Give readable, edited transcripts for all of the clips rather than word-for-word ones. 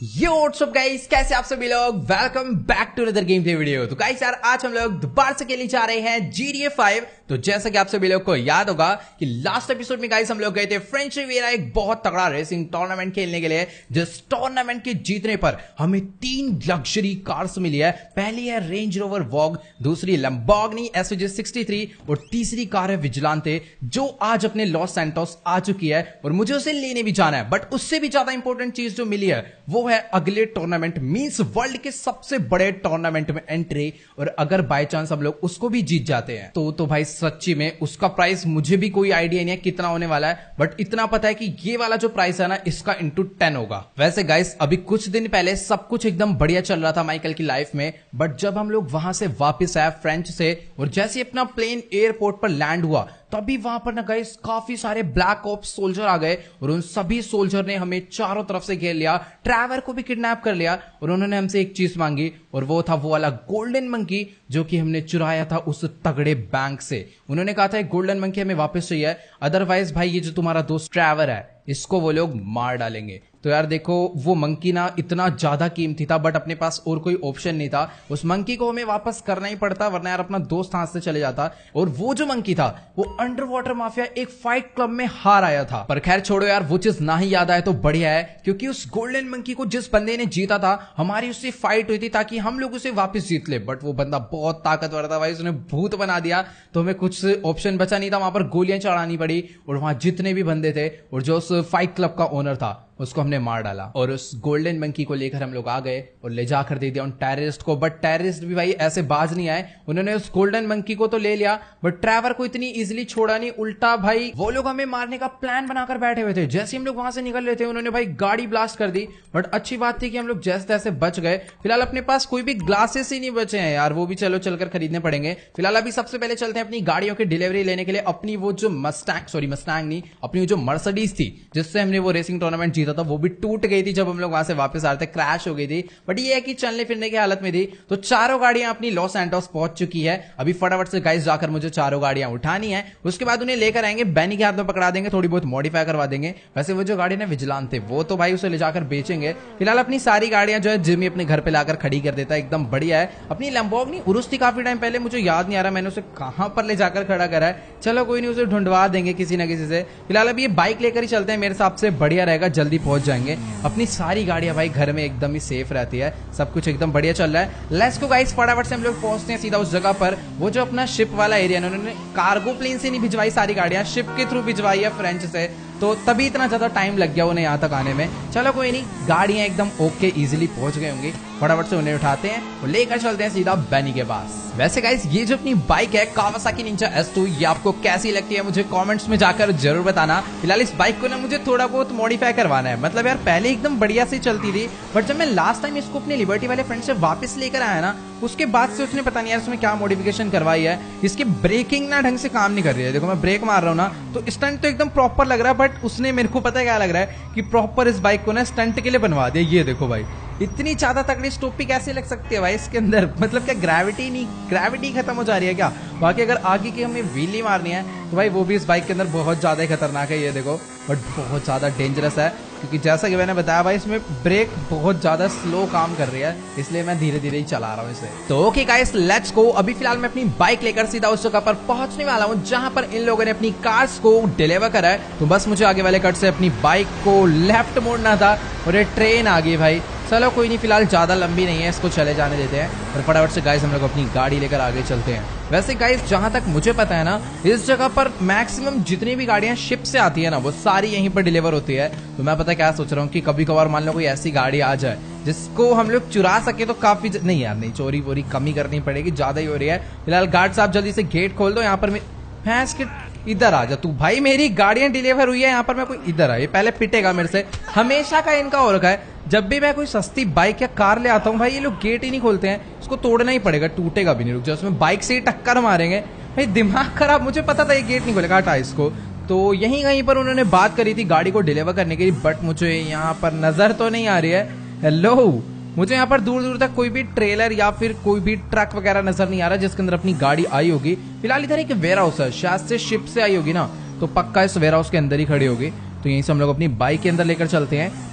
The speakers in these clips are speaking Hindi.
यो व्हाट्सअप गाइस, कैसे आप सभी लोग। Welcome back to another game play video. तो गाइस यार, आज हम लोग दोबारा से खेलने जा रहे हैं GTA 5। तो जैसा कि आप सभी लोग को याद होगा कि लास्ट एपिसोड में गाइस हम लोग गए थे फ्रेंच रिवियरा एक बहुत तगड़ा रेसिंग टूर्नामेंट खेलने के लिए, जिस टूर्नामेंट के जीतने पर हमें 3 लग्जरी कार्स मिली है। पहली है रेंज रोवर वॉग, दूसरी लैम्बोर्गिनी SVJ 63 और तीसरी कार है विजिलांटे, जो आज अपने लॉस सैंटोस आ चुकी है और मुझे उसे लेने भी जाना है। बट उससे भी ज्यादा इंपॉर्टेंट चीज जो मिली है वो है अगले टूर्नामेंट, मींस वर्ल्ड के सबसे बड़े टूर्नामेंट में एंट्री। और अगर बाय चांस हम लोग उसको भी जीत जाते हैं तो भाई सच्ची में उसका प्राइस मुझे भी कोई आइडिया नहीं है कितना होने वाला है, बट इतना पता है कि ये वाला जो प्राइस है ना, इसका इंटू 10 होगा। वैसे गाइस, अभी कुछ दिन पहले सब कुछ एकदम बढ़िया चल रहा था माइकल की लाइफ में, बट जब हम लोग वहां से वापस आए फ्रेंच से और जैसे अपना प्लेन एयरपोर्ट पर लैंड हुआ, तभी वहां पर ना गाइस काफी सारे ब्लैक ऑप्स सोल्जर आ गए और उन सभी सोल्जर ने हमें चारों तरफ से घेर लिया। ट्रैवर को भी किडनैप कर लिया और उन्होंने हमसे एक चीज मांगी और वो था वो वाला गोल्डन मंकी जो कि हमने चुराया था उस तगड़े बैंक से। उन्होंने कहा था गोल्डन मंकी हमें वापस चाहिए, अदरवाइज भाई ये जो तुम्हारा दोस्त ट्रैवर है इसको वो लोग मार डालेंगे। तो यार देखो, वो मंकी ना इतना ज्यादा कीमती था, बट अपने पास और कोई ऑप्शन नहीं था। उस मंकी को हमें वापस करना ही पड़ता, वरना यार अपना दोस्त हाथ से चले जाता। और वो जो मंकी था वो अंडर वाटर माफिया एक फाइट क्लब में हार आया था। पर खैर छोड़ो यार, वो चीज ना ही याद आए तो बढ़िया है, क्योंकि उस गोल्डन मंकी को जिस बंदे ने जीता था हमारी उससे फाइट हुई थी ताकि हम लोग उसे वापस जीत ले। बट वो बंदा बहुत ताकतवर था भाई, उसने भूत बना दिया, तो हमें कुछ ऑप्शन बचा नहीं था, वहां पर गोलियां चढ़ानी पड़ी। और वहां जितने भी बंदे थे और जो उस फाइट क्लब का ओनर था उसको हमने मार डाला और उस गोल्डन मंकी को लेकर हम लोग आ गए और ले जाकर दे दिया उन टेररिस्ट को। बट टेररिस्ट भी भाई ऐसे बाज नहीं आए, उन्होंने उस गोल्डन मंकी को तो ले लिया बट ट्रैवर को इतनी इजीली छोड़ा नहीं। उल्टा भाई वो लोग हमें मारने का प्लान बनाकर बैठे हुए थे। जैसे हम लोग वहां से निकल रहे थे उन्होंने भाई गाड़ी ब्लास्ट कर दी, बट अच्छी बात थी कि हम लोग जैसे तैसे बच गए। फिलहाल अपने पास कोई भी ग्लासेस ही नहीं बचे हैं यार, वो भी चलो चलकर खरीदने पड़ेंगे। फिलहाल अभी सबसे पहले चलते हैं अपनी गाड़ियों की डिलीवरी लेने के लिए। अपनी वो जो मस्टैंग नहीं, अपनी जो मर्सिडीज थी जिससे हमने वो रेसिंग टूर्नामेंट जीता था, वो भी टूट गई थी जब हम लोग वहां से वापस आ रहे थे, क्रैश हो गई थी। बट ये है कि चलने फिरने की हालत में थी। तो चारों गाड़ियां अपनी लॉस सैंटोस पहुंच चुकी है। अभी फटाफट से गाइस जाकर मुझे चारों गाड़ियां उठानी है, उसके बाद उन्हें लेकर आएंगे, बैनी के हाथ में पकड़ा देंगे, थोड़ी बहुत मॉडिफाई करवा देंगे। वैसे वो जो गाड़ी ना विजिलांटे, वो तो भाई उसे ले जाकर बेचेंगे। फिलहाल अपनी सारी गाड़ियां जो है जिमी अपने घर पे लाकर खड़ी कर देता है, एकदम बढ़िया है। अपनी लैम्बोर्गिनी उरुस थी काफी टाइम पहले, मुझे याद नहीं आ रहा मैंने उसे कहां पर ले जाकर खड़ा करा है। चलो कोई नहीं, उसे ढूंढवा देंगे किसी ना किसी से। फिलहाल अभी ये बाइक लेकर ही चलते हैं, मेरे हिसाब से बढ़िया रहेगा, जल्दी पहुंच जाएंगे। अपनी सारी गाड़ियां भाई घर में एकदम ही सेफ रहती है, सब कुछ एकदम बढ़िया चल रहा है। लेट्स गो गाइस, फटाफट से हम लोग पहुंचते हैं सीधा उस जगह पर। वो जो अपना शिप वाला एरिया है, उन्होंने कार्गो प्लेन से नहीं भिजवाई सारी गाड़ियां, शिप के थ्रू भिजवाई है फ्रेंच से, तो तभी इतना ज्यादा टाइम लग गया उन्हें यहाँ तक आने में। चलो कोई नहीं, गाड़ियां एकदम ओके इजीली पहुंच गई होंगी। फटाफट से उन्हें उठाते हैं और लेकर चलते हैं सीधा बैनी के पास। वैसे गाइस, ये जो अपनी बाइक है कावासाकी निंजा S2, ये आपको कैसी लगती है मुझे कमेंट्स में जाकर जरूर बताना। फिलहाल इस बाइक को ना मुझे थोड़ा बहुत मॉडिफाई करवाना है, मतलब यार पहले एकदम बढ़िया से चलती थी, बट जब मैं लास्ट टाइम इसको अपने लिबर्टी वाले फ्रेंड से वापस लेकर आया ना, उसके बाद से उसने पता नहीं यार इसमें क्या मॉडिफिकेशन करवाई है। इसकी ब्रेकिंग ना ढंग से काम नहीं कर रही है। देखो मैं ब्रेक मार रहा हूँ ना, तो स्टंट तो एकदम प्रॉपर लग रहा है, बट उसने मेरे को पता है क्या लग रहा है कि प्रॉपर इस बाइक को ना स्टंट के लिए बनवा दिया। ये देखो भाई, इतनी ज्यादा तगड़ी स्टोपी कैसे लग सकती है भाई इसके अंदर, मतलब क्या ग्रेविटी खत्म हो जा रही है क्या? बाकी अगर आगे की हमें व्हीली मारनी है तो भाई वो भी इस बाइक के अंदर बहुत ज्यादा ही खतरनाक है, ये देखो, बट बहुत ज्यादा डेंजरस है, क्योंकि जैसा कि मैंने बताया भाई इसमें ब्रेक बहुत ज्यादा स्लो काम कर रही है, इसलिए मैं धीरे धीरे ही चला रहा हूँ इसे। तो ओके गाइस, लेट्स गो। अभी फिलहाल मैं अपनी बाइक लेकर सीधा उस जगह पर पहुंचने वाला हूँ जहां पर इन लोगों ने अपनी कार्स को डिलीवर करा है। तो बस मुझे आगे वाले कट से अपनी बाइक को लेफ्ट मोड़ना था और ये ट्रेन आ गई भाई। चलो कोई नहीं, फिलहाल ज्यादा लंबी नहीं है, इसको चले जाने देते हैं और फटाफट से गाइस हम लोग अपनी गाड़ी लेकर आगे चलते हैं। वैसे गाइस, जहां तक मुझे पता है ना, इस जगह पर मैक्सिमम जितनी भी गाड़ियां शिप से आती है ना, वो सारी यहीं पर डिलीवर होती है। तो मैं पता क्या सोच रहा हूँ कि कभी कभार मान लो कोई ऐसी गाड़ी आ जाए जिसको हम लोग चुरा सके तो काफी नहीं यार, नहीं, चोरी वोरी कमी करनी पड़ेगी, ज्यादा ही हो रही है। फिलहाल गार्ड साहब जल्दी से गेट खोल दो, यहाँ पर भैंस के इधर आ जा तू भाई, मेरी गाड़ियां डिलीवर हुई है, यहाँ पर मैं कोई इधर आ, ये पहले पिटेगा मेरे से, हमेशा का इनका हो रखा है। जब भी मैं कोई सस्ती बाइक या कार ले आता हूँ भाई, ये लोग गेट ही नहीं खोलते हैं, इसको तोड़ना ही पड़ेगा, टूटेगा भी नहीं, रुक जाओ, उसमें बाइक से ही टक्कर मारेंगे भाई, दिमाग खराब, मुझे पता था ये गेट नहीं खोलेगा, हटा इसको। तो यहीं कहीं पर उन्होंने बात करी थी गाड़ी को डिलीवर करने के लिए, बट मुझे यहाँ पर नजर तो नहीं आ रही है। हेलो, मुझे यहाँ पर दूर दूर तक कोई भी ट्रेलर या फिर कोई भी ट्रक वगैरह नजर नहीं आ रहा जिसके अंदर अपनी गाड़ी आई होगी। फिलहाल इधर एक वेयर हाउस है, शायद से शिप से आई होगी ना, तो पक्का इस वेयर हाउस के अंदर ही खड़ी होगी। तो यहीं से हम लोग अपनी बाइक के अंदर लेकर चलते हैं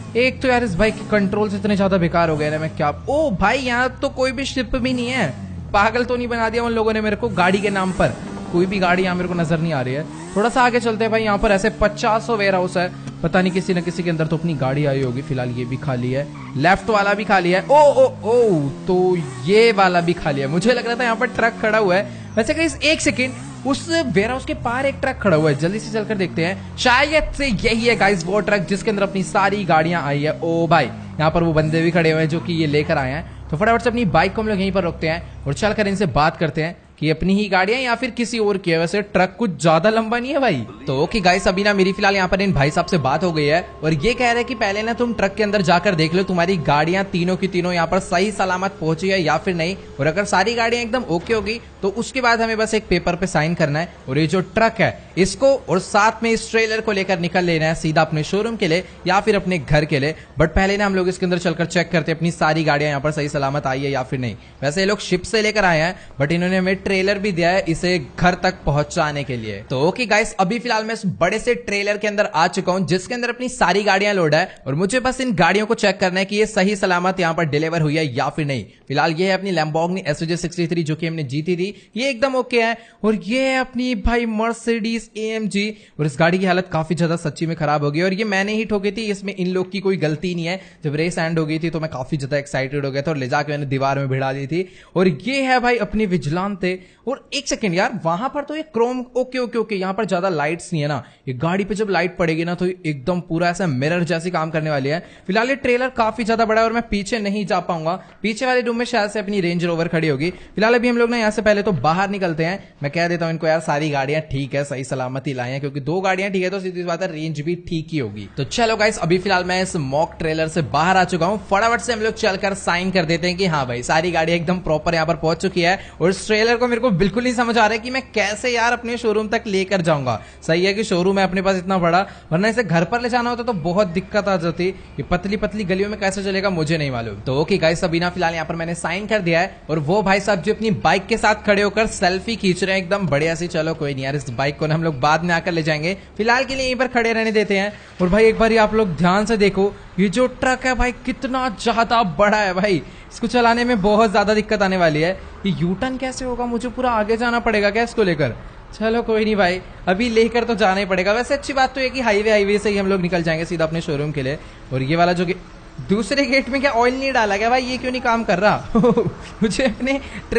एक तो यार इस बाइक के कंट्रोल्स इतने ज्यादा बेकार हो गए ना, मैं क्या। ओ भाई यहाँ तो कोई भी शिप भी नहीं है, पागल तो नहीं बना दिया उन लोगों ने मेरे को गाड़ी के नाम पर। कोई भी गाड़ी यहाँ मेरे को नजर नहीं आ रही है। थोड़ा सा आगे चलते हैं भाई, यहाँ पर ऐसे 50 वेयर हाउस है, पता नहीं किसी न किसी के अंदर तो अपनी गाड़ी आई होगी। फिलहाल ये भी खाली है, लेफ्ट वाला भी खाली है। ओ ओ ओ तो ये वाला भी खाली है। मुझे लग रहा था यहाँ पर ट्रक खड़ा हुआ है। वैसे गाइस एक सेकेंड, उस वेयर हाउस के पार एक ट्रक खड़ा हुआ है, जल्दी से चलकर देखते हैं। शायद से यही है गाइस वो ट्रक जिसके अंदर अपनी सारी गाड़ियां आई है। ओ भाई यहाँ पर वो बंदे भी खड़े हुए हैं जो कि ये लेकर आए हैं। तो फटाफट से अपनी बाइक को हम लोग यहीं पर रोकते हैं और चलकर इनसे बात करते हैं कि अपनी ही गाड़ियां या फिर किसी और की है। वैसे ट्रक कुछ ज्यादा लंबा नहीं है भाई। तो ओके गाइस, अभी ना मेरी फिलहाल यहाँ पर इन भाई साहब से बात हो गई है और ये कह रहे हैं कि पहले ना तुम ट्रक के अंदर जाकर देख लो तुम्हारी गाड़ियां तीनों की तीनों यहाँ पर सही सलामत पहुंची है या फिर नहीं, और अगर सारी गाड़ियां एकदम ओके होगी तो उसके बाद हमें बस एक पेपर पे साइन करना है और ये जो ट्रक है इसको और साथ में इस ट्रेलर को लेकर निकल लेना है सीधा अपने शोरूम के लिए या फिर अपने घर के लिए। बट पहले ना हम लोग इसके अंदर चलकर चेक करते हैं अपनी सारी गाड़ियां यहाँ पर सही सलामत आई है या फिर नहीं। वैसे ये लोग शिप से लेकर आए हैं बट इन्होंने हमें ट्रेलर भी दिया है इसे घर तक पहुंचाने के लिए। तो ओके गाइस, अभी फिलहाल मैं इस बड़े से ट्रेलर के अंदर आ चुका हूं जिसके अंदर अपनी सारी गाड़ियां लोड है और मुझे बस इन गाड़ियों को चेक करना है कि ये सही सलामत यहां पर डिलीवर हुई है या फिर नहीं। फिलहाल ये है अपनी लैम्बोर्गिनी SVJ63 जो कि हमने जीती थी, ये एकदम ओके है। और ये है अपनी भाई मर्सिडीज AMG और इस गाड़ी की हालत काफी ज्यादा सच्ची में खराब हो गई और ये मैंने ही ठोकी थी, इसमें इन लोग की कोई गलती नहीं है। जब रेस एंड हो गई थी तो मैं काफी ज्यादा एक्साइटेड हो गया था और ले जाके मैंने दीवार में भिड़ा दी थी। और ये है भाई अपनी विजिलेंटे। और एक सेकेंड यार, वहां पर तो ये क्रोम ओके ओके ओके, यहाँ पर ज्यादा लाइट्स नहीं है ना। ये गाड़ी पे जब लाइट पड़ेगी ना तो एकदम पूरा ऐसा मिरर जैसी काम करने वाली है। फिलहाल ये ट्रेलर काफी ज्यादा बड़ा है और मैं पीछे नहीं जा पाऊंगा, पीछे वाले रूम में शायद से अपनी रेंज रोवर खड़ी होगी। फिलहाल अभी हम लोग ना यहाँ से पहले तो बाहर निकलते हैं। मैं कह देता हूँ इनको यार सारी गाड़ियां ठीक है, सही सलामती लाई है, क्योंकि 2 गाड़ियां ठीक है तो सीधी बात है रेंज भी ठीक ही होगी। तो चलो गाइस, अभी फिलहाल मैं इस मॉक ट्रेलर से बाहर आ चुका हूँ। फटाफट से हम लोग चलकर साइन कर देते हैं कि हाँ भाई सारी गाड़ियां एकदम प्रॉपर यहाँ पर पहुंच चुकी है। और इस ट्रेलर को मेरे को बिल्कुल नहीं समझ आ रहा है कि मैं कैसे यार अपने शोरूम तक लेकर जाऊंगा। सही है कि शोरूम है अपने पास इतना बड़ा, वरना इसे घर पर ले जाना होता तो बहुत दिक्कत आ जाती। ये पतली पतली गलियों में कैसे चलेगा मुझे नहीं मालूम। तो ओके गाइस, अभी ना फिलहाल यहाँ पर मैंने साइन कर दिया है और वो भाई साहब जो अपनी बाइक के साथ खड़े होकर सेल्फी खींच रहे हैं एकदम बढ़िया सी। चलो कोई नहीं यार, इस बाइक को ना हम लोग बाद में आकर ले जाएंगे, फिलहाल के लिए यहीं पर खड़े रहने देते हैं। और भाई एक बार आप लोग ध्यान से देखो, ये जो ट्रक है भाई कितना ज्यादा बड़ा है भाई, इसको चलाने में बहुत ज्यादा दिक्कत आने वाली है। ये यूटर्न कैसे होगा, मुझे पूरा आगे जाना पड़ेगा क्या इसको लेकर। चलो कोई नहीं भाई, अभी लेकर तो जाना ही पड़ेगा। वैसे अच्छी बात तो है कि हाईवे से ही हम लोग निकल जाएंगे सीधा अपने शोरूम के लिए। और ये वाला जो दूसरे गेट में क्या ऑयल नहीं डाला क्या भाई, ये क्यों नहीं काम कर रहा मुझे अपने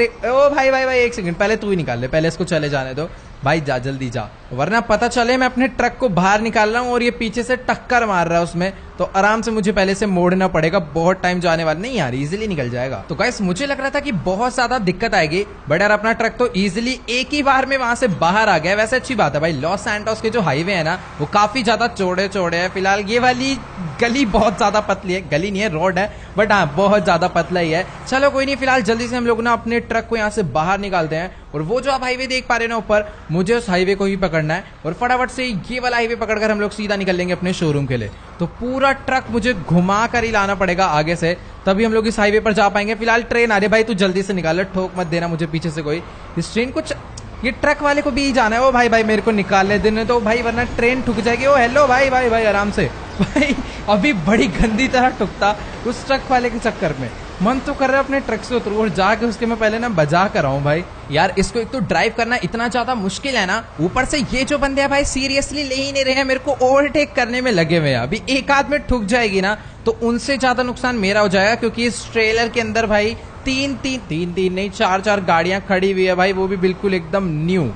ओ भाई भाई भाई एक सेकंड, पहले तू ही निकाल ले, पहले इसको चले जाने दो भाई, जा जल्दी जा, वरना पता चले मैं अपने ट्रक को बाहर निकाल रहा हूँ और ये पीछे से टक्कर मार रहा है उसमें, तो आराम से मुझे पहले से मोड़ना पड़ेगा, बहुत टाइम जाने वाला नहीं यार, इजीली निकल जाएगा। तो गाइस मुझे लग रहा था कि बहुत ज्यादा दिक्कत आएगी, बट यार अपना ट्रक तो इजीली एक ही बार में वहां से बाहर आ गया। वैसे अच्छी बात है भाई, लॉस सैंटोस के जो हाईवे है ना वो काफी ज्यादा चौड़े चौड़े है। फिलहाल ये वाली गली बहुत ज्यादा पतली है, गली नहीं है रोड है, बट हाँ बहुत ज्यादा पतला ही है। चलो कोई नहीं, फिलहाल जल्दी से हम लोग ना अपने ट्रक को यहाँ से बाहर निकालते हैं। और वो जो आप हाईवे देख पा रहे हैं ना ऊपर, मुझे उस हाईवे को ही पकड़ना है और फटाफट से ये वाला हाईवे पकड़कर हम लोग सीधा निकल लेंगे अपने शोरूम के लिए। तो पूरा ट्रक मुझे घुमा कर ही लाना पड़ेगा आगे से, तभी हम लोग इस हाईवे पर जा पाएंगे। फिलहाल ट्रेन आ रही है भाई, तू जल्दी से निकाल, ठोक मत देना मुझे पीछे से कोई। इस ट्रेन को ये ट्रक वाले को भी जाना है। ओ भाई भाई मेरे को निकालने देने तो भाई, वरना ट्रेन ठुक जाएगी। ओ हेलो भाई भाई भाई आराम से भाई, अभी बड़ी गंदी तरह ठुकता उस ट्रक वाले के चक्कर में। मन तो कर रहा है अपने ट्रक से उतरू और जाके उसके मैं पहले ना बजा कर आऊं भाई। यार इसको एक तो ड्राइव करना इतना ज्यादा मुश्किल है ना, ऊपर से ये जो बंदे हैं भाई सीरियसली ले ही नहीं रहे हैं, मेरे को ओवरटेक करने में लगे हुए हैं। अभी एक आध में ठुक जाएगी ना तो उनसे ज्यादा नुकसान मेरा हो जाएगा, क्योंकि इस ट्रेलर के अंदर भाई तीन नहीं चार गाड़ियां खड़ी हुई है भाई, वो भी बिल्कुल एकदम न्यू।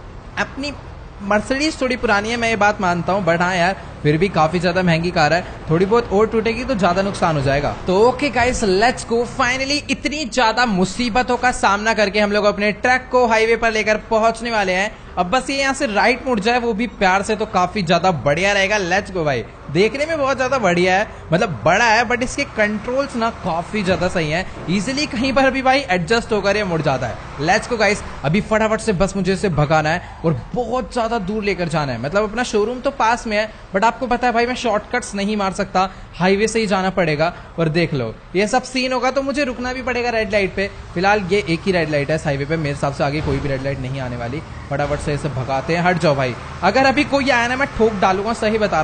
अपनी मर्सिडीज थोड़ी पुरानी है, मैं ये बात मानता हूँ, बट हाँ यार फिर भी काफी ज्यादा महंगी कार है, थोड़ी बहुत और टूटेगी तो ज्यादा नुकसान हो जाएगा। तो okay guys let's go. Finally इतनी ज्यादा मुसीबतों का सामना करके हम लोग अपने ट्रक को हाईवे पर लेकर पहुंचने वाले हैं। अब बस ये यहाँ से राइट मुड़ जाए, वो भी प्यार से, तो काफी ज्यादा बढ़िया रहेगा। लेट्स गो भाई, देखने में बहुत ज्यादा बढ़िया है, मतलब बड़ा है, बट इसके कंट्रोल्स ना काफी ज्यादा सही है, इजीली कहीं पर भी भाई एडजस्ट होकर ये मुड़ जाता है। लेट्स गो गाइस, अभी फटाफट से बस मुझे इसे भगाना है और बहुत ज्यादा दूर लेकर जाना है। मतलब अपना शोरूम तो पास में है, बट आपको पता है भाई मैं शॉर्टकट्स नहीं मार सकता, हाईवे से ही जाना पड़ेगा। और देख लो ये सब सीन होगा तो मुझे रुकना भी पड़ेगा रेड लाइट पे। फिलहाल ये एक ही रेड लाइट है इस हाईवे पे, मेरे हिसाब से आगे कोई भी रेड लाइट नहीं आने वाली। फटाफट से इसे भगाते हैं, हट जाओ भाई, अगर अभी कोई आया ना मैं ठोक डालूंगा, सही बता रहा हूँ।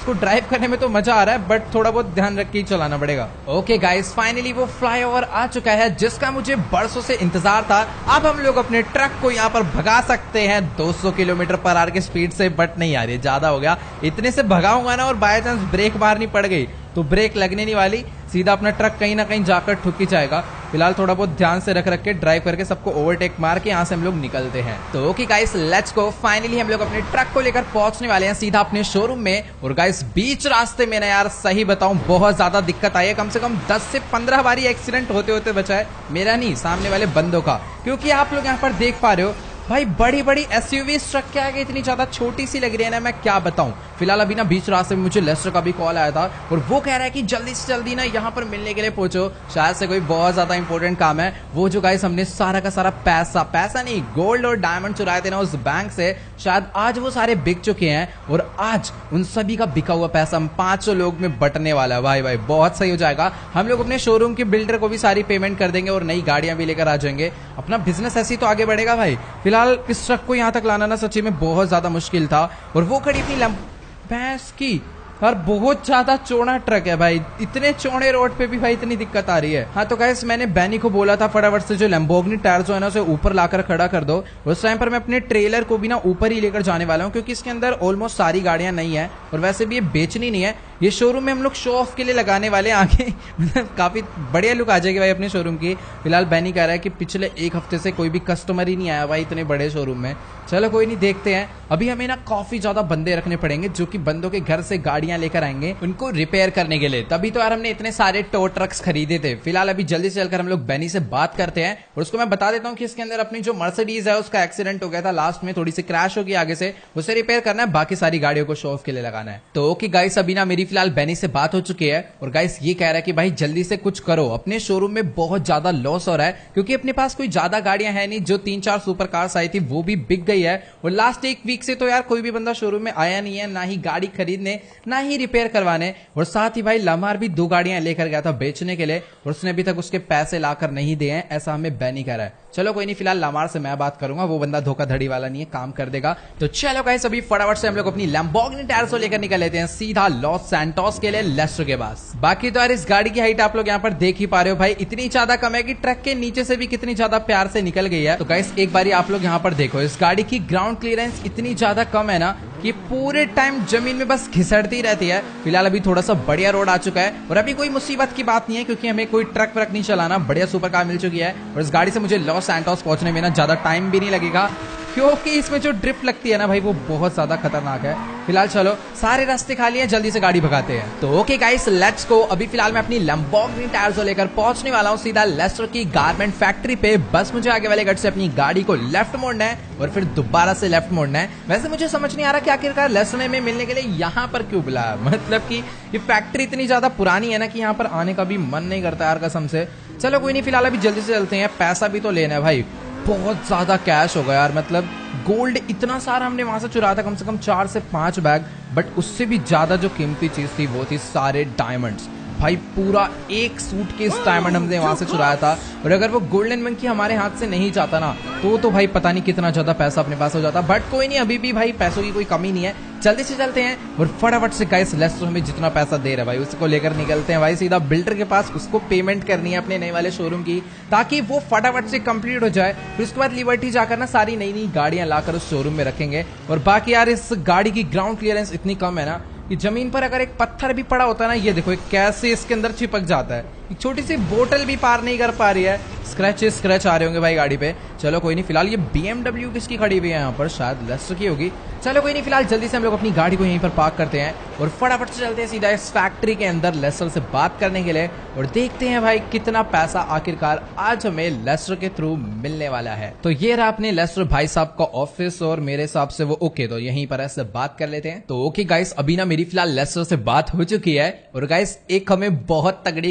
इसको ड्राइव करने में तो मजा आ रहा है, बट थोड़ा बहुत ध्यान रख के ही चलाना पड़ेगा। ओके गाइस, फाइनली वो फ्लाईओवर आ चुका है जिसका मुझे बरसों से इंतजार था। अब हम लोग अपने ट्रक को यहाँ पर भगा सकते हैं 200 किलोमीटर पर आवर की स्पीड से, बट नहीं यार ये ज्यादा हो गया। इतने से भगाऊंगा ना और बाय चांस ब्रेक मारनी पड़ गई तो ब्रेक लगने नहीं वाली, सीधा अपना ट्रक कहीं ना कहीं जाकर ठुक ही जाएगा। फिलहाल थोड़ा बहुत ध्यान से रख के ड्राइव करके सबको ओवरटेक मार के यहाँ से हम लोग निकलते हैं। तो okay guys, let's go. Finally हम लोग अपने ट्रक को लेकर पहुंचने वाले हैं सीधा अपने शोरूम में। और गाइस बीच रास्ते में ना यार सही बताऊं बहुत ज्यादा दिक्कत आई है, कम से कम 10 से 15 बारी एक्सीडेंट होते होते बचा है, मेरा नहीं सामने वाले बंदों का। क्योंकि आप लोग यहाँ पर देख पा रहे हो भाई बड़ी बड़ी एसयूवी ट्रक के आगे इतनी ज्यादा छोटी सी लग रही है ना, मैं क्या बताऊं। फिलहाल अभी ना बीच रास्ते में मुझे लेस्टर का भी कॉल आया था और वो कह रहा है कि जल्दी से जल्दी ना यहाँ पर मिलने के लिए पहुंचो, शायद से कोई बहुत ज्यादा इंपॉर्टेंट काम है। वो जो गाइस हमने सारा का सारा पैसा नहीं गोल्ड और डायमंड चुराए थे ना उस बैंक से, शायद आज वो सारे बिक चुके हैं और आज उन सभी का बिका हुआ पैसा हम 500 लोग में बंटने वाला है। भाई बहुत सही हो जाएगा। हम लोग अपने शोरूम के बिल्डर को भी सारी पेमेंट कर देंगे और नई गाड़ियां भी लेकर आ जाएंगे। अपना बिजनेस ऐसे ही तो आगे बढ़ेगा भाई। फिलहाल इस ट्रक को यहाँ तक लाना ना सच्ची में बहुत ज्यादा मुश्किल था। और वो खड़ी अपनी भैंस की और बहुत ज्यादा चौड़ा ट्रक है भाई, इतने चौड़े रोड पे भी भाई इतनी दिक्कत आ रही है। हाँ तो गाइस मैंने बैनी को बोला था फटाफट से जो लैम्बोर्गिनी टायर जो है ना उसे ऊपर लाकर खड़ा कर दो। उस टाइम पर मैं अपने ट्रेलर को भी ना ऊपर ही लेकर जाने वाला हूँ क्योंकि इसके अंदर ऑलमोस्ट सारी गाड़ियां नहीं है और वैसे भी ये बेचनी नहीं है, ये शोरूम में हम लोग शो ऑफ के लिए लगाने वाले आगे काफी बढ़िया लुक आ जाएगी भाई अपने शोरूम की। फिलहाल बैनी कह रहा है कि पिछले एक हफ्ते से कोई भी कस्टमर ही नहीं आया भाई इतने बड़े शोरूम में। चलो कोई नहीं, देखते हैं। अभी हमें ना काफी ज्यादा बंदे रखने पड़ेंगे जो कि बंदों के घर से गाड़ियां लेकर आएंगे उनको रिपेयर करने के लिए, तभी तो यार हमने इतने सारे टो ट्रक्स खरीदे थे। फिलहाल अभी जल्दी से चलकर हम लोग बैनी से बात करते हैं और उसको मैं बता देता हूँ कि इसके अंदर अपनी जो मर्सिडीज है उसका एक्सीडेंट हो गया था लास्ट में, थोड़ी सी क्रैश होगी आगे से, उसे रिपेयर करना है, बाकी सारी गाड़ियों को शो ऑफ के लिए लगाना है। तो ओके गाइस, अभी ना मेरी फिलहाल बैनी से बात हो चुकी है और गाइस ये कह रहा है कि भाई जल्दी से कुछ करो, अपने शोरूम में बहुत ज्यादा लॉस हो रहा है क्योंकि अपने पास कोई ज्यादा गाड़ियां है नहीं, जो 3-4 सुपर कार्स आई थी वो भी बिक गई है और लास्ट एक वीक से तो यार कोई भी बंदा शोरूम में आया नहीं है, ना ही गाड़ी खरीदने ना ही रिपेयर करवाने। और साथ ही भाई लमार भी 2 गाड़ियां लेकर गया था बेचने के लिए और उसने अभी तक उसके पैसे लाकर नहीं दिए हैं, ऐसा हमें बैनी कह रहा है। चलो कोई नहीं, फिलहाल लमार से मैं बात करूंगा, वो बंदा धोखाधड़ी वाला नहीं है, काम कर देगा। तो चलो गाइस अभी फटाफट से हम लोग अपनी लैम्बोर्गिनी टायर्स को लेकर निकल लेते हैं सीधा लॉस सैंटोस के लिए लेस्टर के पास। बाकी तो यार इस गाड़ी की हाइट आप लोग यहाँ पर देख ही पा रहे हो भाई, इतनी ज्यादा कम है कि ट्रक के नीचे से भी कितनी ज्यादा प्यार से निकल गई है। तो गाइस एक बारी आप लोग यहाँ पर देखो, इस गाड़ी की ग्राउंड क्लियरेंस इतनी ज्यादा कम है ना कि पूरे टाइम जमीन में बस घिसड़ती रहती है। फिलहाल अभी थोड़ा सा बढ़िया रोड आ चुका है और अभी कोई मुसीबत की बात नहीं है क्योंकि हमें कोई ट्रक व्रक नहीं चलाना, बढ़िया सुपर कार मिल चुकी है और इस गाड़ी से मुझे लॉस सैंटोस पहुंचने में ना ज्यादा टाइम भी नहीं लगेगा क्योंकि इसमें जो ड्रिफ्ट लगती है ना भाई वो बहुत ज्यादा खतरनाक है। फिलहाल चलो सारे रास्ते खाली हैं, जल्दी से गाड़ी भगाते हैं। तो ओके गाइस लेट्स गो। अभी फिलहाल मैं अपनी लैम्बोर्गिनी टायर्स लेकर पहुंचने वाला हूं सीधा लेस्टर की गारमेंट फैक्ट्री पे। बस मुझे आगे वाले गट से अपनी गाड़ी को लेफ्ट मोड़ना है और फिर दोबारा से लेफ्ट मोड़ना है। वैसे मुझे समझ नहीं आ रहा कि आखिरकार लेस्टर ने मिलने के लिए यहाँ पर क्यों बुलाया, मतलब कि ये फैक्ट्री इतनी ज्यादा पुरानी है ना कि यहाँ पर आने का भी मन नहीं करता यार कसम से। चलो कोई नहीं, फिलहाल अभी जल्दी से चलते हैं, पैसा भी तो लेना है भाई। बहुत ज्यादा कैश हो गया यार, मतलब गोल्ड इतना सारा हमने वहां से चुराया था, कम से कम 4 से 5 बैग, बट उससे भी ज्यादा जो कीमती चीज थी वो थी सारे डायमंड्स। भाई पूरा एक सूटकेस डायमंड हमने वहां से चुराया था और अगर वो गोल्डन मंकी हमारे हाथ से नहीं जाता ना तो भाई पता नहीं कितना ज्यादा पैसा अपने पास हो जाता। बट कोई नहीं, अभी भी भाई पैसों की कोई कमी नहीं है, जल्दी से चलते हैं और फटाफट से गाइस लेस्टर हमें जितना पैसा दे रहा है भाई उसको लेकर निकलते हैं भाई सीधा बिल्डर के पास, उसको पेमेंट करनी है अपने नए वाले शोरूम की ताकि वो फटाफट से कंप्लीट हो जाए। फिर उसके बाद लिबर्टी जाकर ना सारी नई नई गाड़ियां लाकर उस शोरूम में रखेंगे। और बाकी यार इस गाड़ी की ग्राउंड क्लियरेंस इतनी कम है ना कि जमीन पर अगर एक पत्थर भी पड़ा होता है ना, ये देखो कैसे इसके अंदर चिपक जाता है, एक छोटी सी बोतल भी पार नहीं कर पा रही है। स्क्रैच आ रहे होंगे भाई गाड़ी पे। चलो कोई नहीं, फिलहाल ये BMW किसकी खड़ी हुई है यहाँ पर, शायद लेस्टर की होगी। चलो कोई नहीं, फिलहाल जल्दी से हम लोग अपनी गाड़ी को यहीं पर पार्क करते हैं और फटाफट से चलते हैं सीधा इस फैक्ट्री के अंदर लेस्टर से बात करने के लिए और देखते हैं भाई कितना पैसा आखिरकार आज हमें लेस्टर के थ्रू मिलने वाला है। तो ये रहा अपने लेस्टर भाई साहब का ऑफिस और मेरे हिसाब से वो ओके, तो यहीं पर ऐसे बात कर लेते हैं। तो ओके गाइस, अभी ना मेरी फिलहाल लेस्टर से बात हो चुकी है और गाइस एक हमें बहुत तगड़ी गुड न्यूज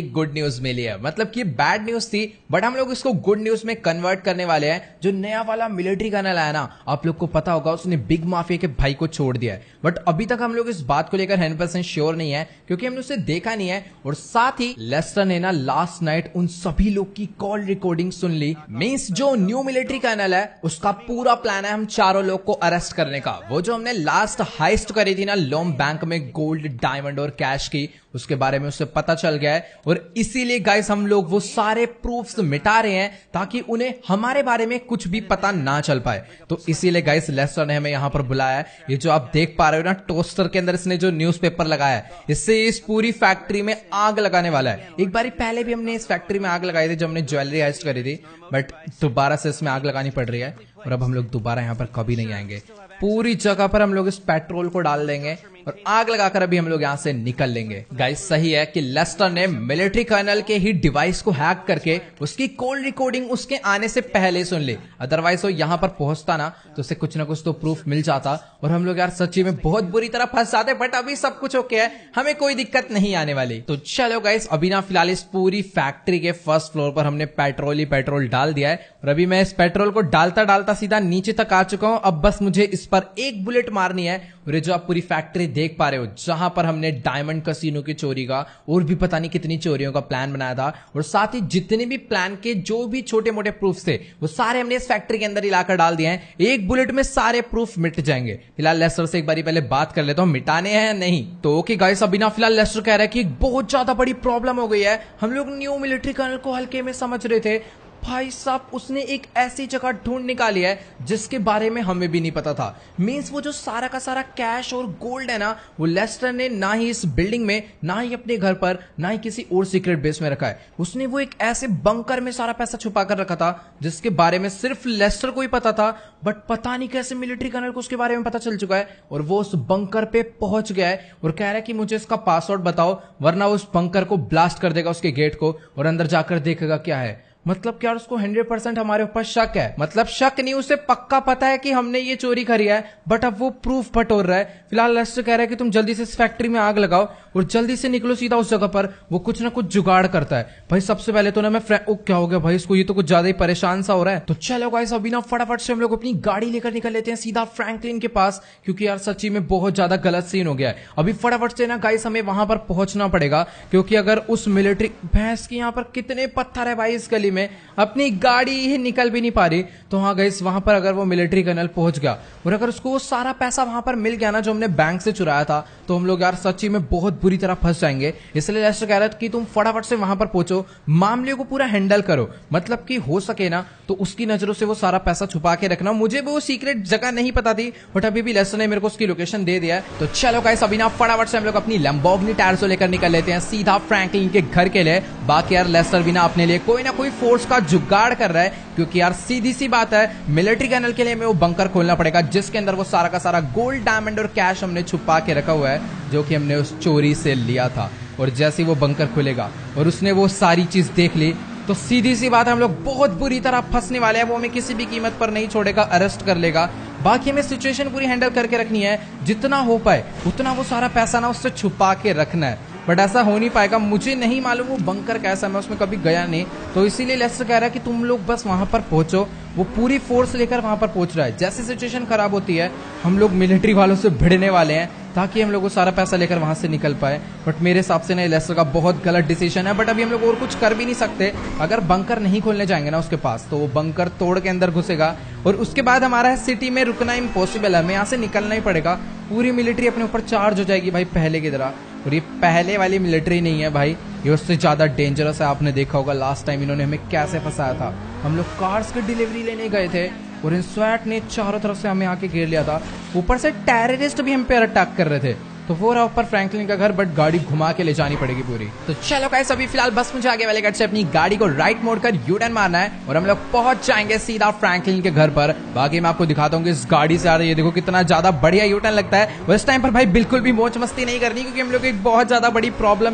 न्यूज मिली है। मतलब कि बैड न्यूज थी बट हम लोग इसको गुड न्यूज में कन्वर्ट करने वाले हैं। जो नया वाला मिलिट्री कर्नल आया ना, आप लोग को पता होगा उसने बिग माफिया के भाई को छोड़ दिया है। बट अभी तक हम लोग इस बात को लेकर 100% श्योर नहीं है क्योंकि हमने उसे देखा नहीं है। और साथ ही लेस्टर ने ना लास्ट नाइट उन सभी लोग की कॉल रिकॉर्डिंग सुन ली। मींस जो न्यू मिलिट्री कर्नल है उसका पूरा प्लान है हम चारों लोग को अरेस्ट करने का। वो जो हमने लास्ट हाइस्ट करी थी ना लोम बैंक में गोल्ड, डायमंड और कैश की, उसके बारे में उसे पता चल गया है। और इसीलिए गाइस हम लोग वो सारे प्रूफ्स मिटा रहे हैं ताकि उन्हें हमारे बारे में कुछ भी पता ना चल पाए। तो इसीलिए गाइस लेस्टर ने हमें यहां पर बुलाया है। ये जो आप देख पा रहे हो ना टोस्टर के अंदर इसने जो न्यूज़पेपर लगाया है, इससे इस पूरी फैक्ट्री में आग लगाने वाला है। एक बार पहले भी हमने इस फैक्ट्री में आग लगाई थी जब हमने ज्वेलरी हाइस्ट करी थी, बट दोबारा से इसमें आग लगानी पड़ रही है। और अब हम लोग दोबारा यहां पर कभी नहीं आएंगे। पूरी जगह पर हम लोग इस पेट्रोल को डाल देंगे और आग लगाकर अभी हम लोग यहां से निकल लेंगे। गाइस सही है कि लेस्टर ने मिलिट्री कर्नल के ही डिवाइस को हैक करके उसकी कॉल रिकॉर्डिंग उसके आने से पहले सुन ली। अदरवाइज वो यहां पर पहुंचता ना तो उसे कुछ ना कुछ तो प्रूफ मिल जाता और हम लोग यार सच्ची में बहुत बुरी तरह फंस जाते। बट अभी सब कुछ ओके है, हमें कोई दिक्कत नहीं आने वाली। तो चलो गाइस अभी ना फिलहाल इस पूरी फैक्ट्री के फर्स्ट फ्लोर पर हमने पेट्रोल ही पेट्रोल डाल दिया है और अभी मैं इस पेट्रोल को डालता डालता सीधा नीचे तक आ चुका हूं। अब बस मुझे इस पर एक बुलेट मारनी है। और ये जो आप पूरी फैक्ट्री देख पा रहे हो जहां पर हमने डायमंड कैसीनो की चोरी का और भी पता नहीं कितनी चोरियों का प्लान बनाया था, और साथ ही जितने भी प्लान के जो भी छोटे मोटे प्रूफ थे वो सारे हमने इस फैक्ट्री के अंदर ही लाकर डाल दिए हैं। एक बुलेट में सारे प्रूफ मिट जाएंगे। फिलहाल लेस्टर से एक बारी पहले बात कर लेता हूं मिटाने हैं या नहीं। तो ओके गाइस अभी ना फिलहाल लेस्टर कह रहा है कि एक बहुत ज्यादा बड़ी प्रॉब्लम हो गई है। हम लोग न्यू मिलिट्री कर्नल को हल्के में समझ रहे थे, भाई साहब उसने एक ऐसी जगह ढूंढ निकाली है जिसके बारे में हमें भी नहीं पता था। मींस वो जो सारा का सारा कैश और गोल्ड है ना, वो लेस्टर ने ना ही इस बिल्डिंग में, ना ही अपने घर पर, ना ही किसी और सीक्रेट बेस में रखा है। उसने वो एक ऐसे बंकर में सारा पैसा छुपा कर रखा था जिसके बारे में सिर्फ लेस्टर को ही पता था। बट पता नहीं कैसे मिलिट्री कर्नल को उसके बारे में पता चल चुका है और वो उस बंकर पे पहुंच गया है और कह रहा है कि मुझे इसका पासवर्ड बताओ वरना उस बंकर को ब्लास्ट कर देगा, उसके गेट को, और अंदर जाकर देखेगा क्या है। मतलब क्या उसको 100% हमारे ऊपर शक है। मतलब शक नहीं, उसे पक्का पता है कि हमने ये चोरी करी है, बट अब वो प्रूफ बटोर रहा है। फिलहाल लेस्टर कह रहा है कि तुम जल्दी से इस फैक्ट्री में आग लगाओ और जल्दी से निकलो सीधा उस जगह पर। वो कुछ ना कुछ जुगाड़ करता है। भाई सबसे पहले तो ना मैं क्या हो गया भाई, इसको ये तो कुछ ज्यादा ही परेशान सा हो रहा है। तो चलो गाइस अभी ना फटाफट से हम लोग अपनी गाड़ी लेकर निकल लेते हैं सीधा फ्रैंकलिन के पास, क्योंकि यार सच्ची में बहुत ज्यादा गलत सीन हो गया है। अभी फटाफट से ना गाइस हमें वहां पर पहुंचना पड़ेगा, क्योंकि अगर उस मिलिट्री भैंस की यहाँ पर कितने पत्थर है भाई इस गली में, अपनी गाड़ी ही निकल भी नहीं पा रही। तो हाँ गाइस वहां पर अगर वो मिलिट्री कर्नल पहुंच गया और अगर उसको वो सारा पैसा वहां पर मिल गया ना जो हमने बैंक से चुराया था, तो हम लोग यार सच्ची में बहुत बुरी तरह फंस जाएंगे। इसलिए लेस्टर कह रहा था कि तुम फटाफट से वहां पर पहुंचो, मामले को पूरा हैंडल करो। मतलब कि हो सके ना तो उसकी नजरों से वो सारा पैसा छुपा के रखना। मुझे वो सीक्रेट जगह नहीं पता थी बट अभी भी लेस्टर ने मेरे को उसकी लोकेशन दे दिया है। तो चलो गाइस अभी ना फटाफट से हम लोग अपनी लैम्बोर्गिनी टैरसो लेकर निकल लेते हैं सीधा फ्रैंकलिन के घर के लिए। बाकी यार लेस्टर भी ना अपने लिए कोई ना कोई फोर्स का जुगाड़ कर रहा है, क्योंकि यार सीधी सी बात है मिलिट्री कर्नल के लिए हमें वो बंकर खोलना पड़ेगा जिसके अंदर वो सारा का सारा गोल्ड, डायमंड और कैश हमने छुपा के रखा हुआ है जो कि हमने उस चोरी से लिया था। और जैसे ही वो बंकर खुलेगा और उसने वो सारी चीज देख ली तो सीधी सी बात है हम लोग बहुत बुरी तरह फंसने वाले हैं। वो हमें किसी भी कीमत पर नहीं छोड़ेगा, अरेस्ट कर लेगा। बाकी हमें सिचुएशन पूरी हैंडल करके रखनी है, जितना हो पाए उतना वो सारा पैसा ना उससे छुपा के रखना है। बट ऐसा हो नहीं पाएगा, मुझे नहीं मालूम वो बंकर कैसा, मैं उसमें कभी गया नहीं। तो इसीलिए लेस्टर कह रहा है कि तुम लोग बस वहां पर पहुंचो। वो पूरी फोर्स लेकर वहां पर पहुंच रहा है। जैसे सिचुएशन खराब होती है हम लोग मिलिट्री वालों से भिड़ने वाले हैं ताकि हम लोग वो सारा पैसा लेकर वहां से निकल पाए। बट मेरे हिसाब से ना लेस्टर का बहुत गलत डिसीजन है। बट अभी हम लोग और कुछ कर भी नहीं सकते। अगर बंकर नहीं खोलने जाएंगे ना उसके पास तो वो बंकर तोड़ के अंदर घुसेगा और उसके बाद हमारा सिटी में रुकना इम्पॉसिबल है। हमें यहाँ से निकलना ही पड़ेगा। पूरी मिलिट्री अपने ऊपर चार्ज हो जाएगी भाई पहले की तरह। और ये पहले वाली मिलिट्री नहीं है भाई, ये उससे ज्यादा डेंजरस है। आपने देखा होगा लास्ट टाइम इन्होंने हमें कैसे फंसाया था। हम लोग कार्स की डिलीवरी लेने गए थे और इन स्वैट ने चारों तरफ से हमें आके घेर लिया था। ऊपर से टेररिस्ट भी हम पे अटैक कर रहे थे। तो वो रहा ऊपर फ्रैंकलिन का घर, बट गाड़ी घुमा के ले जानी पड़ेगी पूरी। तो चलो गाइस अभी फिलहाल बस मुझे आगे वाले कट से अपनी गाड़ी को राइट मोड़ कर यू टर्न मारना है और हम लोग पहुंच जाएंगे सीधा फ्रैंकलिन के घर पर। बाकी मैं आपको दिखाता हूँ कि इस गाड़ी से आ रही है, देखो कितना ज्यादा बढ़िया यू टर्न लगता है। उस टाइम पर भाई बिल्कुल भी मौज मस्ती नहीं करनी, क्योंकि हम लोग एक बहुत ज्यादा बड़ी प्रॉब्लम में है।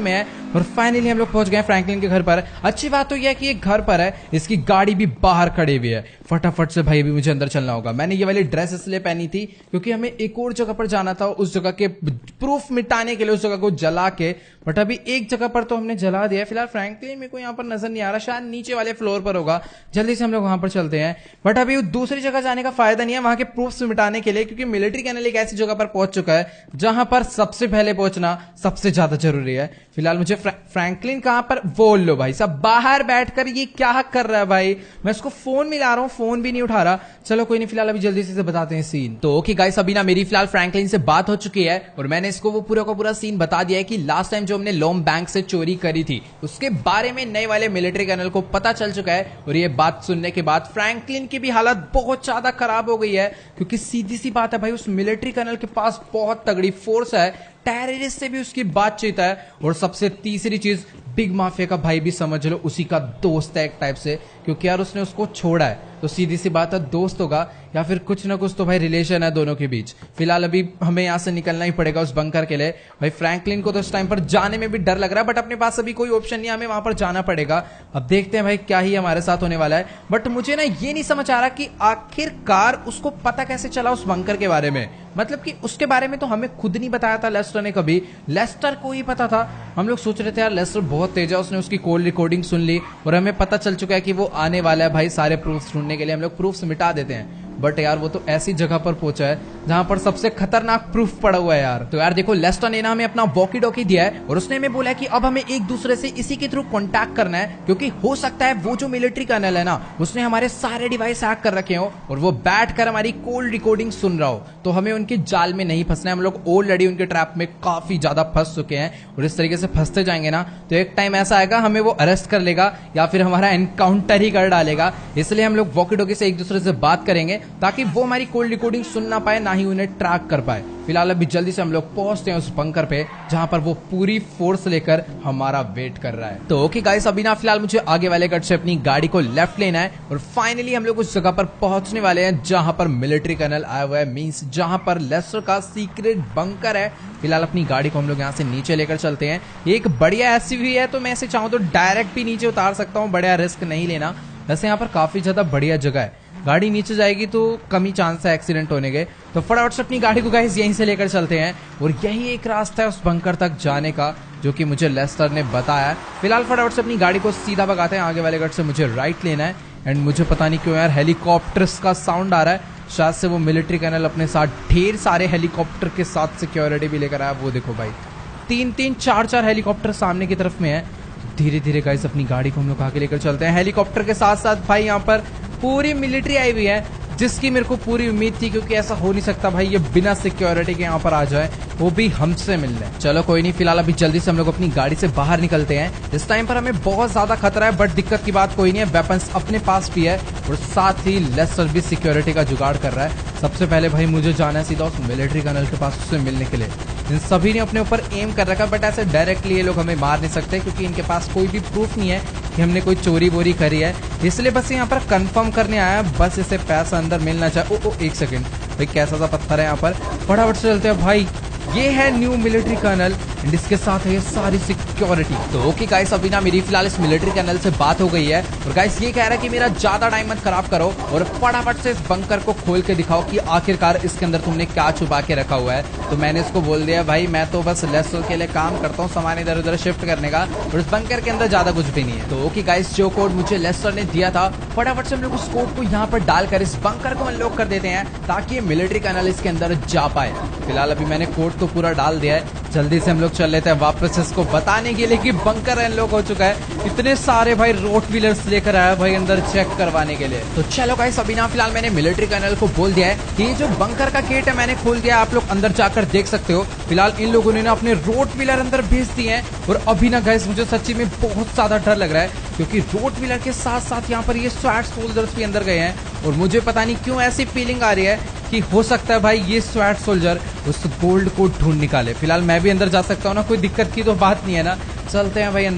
और फाइनली हम लोग पहुंच गए फ्रैंकलिन के घर पर। अच्छी बात तो यह है कि ये घर पर है, इसकी गाड़ी भी बाहर खड़ी हुई है। फटाफट से भाई अभी मुझे अंदर चलना होगा। मैंने ये वाली ड्रेस इसलिए पहनी थी क्योंकि हमें एक और जगह पर जाना था, उस जगह के प्रूफ मिटाने के लिए, उस जगह को जला के। बट अभी एक जगह पर तो हमने जला दिया। फिलहाल फ्रैंकलिन मेरे को यहाँ पर नजर नहीं आ रहा, शायद नीचे वाले फ्लोर पर होगा। जल्दी से हम लोग वहां पर चलते हैं। बट अभी दूसरी जगह जाने का फायदा नहीं है वहां के प्रूफ्स मिटाने के लिए, क्योंकि मिलिट्री कैनल एक ऐसी जगह पर पहुंच चुका है जहां पर सबसे पहले पहुंचना सबसे ज्यादा जरूरी है। फिलहाल मुझे फ्रैंकलिन कहां पर, बोल लो भाई सब बाहर बैठकर ये क्या कर रहा है भाई। मैं उसको फोन मिला रहा हूं, फोन भी नहीं उठा रहा। चलो कोई नहीं, फिलहाल अभी जल्दी से बताते हैं सीन। तो ओके गाइस, अभी ना मेरी फिलहाल फ्रैंकलिन से बात हो चुकी है और मैंने इसको वो पूरा का पूरा सीन बता दिया है कि लास्ट टाइम जो हमने लोम बैंक से चोरी करी थी उसके बारे में नए वाले मिलिट्री कैनल को पता चल चुका है। और ये बात सुनने के बाद फ्रैंकलिन की भी हालत बहुत ज्यादा खराब हो गई है, क्योंकि सीधी सी बात है भाई, उस मिलिट्री कैनल के पास बहुत तगड़ी फोर्स है, टेररिस्ट से भी उसकी बातचीत है, और सबसे तीसरी चीज बिग माफिया का भाई भी समझ लो उसी का दोस्त है एक टाइप से, क्योंकि यार उसने उसको छोड़ा है। तो सीधी सी बात है दोस्त होगा या फिर कुछ ना कुछ तो भाई रिलेशन है दोनों के बीच। फिलहाल अभी हमें यहाँ से निकलना ही पड़ेगा उस बंकर के लिए। भाई फ्रैंकलिन को तो इस टाइम पर जाने में भी डर लग रहा है, बट अपने पास अभी कोई ऑप्शन नहीं है, हमें वहां पर जाना पड़ेगा। अब देखते हैं भाई क्या ही हमारे साथ होने वाला है। बट मुझे ना ये नहीं समझ आ रहा कि आखिरकार उसको पता कैसे चला उस बंकर के बारे में। मतलब कि उसके बारे में तो हमें खुद नहीं बताया था लेस्टर ने कभी, लेस्टर को ही पता था। हम लोग सोच रहे थे यार लेस्टर बहुत तेज है, उसने उसकी कॉल रिकॉर्डिंग सुन ली और हमें पता चल चुका है कि वो आने वाला है भाई सारे प्रूफ्स ढूंढने के लिए। हम लोग प्रूफ्स मिटा देते हैं, बट यार वो तो ऐसी जगह पर पहुंचा है जहां पर सबसे खतरनाक प्रूफ पड़ा हुआ है यार। तो यार देखो, लेस्टर ने ना हमें अपना वॉकी डॉकी दिया है और उसने हमें बोला है कि अब हमें एक दूसरे से इसी के थ्रू कांटेक्ट करना है, क्योंकि हो सकता है वो जो मिलिट्री कर्नल है ना उसने हमारे सारे डिवाइस हैक कर रखे हो और वो बैठकर हमारी कॉल रिकॉर्डिंग सुन रहा हो। तो हमें उनके जाल में नहीं फंसना है। हम लोग ऑलरेडी उनके ट्रैप में काफी ज्यादा फंस चुके हैं और इस तरीके से फंसते जाएंगे ना तो एक टाइम ऐसा आएगा हमें वो अरेस्ट कर लेगा या फिर हमारा एनकाउंटर ही कर डालेगा। इसलिए हम लोग वॉकी डॉकी से एक दूसरे से बात करेंगे ताकि वो हमारी कॉल रिकॉर्डिंग सुन ना पाए, ना ही उन्हें ट्रैक कर पाए। फिलहाल अभी जल्दी से हम लोग पहुंचते हैं उस बंकर पे जहां पर वो पूरी फोर्स लेकर हमारा वेट कर रहा है। तो ओके गाइस, अभी ना फिलहाल मुझे आगे वाले कट से अपनी गाड़ी को लेफ्ट लेना है और फाइनली हम लोग उस जगह पर पहुंचने वाले हैं जहां पर मिलिट्री कर्नल आया हुआ है, मींस जहां पर लेस्टर का सीक्रेट बंकर है। फिलहाल अपनी गाड़ी को हम लोग यहाँ से नीचे लेकर चलते हैं। एक बढ़िया एसयूवी है तो मैं इसे चाहूँ तो डायरेक्ट भी नीचे उतार सकता हूँ, बढ़िया रिस्क नहीं लेना। वैसे यहाँ पर काफी ज्यादा बढ़िया जगह है, गाड़ी नीचे जाएगी तो कम ही चांस है एक्सीडेंट होने के। तो फटाफट से अपनी गाड़ी को गाइस यहीं से लेकर चलते हैं और यही एक रास्ता है उस बंकर तक जाने का जो कि मुझे लेस्टर ने बताया। फिलहाल फटाफट से अपनी गाड़ी को सीधा भगाते हैं। आगे वाले गट से मुझे राइट लेना है एंड मुझे पता नहीं क्यों यार हेलीकॉप्टर्स का साउंड आ रहा है, शायद से वो मिलिट्री कर्नल अपने साथ ढेर सारे हेलीकॉप्टर के साथ सिक्योरिटी भी लेकर आया। वो देखो भाई 3-3 4-4 हेलीकॉप्टर सामने की तरफ में है। धीरे धीरे गाइस अपनी गाड़ी को हम लोग आगे लेकर चलते हैं। हेलीकॉप्टर के साथ साथ भाई यहाँ पर पूरी मिलिट्री आई हुई है, जिसकी मेरे को पूरी उम्मीद थी, क्योंकि ऐसा हो नहीं सकता भाई ये बिना सिक्योरिटी के यहाँ पर आ जाए, वो भी हमसे मिलने। चलो कोई नहीं, फिलहाल अभी जल्दी से हम लोग अपनी गाड़ी से बाहर निकलते हैं। इस टाइम पर हमें बहुत ज्यादा खतरा है, बट दिक्कत की बात कोई नहीं है, वेपन्स अपने पास भी है और साथ ही लेस्टर भी सिक्योरिटी का जुगाड़ कर रहा है। सबसे पहले भाई मुझे जाना है सीधा उस मिलिट्री कर्नल के पास, उससे मिलने के लिए। इन सभी ने अपने ऊपर एम कर रखा, बट ऐसे डायरेक्टली ये लोग हमें मार नहीं सकते क्योंकि इनके पास कोई भी प्रूफ नहीं है कि हमने कोई चोरी वोरी करी है। इसलिए बस यहाँ पर कंफर्म करने आया, बस इसे पैसा अंदर मिलना चाहिए। ओ एक सेकंड भाई, कैसा सा पत्थर है यहाँ पर, फटाफट से चलते हैं भाई। ये है न्यू मिलिट्री कर्नल एंड इसके साथ है ये सारी सिक्योरिटी। तो ओके गाइस, अभी ना मेरी फिलहाल इस मिलिट्री कर्नल से बात हो गई है और गाइस ये कह रहा है कि मेरा ज्यादा टाइम मत खराब करो और फटाफट से इस बंकर को खोल के दिखाओ कि आखिरकार इसके अंदर तुमने क्या छुपा के रखा हुआ है। तो मैंने इसको बोल दिया भाई मैं तो बस लेस्टर के लिए काम करता हूँ, सामान इधर उधर शिफ्ट करने का, और इस बंकर के अंदर ज्यादा कुछ भी नहीं है। तो ओके गाइस, जो कोड मुझे लेस्टर ने दिया था फटाफट से हम लोग उस कोड को यहाँ पर डालकर इस बंकर को अनलॉक कर देते हैं ताकि ये मिलिट्री कर्नल इसके अंदर जा पाए। फिलहाल अभी मैंने कोड तो पूरा डाल दिया है, जल्दी से हम लोग चल लेते हैं वापस इसको बताने के लिए कि बंकर अनलॉक हो चुका है। इतने सारे भाई रोटवीलर्स लेकर आया भाई अंदर चेक करवाने के लिए। तो चलो गाइस, अभी ना फिलहाल मैंने मिलिट्री कर्नल को बोल दिया है कि ये जो बंकर का गेट है मैंने खोल दिया, आप लोग अंदर जाकर देख सकते हो। फिलहाल इन लोगों ने ना अपने रोटवीलर अंदर भेज दिए हैं और अभी ना गाइस मुझे सच्ची में बहुत ज्यादा डर लग रहा है क्योंकि रोटवीलर के साथ साथ यहाँ पर ये स्वैट सोल्जर्स भी अंदर गए हैं और मुझे पता नहीं क्यों ऐसी फीलिंग आ रही है कि हो सकता है भाई ये स्वैट सोल्जर उस गोल्ड को ढूंढ निकाले। फिलहाल मैं भी अंदर जा सकता हूँ ना, कोई दिक्कत की तो बात नहीं है ना। चलते हैं भाई अंदर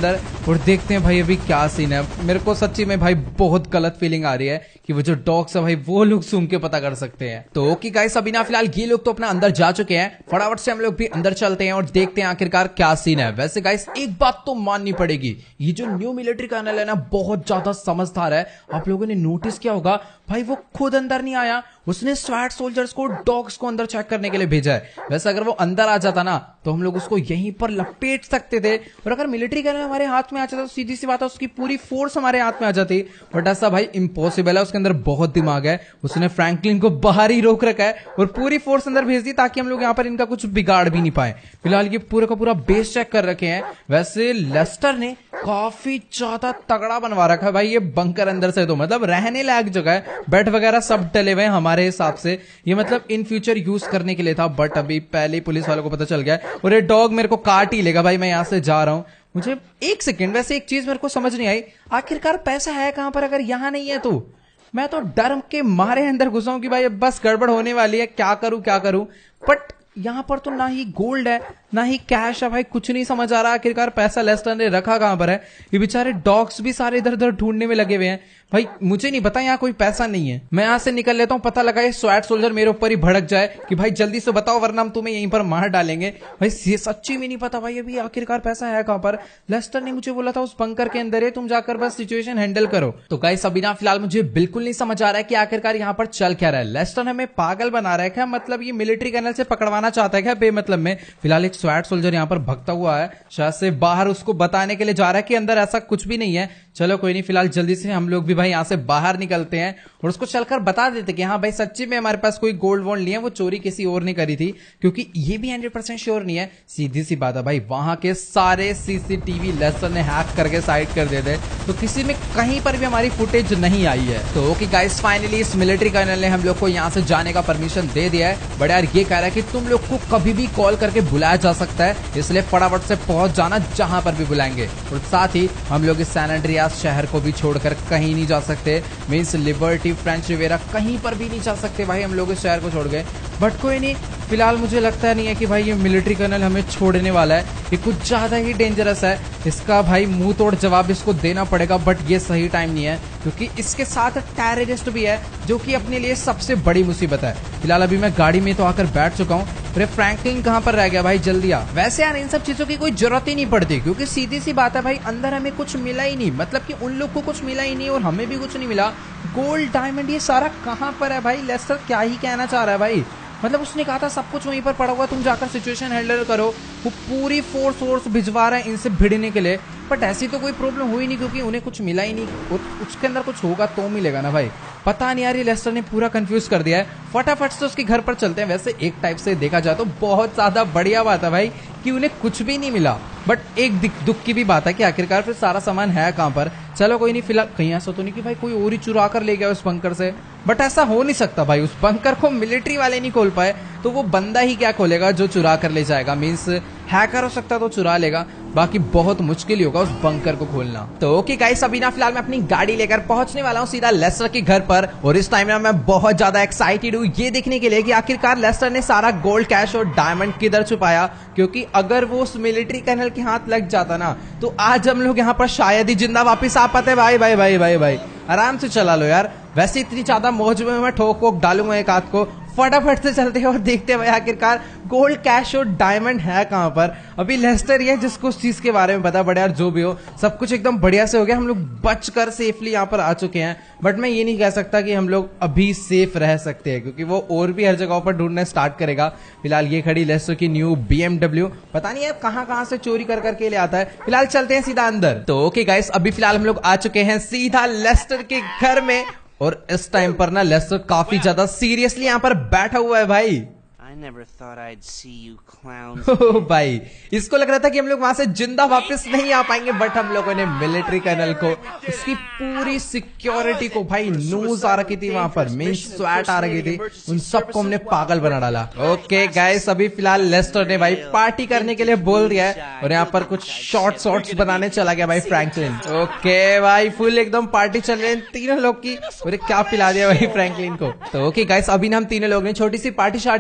और देखते हैं भाई अभी क्या सीन है। मेरे को सच्ची में भाई बहुत गलत फीलिंग आ रही है कि वो जो डॉग्स है भाई वो लोग सूंघ के पता कर सकते हैं। तो ओके गाइस, अभी ना फिलहाल ये लोग तो अपना अंदर जा चुके हैं, फटाफट से हम लोग भी अंदर चलते हैं और देखते हैं आखिरकार क्या सीन है। वैसे गाइस एक बात तो माननी पड़ेगी, ये जो न्यू मिलिट्री कर्नल है ना बहुत ज्यादा समझदार है। आप लोगों ने नोटिस किया होगा भाई वो खुद अंदर नहीं आया, उसने स्वैट सोल्जर्स को, डॉग्स को अंदर चेक करने के लिए भेजा है। वैसे अगर वो अंदर आ जाता ना तो हम लोग उसको यहीं पर लपेट सकते थे, और अगर मिलिट्री कर्नल हमारे हाथ में आ जाता तो सीधी सी बात है उसकी पूरी फोर्स हमारे हाथ में आ जाती। बट ऐसा भाई इम्पॉसिबल है, उसके अंदर बहुत दिमाग है। उसने फ्रैंकलिन को बाहर ही रोक रखा है और पूरी फोर्स अंदर भेज दी ताकि हम लोग यहाँ पर इनका कुछ बिगाड़ भी नहीं पाए। फिलहाल ये पूरा का पूरा बेस चेक कर रखे हैं। वैसे लेस्टर ने काफी ज्यादा तगड़ा बनवा रखा है भाई ये बंकर अंदर से, तो मतलब रहने लायक जगह है, बेड वगैरह सब डले हुए हैं हमारे हिसाब से। ये मतलब इन फ्यूचर यूज करने के लिए था, बट अभी पहले पुलिस वालों को पता चल गया है और ये डॉग मेरे को काट ही लेगा भाई। मैं यहां से जा रहा हूं। मुझे एक सेकेंड, वैसे एक चीज मेरे को समझ नहीं आई, आखिरकार पैसा है कहां पर अगर यहां नहीं है तो? मैं तो डर के मारे अंदर घुसा हूं कि भाई बस गड़बड़ होने वाली है, क्या करूं। बट यहां पर तो ना ही गोल्ड है ना ही कैश है भाई, कुछ नहीं समझ आ रहा आखिरकार पैसा लेस्टर ने रखा कहां पर है। ये बेचारे डॉग्स भी सारे इधर उधर ढूंढने में लगे हुए हैं भाई। मुझे नहीं पता यहाँ कोई पैसा नहीं है, मैं यहां से निकल लेता हूं। पता लगा ये स्वैट सोल्जर मेरे ऊपर ही भड़क जाए कि भाई जल्दी से बताओ वरना हम तुम्हें यहीं पर मार डालेंगे। भाई ये सच्ची में नहीं पता भाई अभी आखिरकार पैसा है कहां पर। लेस्टर ने मुझे बोला था उस बंकर के अंदर है, तुम जाकर बस सिचुएशन हैंडल करो। तो गाइस अभी ना फिलहाल मुझे बिल्कुल नहीं समझ आ रहा है कि आखिरकार यहाँ पर चल क्या रहा है। लेस्टर हमें पागल बना रहा है क्या? मतलब ये मिलिट्री कर्नल से पकड़वाना चाहता है क्या बेमतलब में? फिलहाल एक स्वैट सोल्जर यहाँ पर भगता हुआ है, शायद से बाहर उसको बताने के लिए जा रहा है कि अंदर ऐसा कुछ भी नहीं है। चलो कोई नहीं, फिलहाल जल्दी से हम लोग भी भाई यहाँ से बाहर निकलते हैं और उसको चलकर बता देते कि हाँ भाई सच्ची में हमारे पास कोई गोल्ड वोल्ड नहीं है, वो चोरी किसी और ने करी थी, क्योंकि ये भी 100% श्योर नहीं है। सीधी सी बात है भाई, वहां के सारे सीसीटीवी लेस्टर ने हैक करके साइड कर दिए थे, तो किसी में कहीं पर भी हमारी फुटेज नहीं आई है। तो ओके गाइस, फाइनली इस मिलिट्री कर्नल ने हम लोग को यहाँ से जाने का परमिशन दे दिया है। बट यार ये कह रहा है कि तुम लोग को कभी भी कॉल करके बुलाया जा सकता है, इसलिए फटाफट से पहुंच जाना जहां पर भी बुलाएंगे। और साथ ही हम लोग इस सैन एंड्रियास शहर को भी छोड़कर कहीं नहीं जा सकते, मींस लिबर्टी, फ्रेंच रिवेरा, कहीं पर भी नहीं जा सकते भाई हम लोग इस शहर को छोड़ गए। बट कोई नहीं, फिलहाल मुझे लगता नहीं है कि भाई ये मिलिट्री कर्नल हमें छोड़ने वाला है, ये कुछ ज्यादा ही डेंजरस है। इसका भाई मुंह तोड़ जवाब इसको देना पड़ेगा, बट ये सही टाइम नहीं है क्योंकि इसके साथ टेररिस्ट भी है जो कि अपने लिए सबसे बड़ी मुसीबत है। फिलहाल अभी मैं गाड़ी में तो आकर बैठ चुका हूँ। अरे फ्रैंकलिन कहाँ पर रह गया भाई, जल्दी आ। वैसे यार इन सब चीजों की कोई जरूरत ही नहीं पड़ती क्योंकि सीधी सी बात है भाई अंदर हमें कुछ मिला ही नहीं, मतलब कि उन लोग को कुछ मिला ही नहीं और हमें भी कुछ नहीं मिला। गोल्ड, डायमंड, ये सारा कहाँ पर है भाई? लेस्टर क्या ही कहना चाह रहा है भाई? मतलब उसने कहा था सब कुछ वहीं पर पड़ा हुआ, तुम जाकर सिचुएशन हैंडल करो। वो पूरी फोर्स भिजवा रहा है इनसे भिड़ने के लिए, बट ऐसी तो कोई प्रॉब्लम हुई नहीं क्योंकि उन्हें कुछ मिला ही नहीं। उसके अंदर कुछ होगा तो मिलेगा ना भाई। पता नहीं यार, ये लेस्टर ने पूरा कंफ्यूज कर दिया है। फटाफट से उसके घर पर चलते हैं। वैसे एक टाइप से देखा जाए तो बहुत ज्यादा बढ़िया बात है भाई कि उन्हें कुछ भी नहीं मिला, बट एक दुख की भी बात है कि आखिरकार फिर सारा सामान है कहां पर। चलो कोई नहीं, फिलहाल कहीं ऐसा तो नहीं कि भाई कोई और ही चुरा कर ले गया उस बंकर से, बट ऐसा हो नहीं सकता भाई। उस बंकर को मिलिट्री वाले नहीं खोल पाए तो वो बंदा ही क्या खोलेगा जो चुरा कर ले जाएगा? मींस हैकर हो सकता तो चुरा लेगा, बाकी बहुत मुश्किल ही होगा उस बंकर को खोलना। तो ओके गाइस, अभी ना फिलहाल मैं अपनी गाड़ी लेकर पहुंचने वाला हूं सीधा लेस्टर के घर पर, और इस टाइम ना मैं बहुत ज्यादा एक्साइटेड हूं ये देखने के लिए कि आखिरकार लेस्टर ने सारा गोल्ड, कैश और डायमंड किधर छुपाया, क्योंकि अगर वो उस मिलिट्री कर्नल के हाथ लग जाता ना तो आज हम लोग यहाँ पर शायद ही जिंदा वापिस आ पाते। भाई भाई भाई भाई भाई आराम से चला लो यार, वैसे इतनी ज्यादा मौज में मैं ठोक वोक डालूंगा एक हाथ को। फटाफट से चलते हैं और देखते हैं भाई आखिरकार गोल्ड, कैश और डायमंड है कहां पर। अभी लेस्टर ही है जिसको उस चीज के बारे में पता, बट यार जो भी हो सब कुछ एकदम बढ़िया से हो गया, हम लोग बचकर सेफली यहाँ पर आ चुके हैं। बट मैं ये नहीं कह सकता कि हम लोग अभी सेफ रह सकते हैं क्योंकि वो और भी हर जगह पर ढूंढना स्टार्ट करेगा। फिलहाल ये खड़ी लेस्टर की न्यू BMW, पता नहीं है कहां से चोरी कर करके ले आता है। फिलहाल चलते हैं सीधा अंदर। तो ओके गाइस, अभी फिलहाल हम लोग आ चुके हैं सीधा लेस्टर के घर में, और इस टाइम पर ना लेस्टर काफी ज्यादा सीरियसली यहाँ पर बैठा हुआ है भाई। I never thought I'd see you clowns. भाई इसको लग रहा था कि हम लोग वहां से जिंदा वापस नहीं आ पाएंगे, बट हम लोगों ने मिलिट्री कर्नल को, उसकी पूरी सिक्योरिटी को भाई, न्यूज आ रखी थी वहां पर, मेन स्वैट आ रही थी, उन सबको हमने पागल बना डाला। ओके गाइस, अभी फिलहाल लेस्टर ने भाई पार्टी करने के लिए बोल दिया है और यहाँ पर कुछ शॉर्ट्स बनाने चला गया भाई फ्रैंकलिन। ओके भाई, फुल एकदम पार्टी चल रही है तीनों लोग की, और क्या पिला दिया भाई फ्रैंकलिन को। तो ओके गाइस, अभी ना हम तीनों लोग ने छोटी सी पार्टी शार्टी कर लिया है।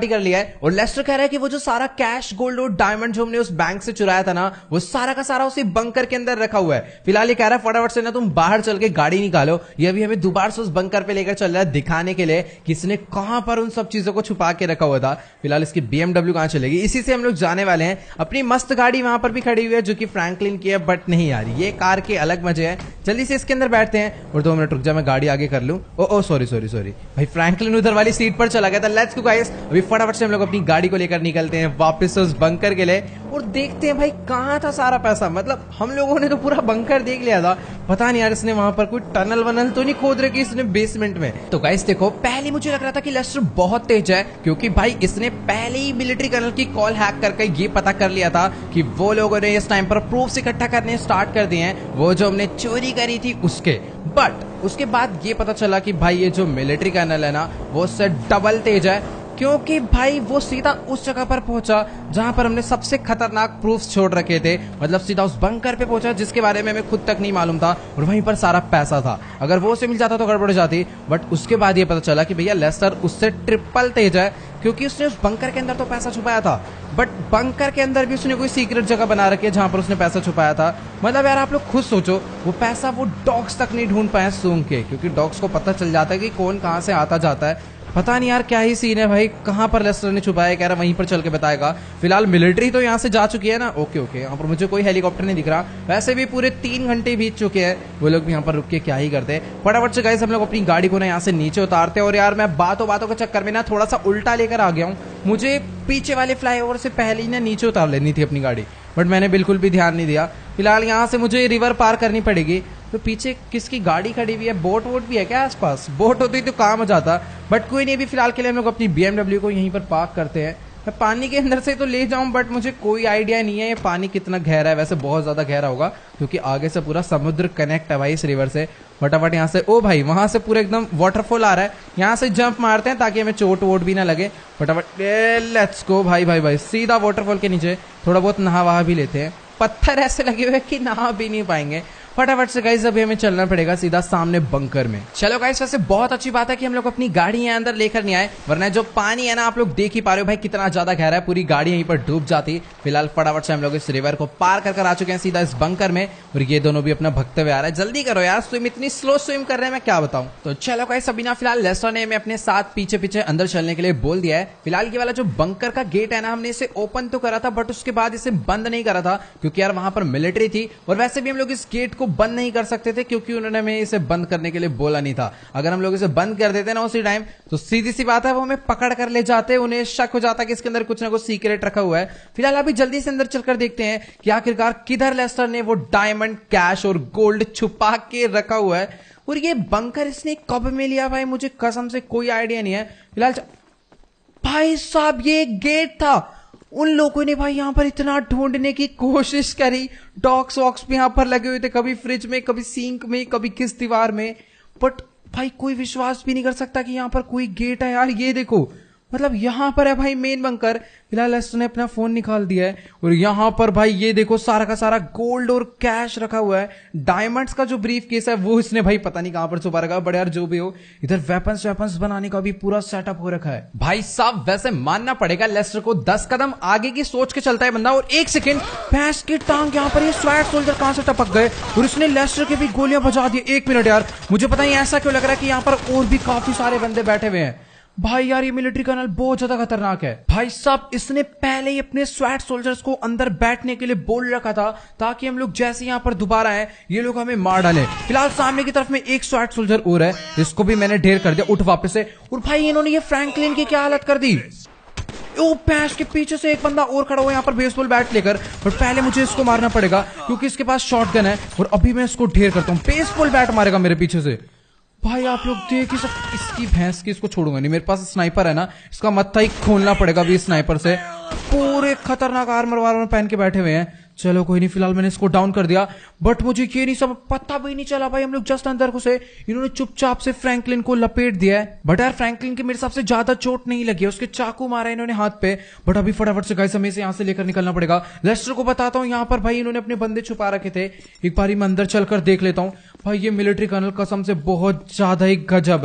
है और लेस्टर कह रहा है कि वो जो सारा कैश, गोल्ड और डायमंड जो हमने उस बैंक से चुराया था ना, वो सारा का सारा उसी बंकर के अंदर रखा हुआ है। फिलहाल ये कह रहा है फटाफट से ना तुम बाहर चल के गाड़ी निकालो। ये अभी हमें दोबारा से उस बंकर पे लेकर चल रहा है दिखाने के लिए कि इसने कहां पर उन सब चीजों को छुपा के रखा हुआ था। फिलहाल इसकी BMW कहां चलेगी, इसी से हम लोग जाने वाले हैं। अपनी मस्त गाड़ी वहां पर भी खड़ी हुई है जो कि फ्रैंकलिन की है, बट नहीं यार ये कार के अलग मजे हैं। जल्दी से इसके अंदर बैठते हैं और 2 मिनट रुक जा, मैं गाड़ी आगे कर लूं। ओ सॉरी भाई, फ्रैंकलिन उधर वाली सीट पर चला गया था। लेट्स गो गाइस, अभी फटाफट से हम लोग अपनी गाड़ी को लेकर निकलते हैं वापस उस बंकर के लिए और देखते हैं भाई कहां था सारा पैसा। मतलब हम लोगों ने तो पूरा बंकर देख लिया था, पता नहीं यार इसने वहां पर कोई टनल वनल तो नहीं खोद रखी इसने बेसमेंट में। तो गाइस देखो, पहले मुझे लग रहा था कि लेस्टर बहुत तेज है क्योंकि भाई इसने पहले ही मिलिट्री कर्नल की कॉल हैक करके ये पता कर लिया था कि वो लोगों ने इस टाइम पर प्रूफ इकट्ठा करने स्टार्ट कर दिए हैं, वो जो हमने चोरी करी थी उसके। बट उसके बाद ये पता चला कि भाई ये जो मिलिट्री कर्नल है ना, वो उससे डबल तेज है क्योंकि भाई वो सीधा उस जगह पर पहुंचा जहां पर हमने सबसे खतरनाक प्रूफ्स छोड़ रखे थे। मतलब सीधा उस बंकर पे पहुंचा जिसके बारे में हमें खुद तक नहीं मालूम था और वहीं पर सारा पैसा था। अगर वो उसे मिल जाता तो गड़बड़ जाती। बट उसके बाद ये पता चला कि भैया लेस्टर उससे ट्रिपल तेज है क्योंकि उसने उस बंकर के अंदर तो पैसा छुपाया था, बट बंकर के अंदर भी उसने कोई सीक्रेट जगह बना रखी है जहां पर उसने पैसा छुपाया था। मतलब यार आप लोग खुद सोचो, वो पैसा वो डॉग्स तक नहीं ढूंढ पाए सूंघ के, क्योंकि डॉग्स को पता चल जाता है कि कौन कहां से आता जाता है। पता नहीं यार क्या ही सीन है भाई, कहां पर लेस्टर ने छुपाया, कह रहा वहीं पर चल के बताएगा। फिलहाल मिलिट्री तो यहां से जा चुकी है ना, ओके यहाँ पर मुझे कोई हेलीकॉप्टर नहीं दिख रहा। वैसे भी पूरे 3 घंटे बीत चुके हैं, वो लोग भी यहाँ पर रुक के क्या ही करते हैं। फटाफट से गाइस हम लोग अपनी गाड़ी को ना यहाँ से नीचे उतारते हैं। और यार मैं बातों के चक्कर में ना थोड़ा सा उल्टा लेकर आ गया हूँ। मुझे पीछे वाले फ्लाईओवर से पहले ही ना नीचे उतार लेनी थी अपनी गाड़ी, बट मैंने बिल्कुल भी ध्यान नहीं दिया। फिलहाल यहाँ से मुझे रिवर पार करनी पड़ेगी। तो पीछे किसकी गाड़ी खड़ी हुई है, बोट वोट भी है क्या आसपास? बोट होती तो काम हो जाता, बट कोई नहीं। अभी फिलहाल के लिए हम लोग अपनी BMW को यहीं पर पार्क करते हैं। मैं पानी के अंदर से तो ले जाऊं, बट मुझे कोई आइडिया नहीं है ये पानी कितना गहरा है। वैसे बहुत ज्यादा गहरा होगा क्योंकि आगे से पूरा समुद्र कनेक्ट है भाई इस रिवर से। फटाफट यहाँ से, ओ भाई वहां से पूरा एकदम वाटरफॉल आ रहा है, यहाँ से जंप मारते हैं ताकि हमें चोट वोट भी ना लगे। फटाफट लेट्स गो भाई सीधा वाटरफॉल के नीचे थोड़ा बहुत नहा वहा भी लेते हैं। पत्थर ऐसे लगे हुए कि नहा भी नहीं पाएंगे। फटाफट से गाइस अभी हमें चलना पड़ेगा सीधा सामने बंकर में। चलो गाइस, वैसे बहुत अच्छी बात है कि हम लोग अपनी गाड़ी यहाँ अंदर लेकर नहीं आए, वरना जो पानी है ना आप लोग देख ही पा रहे हो भाई कितना ज्यादा गहरा है, पूरी गाड़ी यहीं पर डूब जाती। फिलहाल फटाफट से हम लोग इस रिवर को पार कर आ चुके हैं सीधा इस बंकर में, और ये दोनों भी अपना भगते हुए आ रहा है। जल्दी करो यार, स्विम इतनी स्लो स्विम कर रहे हैं मैं क्या बताऊं। तो चलो गाइस, अभी ना फिलहाल लेस्टर ने हमें अपने साथ पीछे अंदर चलने के लिए बोल दिया है। फिलहाल ये वाला जो बंकर का गेट है ना, हमने इसे ओपन तो करा था बट उसके बाद इसे बंद नहीं करा था क्योंकि यार वहां पर मिलिट्री थी, और वैसे भी हम लोग इस गेट को बंद नहीं कर सकते थे क्योंकि उन्होंने हमें इसे बंद करने के लिए बोला नहीं था। अगर हम लोग इसे बंद कर देते ना उसी टाइम, तो सीधी सी बात है वो हमें पकड़ कर ले जाते, उन्हें शक हो जाता कि इसके अंदर कुछ ना कुछ सीक्रेट रखा हुआ है। फिलहाल अभी जल्दी से अंदर चलकर देखते हैं कि आखिरकार किधर लेस्टर ने वो डायमंड, कैश और गोल्ड छुपा के रखा हुआ है। और ये बंकर इसने कब में लिया भाई, मुझे कसम से कोई आइडिया नहीं है। फिलहाल भाई साहब ये गेट था, उन लोगों ने भाई यहां पर इतना ढूंढने की कोशिश करी, डॉक्स वॉक्स भी यहां पर लगे हुए थे, कभी फ्रिज में, कभी सिंक में, कभी किस दीवार में, बट भाई कोई विश्वास भी नहीं कर सकता कि यहां पर कोई गेट है यार। ये देखो, मतलब यहां पर है भाई मेन बंकर। फिलहाल लेस्टर ने अपना फोन निकाल दिया है और यहां पर भाई ये देखो सारा का सारा गोल्ड और कैश रखा हुआ है। डायमंड्स का जो ब्रीफ केस है वो इसने भाई पता नहीं कहां पर छुपा रखा है, बट यार जो भी हो, इधर वेपन्स बनाने का भी पूरा सेटअप हो रखा है। भाई साहब वैसे मानना पड़ेगा लेस्टर को 10 कदम आगे की सोच के चलता है बंदा। और 1 सेकंड, भैंस की टांग यहाँ पर ये स्वैट सोल्जर कहां से टपक गए और इसने लेस्टर के भी गोलियां बजा दी। 1 मिनट यार, मुझे पता नहीं ऐसा क्यों लग रहा है कि यहाँ पर और भी काफी सारे बंदे बैठे हुए हैं। भाई यार ये मिलिट्री कर्नल बहुत ज्यादा खतरनाक है भाई साहब। इसने पहले ही अपने स्वैट सोल्जर्स को अंदर बैठने के लिए बोल रखा था ताकि हम लोग जैसे यहाँ पर दोबारा आए ये लोग हमें मार डालें। फिलहाल सामने की तरफ में एक स्वैट सोल्जर और है, इसको भी मैंने ढेर कर दिया। उठ वापस से। और भाई इन्होंने ये फ्रैंकलिन की क्या हालत कर दी। ओ पैश के पीछे से एक बंदा और खड़ा हुआ यहाँ पर बेसबॉल बैट लेकर, पर पहले मुझे इसको मारना पड़ेगा क्योंकि इसके पास शॉटगन है और अभी मैं इसको ढेर करता हूँ। बेसबॉल बैट मारेगा मेरे पीछे से। भाई आप लोग देख ही सकते, इसकी भैंस की इसको छोड़ूंगा नहीं। मेरे पास स्नाइपर है ना, इसका मत्था ही खोलना पड़ेगा अभी स्नाइपर से। पूरे खतरनाक आर्मर वार्मर पहन के बैठे हुए हैं। चलो कोई नहीं, फिलहाल मैंने इसको डाउन कर दिया, बट मुझे ये नहीं सब पता भी नहीं चला भाई। हम लोग जस्ट अंदर घुसे, इन्होंने चुपचाप से फ्रैंकलिन को लपेट दिया है। बट यार फ्रैंकलिन के मेरे हिसाब से ज्यादा चोट नहीं लगी है, उसके चाकू मारा है इन्होंने हाथ पे। बट अभी फटाफट से गाइस हमें इसे यहाँ से लेकर निकलना पड़ेगा। लेस्टर को बताता हूँ यहाँ पर भाई इन्होंने अपने बंदे छुपा रखे थे, एक बार मैं अंदर चलकर देख लेता हूँ। भाई ये मिलिट्री कर्नल कसम से बहुत ज्यादा ही गजब है।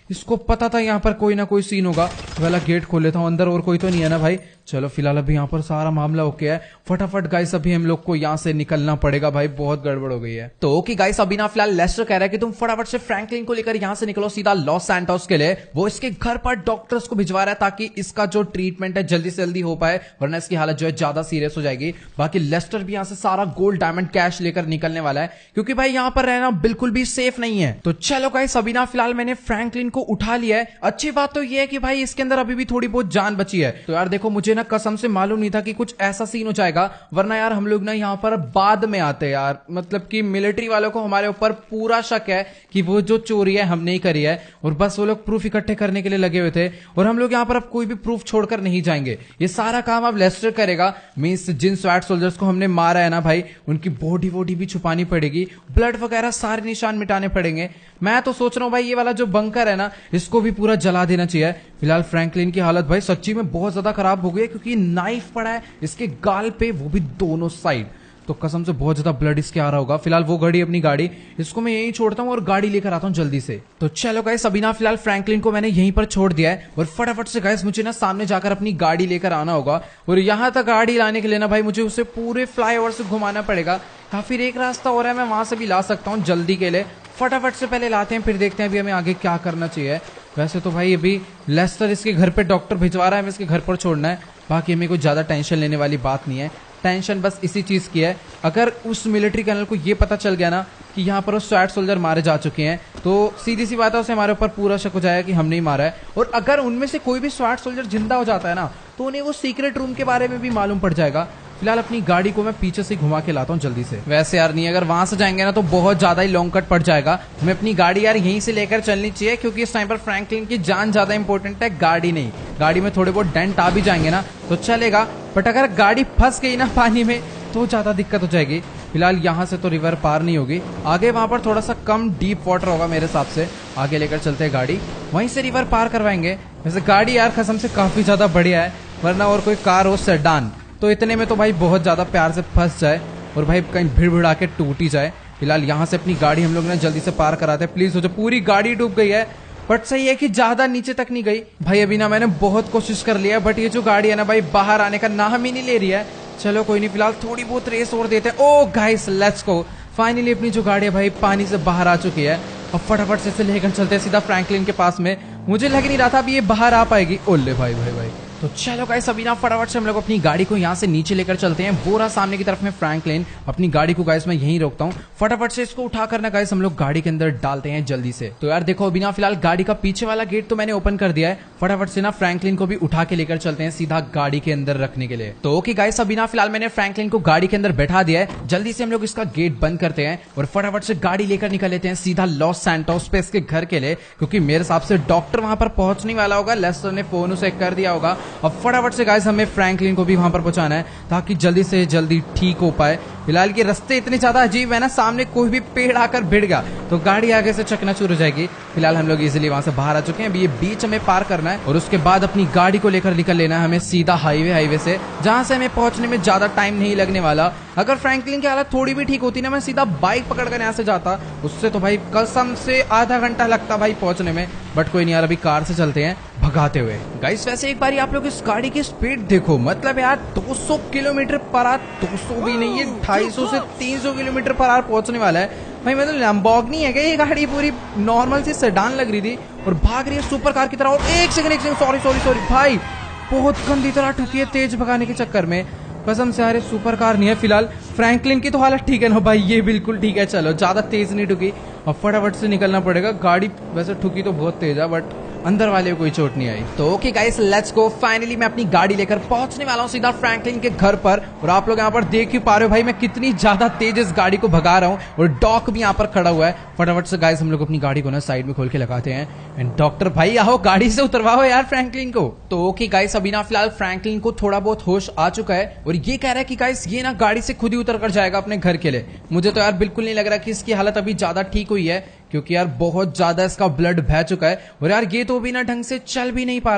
इसको पता था यहाँ पर कोई ना कोई सीन होगा। वाला गेट खोल लेता हूँ, अंदर और कोई तो नहीं है ना भाई। चलो फिलहाल अभी यहाँ पर सारा मामला ओके है। फटाफट गाइस अभी हम लोग को यहाँ से निकलना पड़ेगा भाई, बहुत गड़बड़ हो गई है। तो ओके गाइस अभी ना फिलहाल लेस्टर कह रहा है कि तुम फटाफट से फ्रैंकलिन को लेकर यहाँ से निकलो सीधा लॉस सैंटोस के लिए। वो इसके घर पर डॉक्टर्स को भिजवा रहा है ताकि इसका जो ट्रीटमेंट है जल्दी से जल्दी हो पाए, वरना इसकी हालत जो है ज्यादा सीरियस हो जाएगी। बाकी लेस्टर भी यहाँ से सारा गोल्ड डायमंड कैश लेकर निकलने वाला है, क्योंकि भाई यहाँ पर रहना बिल्कुल भी सेफ नहीं है। तो चलो गाइस अभी ना फिलहाल मैंने फ्रैंकलिन को उठा लिया है। अच्छी बात तो यह है कि भाई इसके अंदर अभी भी थोड़ी बहुत जान बची है। तो यार देखो, मुझे ना कसम से मालूम नहीं था कि कुछ ऐसा सीन हो जाएगा, वरना यार हम लोग ना यहाँ पर बाद में आते यार। मतलब कि मिलिट्री वालों को हमारे ऊपर पूरा शक है कि वो जो चोरी है हमने ही करी है, और बस वो लोग प्रूफ इकट्ठे करने के लिए लगे हुए थे, और हम लोग यहाँ पर अब कोई भी प्रूफ छोड़कर नहीं जाएंगे। ये सारा काम अब लेस्टर करेगा। मींस जिन स्वैट सोल्जर्स को हमने मारा है ना भाई, उनकी बॉडी वॉडी भी छुपानी पड़ेगी, ब्लड वगैरह सारे निशान मिटाने पड़ेंगे। मैं तो सोच रहा हूँ भाई ये वाला जो बंकर है ना, इसको भी पूरा जला देना चाहिए। फिलहाल फ्रैंकलिन की हालत भाई सच्ची में बहुत ज्यादा खराब हो गई है, क्योंकि नाइफ पड़ा है इसके गाल पे, वो भी दोनों साइड। तो कसम से बहुत ज्यादा ब्लड इसके आ रहा होगा। फिलहाल वो घड़ी अपनी गाड़ी, इसको मैं यहीं छोड़ता हूँ और गाड़ी लेकर आता हूँ जल्दी से। तो चलो गाइस अभी ना फिलहाल फ्रैंकलिन को मैंने यहीं पर छोड़ दिया है, और फटाफट से गाइस मुझे ना सामने जाकर अपनी गाड़ी लेकर आना होगा। और यहाँ तक गाड़ी लाने के लिए ना भाई मुझे उसे पूरे फ्लाईओवर से घुमाना पड़ेगा, या फिर एक रास्ता हो रहा है मैं वहां से भी ला सकता हूँ जल्दी के लिए। फटाफट से पहले लाते हैं, फिर देखते हैं अभी हमें आगे क्या करना चाहिए। वैसे तो भाई अभी लेस्टर इसके घर पे डॉक्टर भिजवा रहा है, हमें इसके घर पर छोड़ना है। बाकी हमें कोई ज्यादा टेंशन लेने वाली बात नहीं है। टेंशन बस इसी चीज की है, अगर उस मिलिट्री कर्नल को ये पता चल गया ना कि यहाँ पर वो स्वैट सोल्जर मारे जा चुके हैं, तो सीधी सी बात है उसे हमारे ऊपर पूरा शक हो जाएगा कि हमने ही मारा है। और अगर उनमें से कोई भी स्वैट सोल्जर जिंदा हो जाता है ना, तो उन्हें वो सीक्रेट रूम के बारे में भी मालूम पड़ जाएगा। फिलहाल अपनी गाड़ी को मैं पीछे से घुमा के लाता हूँ जल्दी से। वैसे यार नहीं, अगर वहां से जाएंगे ना तो बहुत ज्यादा ही लॉन्ग कट पड़ जाएगा। हमें अपनी गाड़ी यार यहीं से लेकर चलनी चाहिए, क्योंकि इस टाइम पर फ्रैंकलिन की जान ज्यादा इंपॉर्टेंट है, गाड़ी नहीं। गाड़ी में थोड़े बहुत डेंट आ भी जाएंगे ना तो चलेगा, बट अगर गाड़ी फंस गई ना पानी में तो ज्यादा दिक्कत हो जाएगी। फिलहाल यहाँ से तो रिवर पार नहीं होगी, आगे वहां पर थोड़ा सा कम डीप वाटर होगा मेरे हिसाब से। आगे लेकर चलते हैं गाड़ी, वहीं से रिवर पार करवाएंगे। वैसे गाड़ी यार कसम से काफी ज्यादा बढ़िया है, वरना और कोई कार हो सेडान तो इतने में तो भाई बहुत ज्यादा प्यार से फंस जाए और भाई कहीं भीड़ भिड़ा के टूट ही जाए। फिलहाल यहाँ से अपनी गाड़ी हम लोग ने जल्दी से पार कराते हैं। प्लीज हो जो, पूरी गाड़ी डूब गई है, बट सही है कि ज्यादा नीचे तक नहीं गई भाई। अभी ना मैंने बहुत कोशिश कर लिया, बट ये जो गाड़ी है ना भाई बाहर आने का नाम ही नहीं ले रही है। चलो कोई नहीं, फिलहाल थोड़ी बहुत रेस और देते हैं। Oh guys let's go, finally अपनी जो गाड़ी है भाई पानी से बाहर आ चुकी है। अब फटाफट से लेकर चलते हैं सीधा फ्रैंकलिन के पास में। मुझे लग नहीं रहा था अभी ये बाहर आ पाएगी। ओले भाई भाई भाई। तो चलो गाइस अभी ना फटाफट से हम लोग अपनी गाड़ी को यहाँ से नीचे लेकर चलते हैं। वो रहा सामने की तरफ में फ्रैंकलिन, अपनी गाड़ी को गाइस मैं यहीं रोकता हूँ। फटाफट से इसको उठा करना गाइस हम लोग गाड़ी के अंदर डालते हैं जल्दी से। तो यार देखो अभी ना फिलहाल गाड़ी का पीछे वाला गेट तो मैंने ओपन कर दिया है। फटाफट से ना फ्रैंकलिन को भी उठा के लेकर चलते हैं सीधा गाड़ी के अंदर रखने के लिए। तो ओके गाइस अभी ना फिलहाल मैंने फ्रैंकलिन को गाड़ी के अंदर बैठा दिया है। जल्दी से हम लोग इसका गेट बंद करते हैं और फटाफट से गाड़ी लेकर निकल लेते हैं सीधा लॉस सैंटोस पे इसके घर के लिए, क्योंकि मेरे हिसाब से डॉक्टर वहां पर पहुंचने वाला होगा। लेस्टर ने फोन उसे कर दिया होगा। अब फटाफट से गाइस हमें फ्रैंकलिन को भी वहां पर पहुंचाना है ताकि जल्दी से जल्दी ठीक हो पाए। फिलहाल के रास्ते इतने ज्यादा अजीब है ना, सामने कोई भी पेड़ आकर भिड़ गया तो गाड़ी आगे से चकनाचूर हो जाएगी। फिलहाल हम लोग इजीली वहां से बाहर आ चुके हैं। अभी ये बीच हमें पार करना है और उसके बाद अपनी गाड़ी को लेकर निकल लेना है हमें सीधा हाईवे से, जहां से हमें पहुंचने में ज्यादा टाइम नहीं लगने वाला। अगर फ्रैंकलिन की हालत थोड़ी भी ठीक होती ना, मैं सीधा बाइक पकड़कर यहाँ से जाता, उससे तो भाई कसम से आधा घंटा लगता भाई पहुंचने में। बट कोई नहीं यार, अभी कार से चलते हैं भगाते हुए। गाइस वैसे एक बार आप लोग इस गाड़ी की स्पीड देखो, मतलब यार 200 किलोमीटर पर आवर, 200 भी नहीं है 250 से 300 किलोमीटर पर आवर पहुंचने वाला है भाई। मतलब लैम्बोर्गिनी है क्या ये गाड़ी? पूरी नॉर्मल सी सेडान लग रही थी और भाग रही है सुपर कार की तरह। और एक सेकंड सॉरी भाई, बहुत गंदी तरह ठुकी है तेज भगाने के चक्कर में। कसम से यार सुपर कार नहीं है। फिलहाल फ्रैंकलिन की तो हालत ठीक है ना भाई, ये बिल्कुल ठीक है। चलो ज्यादा तेज नहीं ठुकी, अब फटाफट से निकलना पड़ेगा। गाड़ी वैसे ठुकी तो बहुत तेज है, बट अंदर वाले को कोई चोट नहीं आई। तो okay guys let's go. Finally मैं अपनी गाड़ी लेकर पहुंचने वाला हूं सीधा फ्रैंकलिन के घर पर। और आप लोग यहाँ पर देख ही पा रहे हो भाई मैं कितनी ज्यादा तेज इस गाड़ी को भगा रहा हूँ, और डॉक भी यहाँ पर खड़ा हुआ है। फटाफट से गाइस हम लोग अपनी गाड़ी को ना साइड में खोल के लगाते हैं। एंड डॉक्टर भाई आओ गाड़ी से उतरवाओ यार फ्रैंकलिन को। तो ओके गाइस अभी ना फिलहाल फ्रैंकलिन को थोड़ा बहुत होश आ चुका है और ये कह रहा है कि गाइस ये ना गाड़ी से खुद ही उतर कर जाएगा अपने घर के लिए। मुझे तो यार बिल्कुल नहीं लग रहा कि इसकी हालत अभी ज्यादा ठीक हुई है, क्योंकि यार बहुत ज्यादा इसका ब्लड बह चुका है और यार ये तो भी ना ढंग से चल भी नहीं पा रहा है।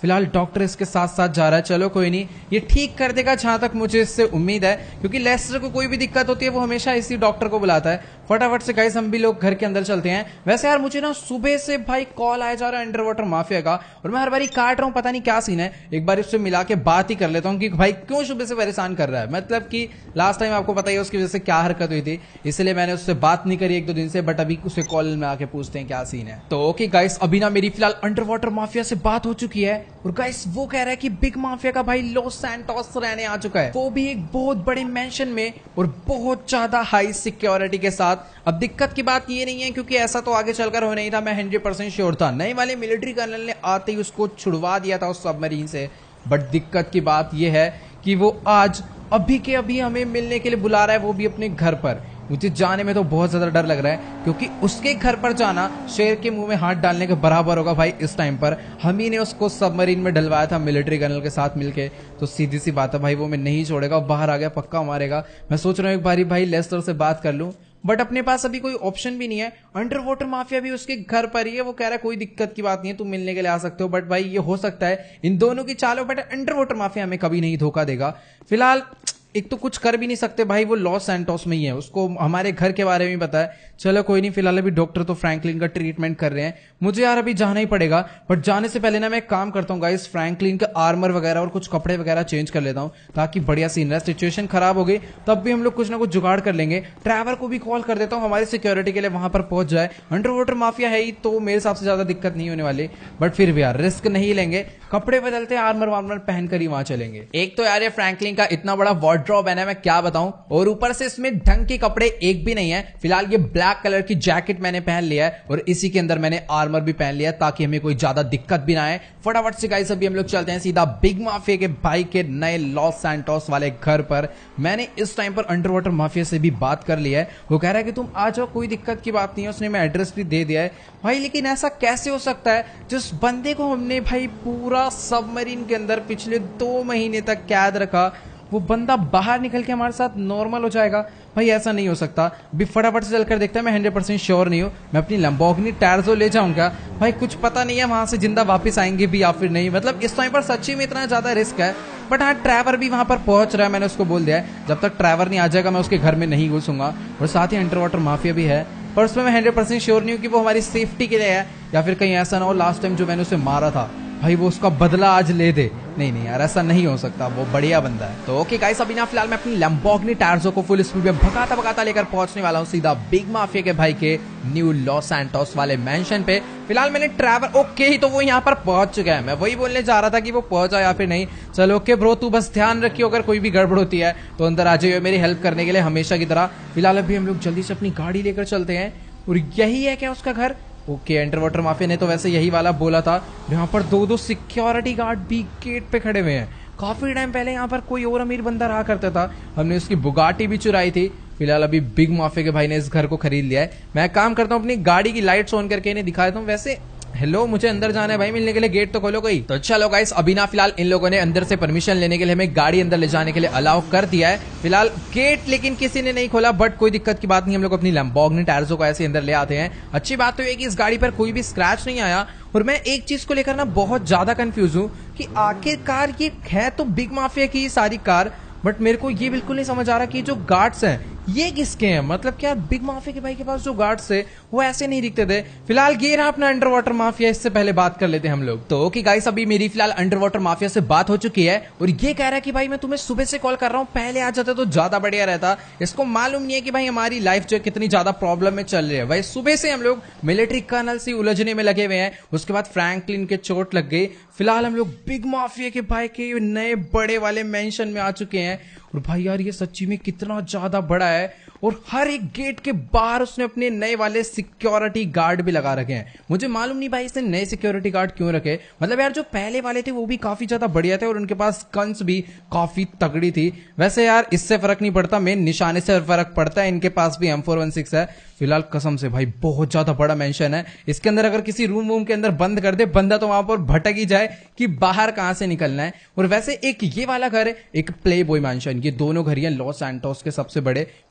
फिलहाल डॉक्टर इसके साथ साथ जा रहा है। चलो कोई नहीं, ये ठीक कर देगा जहां तक मुझे इससे उम्मीद है, क्योंकि लेस्टर को कोई भी दिक्कत होती है वो हमेशा इसी डॉक्टर को बुलाता है। फटाफट से गाइस हम भी लोग घर के अंदर चलते हैं। वैसे यार मुझे ना सुबह से भाई कॉल आया जा रहा है अंडर वाटर माफिया का, और मैं हर बारी काट रहा हूँ, पता नहीं क्या सीन है। एक बार उससे मिला के बात ही कर लेता हूँ कि भाई क्यों सुबह से परेशान कर रहा है। मतलब कि लास्ट टाइम आपको पता ही है उसकी वजह से क्या हरकत हुई थी, इसलिए मैंने उससे बात नहीं करी 1-2 दिन से, बट अभी उसे कॉल में आके पूछते हैं क्या सीन है। तो ओके गाइस, अभी ना मेरी फिलहाल अंडर वाटर माफिया से बात हो चुकी है, और गाइस वो कह रहा है कि बिग माफिया का भाई लॉस सैंटोस रहने आ चुका है, वो भी एक बहुत बड़े मेंशन में और बहुत ज्यादा हाई सिक्योरिटी के साथ। अब दिक्कत की बात ये नहीं है, क्योंकि ऐसा तो आगे चलकर हो नहीं था, मैं 100% श्योर था। नए वाले मिलिट्री कर्नल ने आते ही उसको छुड़वा दिया था उस सबमरीन से, बट दिक्कत की बात ये है कि वो आज अभी के अभी हमें मिलने के लिए बुला रहा है, वो भी अपने घर पर। मुझे जाने में तो बहुत ज्यादा डर लग रहा है, क्योंकि उसके घर पर जाना शेर के मुंह में हाथ डालने के बराबर होगा भाई। इस टाइम पर हम ही ने उसको सबमरीन में डलवाया था मिलिट्री कर्नल के साथ मिलके, तो सीधी सी बात है भाई वो मैं नहीं छोड़ेगा, बाहर आ गया पक्का मारेगा। मैं सोच रहा हूँ एक बारी भाई लेस्टर से बात कर लूं, बट अपने पास अभी कोई ऑप्शन भी नहीं है। अंडर वाटर माफिया भी उसके घर पर ही है, वो कह रहा है कोई दिक्कत की बात नहीं है, तुम मिलने के लिए आ सकते हो। बट भाई ये हो सकता है इन दोनों की चालों, बट अंडर वाटर माफिया हमें कभी नहीं धोखा देगा। फिलहाल एक तो कुछ कर भी नहीं सकते भाई, वो लॉस सैंटोस में ही है, उसको हमारे घर के बारे में पता है। चलो कोई नहीं, फिलहाल अभी डॉक्टर तो फ्रैंकलिन का ट्रीटमेंट कर रहे हैं, मुझे यार अभी जाना ही पड़ेगा। बट जाने से पहले ना मैं एक काम करता हूँ गाइस, फ्रैंकलिन का आर्मर वगैरह और कुछ कपड़े वगैरह चेंज कर लेता हूँ, ताकि बढ़िया सीन रहे। सिचुएशन खराब हो गई तब भी हम लोग कुछ ना कुछ जुगाड़ कर लेंगे। ट्रैवर को भी कॉल कर देता हूँ हमारी सिक्योरिटी के लिए, वहां पर पहुंच जाए। अंडर वाटर माफिया है ही तो मेरे हिसाब से ज्यादा दिक्कत नहीं होने वाली, बट फिर भी यार रिस्क नहीं लेंगे, कपड़े बदलते आर्मर वार्मर पहनकर ही वहां चलेंगे। एक तो यार ये फ्रैंकलिन का इतना बड़ा वार्डरोब है ना, मैं क्या बताऊं, और ऊपर से इसमें ढंग के कपड़े एक भी नहीं है। फिलहाल ये ब्लैक कलर की जैकेट मैंने पहन लिया है, और इसी के अंदर मैंने आर्मर भी पहन लिया है, ताकि हमें कोई ज्यादा दिक्कत भी ना आए। फटाफट से गाइस अभी हम लोग चलते हैं सीधा बिग माफिया के भाई के नए लॉस सैंटोस वाले घर पर। मैंने इस टाइम पर अंडर वाटर माफिया से भी बात कर लिया है, वो कह रहा है कि तुम आ जाओ, कोई दिक्कत की बात नहीं है। उसने मैं एड्रेस भी दे दिया है भाई, लेकिन ऐसा कैसे हो सकता है जिस बंदे को हमने भाई पूरा सबमरीन के अंदर पिछले 2 महीने तक कैद रखा, वो बंदा बाहर निकल के हमारे साथ नॉर्मल हो जाएगा? भाई ऐसा नहीं हो सकता। अभी फटाफट से चलकर देखता है, मैं 100% श्योर नहीं हूँ। मैं अपनी लैम्बोर्गिनी टैर्जो ले जाऊंगा भाई, कुछ पता नहीं है वहां से जिंदा वापस आएंगे भी या फिर नहीं। मतलब इस टाइम पर सच्ची में इतना ज्यादा रिस्क है। बट हाँ, ट्रैवर भी वहां पर पहुंच रहा है, मैंने उसको बोल दिया है जब तक ट्रैवर नहीं आ जाएगा मैं उसके घर में नहीं घुसूंगा। और साथ ही अंडर वाटर माफिया भी है, पर उसमें मैं 100% श्योर नहीं हूँ कि वो हमारी सेफ्टी के लिए है, या फिर कहीं ऐसा ना हो लास्ट टाइम जो मैंने उसे मारा था भाई वो उसका बदला आज ले दे। नहीं यार, ऐसा नहीं हो सकता, वो बढ़िया बंदा है। तो ओके गाइस, अभी ना फिलहाल मैं अपनी लैम्बोर्गिनी टैर्जो को फुल स्पीड में भगाता लेकर पहुंचने वाला हूं सीधा बिग माफिया के भाई के न्यू लॉस सैंटोस वाले मेंशन पे। फिलहाल मैंने ट्रैवल ओके ही तो वो यहाँ पर पहुंच चुका है, मैं वही बोलने जा रहा था कि वो पहुंचा या फिर नहीं। चलो ओके ब्रो, तू बस ध्यान रखियो, अगर कोई भी गड़बड़ होती है तो अंदर आ जाइए मेरी हेल्प करने के लिए हमेशा की तरह। फिलहाल अभी हम लोग जल्दी से अपनी गाड़ी लेकर चलते हैं, और यही है क्या उसका घर? ओके, अंडर वाटर माफिया ने तो वैसे यही वाला बोला था। यहाँ पर 2 सिक्योरिटी गार्ड भी गेट पे खड़े हुए हैं। काफी टाइम पहले यहाँ पर कोई और अमीर बंदा रहा करता था, हमने उसकी बुगाटी भी चुराई थी। फिलहाल अभी बिग माफिया के भाई ने इस घर को खरीद लिया है। मैं काम करता हूँ, अपनी गाड़ी की लाइट्स ऑन करके इन्हें दिखा देता हूँ। वैसे हेलो, मुझे अंदर जाना है भाई मिलने के लिए, गेट तो खोलो कोई। तो चलो गाइस, अभी ना फिलहाल इन लोगों ने अंदर से परमिशन लेने के लिए हमें गाड़ी अंदर ले जाने के लिए अलाउ कर दिया है। फिलहाल गेट लेकिन किसी ने नहीं खोला, बट कोई दिक्कत की बात नहीं, हम लोग अपनी लैम्बोर्गिनी टैर्जो को ऐसे अंदर ले आते हैं। अच्छी बात तो ये कि इस गाड़ी पर कोई भी स्क्रैच नहीं आया, और मैं एक चीज को लेकर ना बहुत ज्यादा कंफ्यूज हूँ कि आखिरकार ये है तो बिग माफिया की सारी कार, बट मेरे को ये बिल्कुल नहीं समझ आ रहा कि जो गार्ड्स हैं ये किसके हैं। मतलब क्या बिग माफिया के भाई के पास जो गार्ड्स थे वो ऐसे नहीं दिखते थे। फिलहाल ये रहा अपना अंडर वाटर माफिया, इससे पहले बात कर लेते हैं हम लोग। तो ओके गाइस, अभी मेरी फिलहाल अंडर वाटर माफिया से बात हो चुकी है, और ये कह रहा है कि भाई मैं तुम्हें सुबह से कॉल कर रहा हूँ, पहले आ जाते तो ज्यादा बढ़िया रहता। इसको मालूम नहीं है कि भाई हमारी लाइफ जो कितनी ज्यादा प्रॉब्लम में चल रही है। भाई सुबह से हम लोग मिलिट्री कर्नल से उलझने में लगे हुए हैं, उसके बाद फ्रैंकलिन के चोट लग गई। फिलहाल हम लोग बिग माफिया के भाई के नए बड़े वाले मेंशन में आ चुके हैं, और भाई यार ये सच्ची में कितना ज्यादा बड़ा है, और हर एक गेट के बाहर उसने अपने नए वाले सिक्योरिटी गार्ड भी लगा रखे हैं। मुझे मालूम नहीं भाई इसने नए सिक्योरिटी गार्ड क्यों रखे। मतलब यार जो पहले वाले थे वो भी काफी ज्यादा बढ़िया थे, और उनके पास गन्स भी काफी तगड़ी थी। वैसे यार इससे फर्क नहीं पड़ता, मेन निशाने से फर्क पड़ता है। इनके पास भी M416 है। फिलहाल कसम से भाई बहुत ज्यादा बड़ा मेंशन है, इसके अंदर अगर किसी रूम के अंदर बंद कर दे बंदा तो वहां पर भटक ही जाए कि बाहर कहां से निकलना है। और वैसे एक ये वाला घर है, एक प्ले बॉय मेंशन, ये दोनों घर हैं लॉस सैंटोस के सबसे बड़े। फिलहाल अभी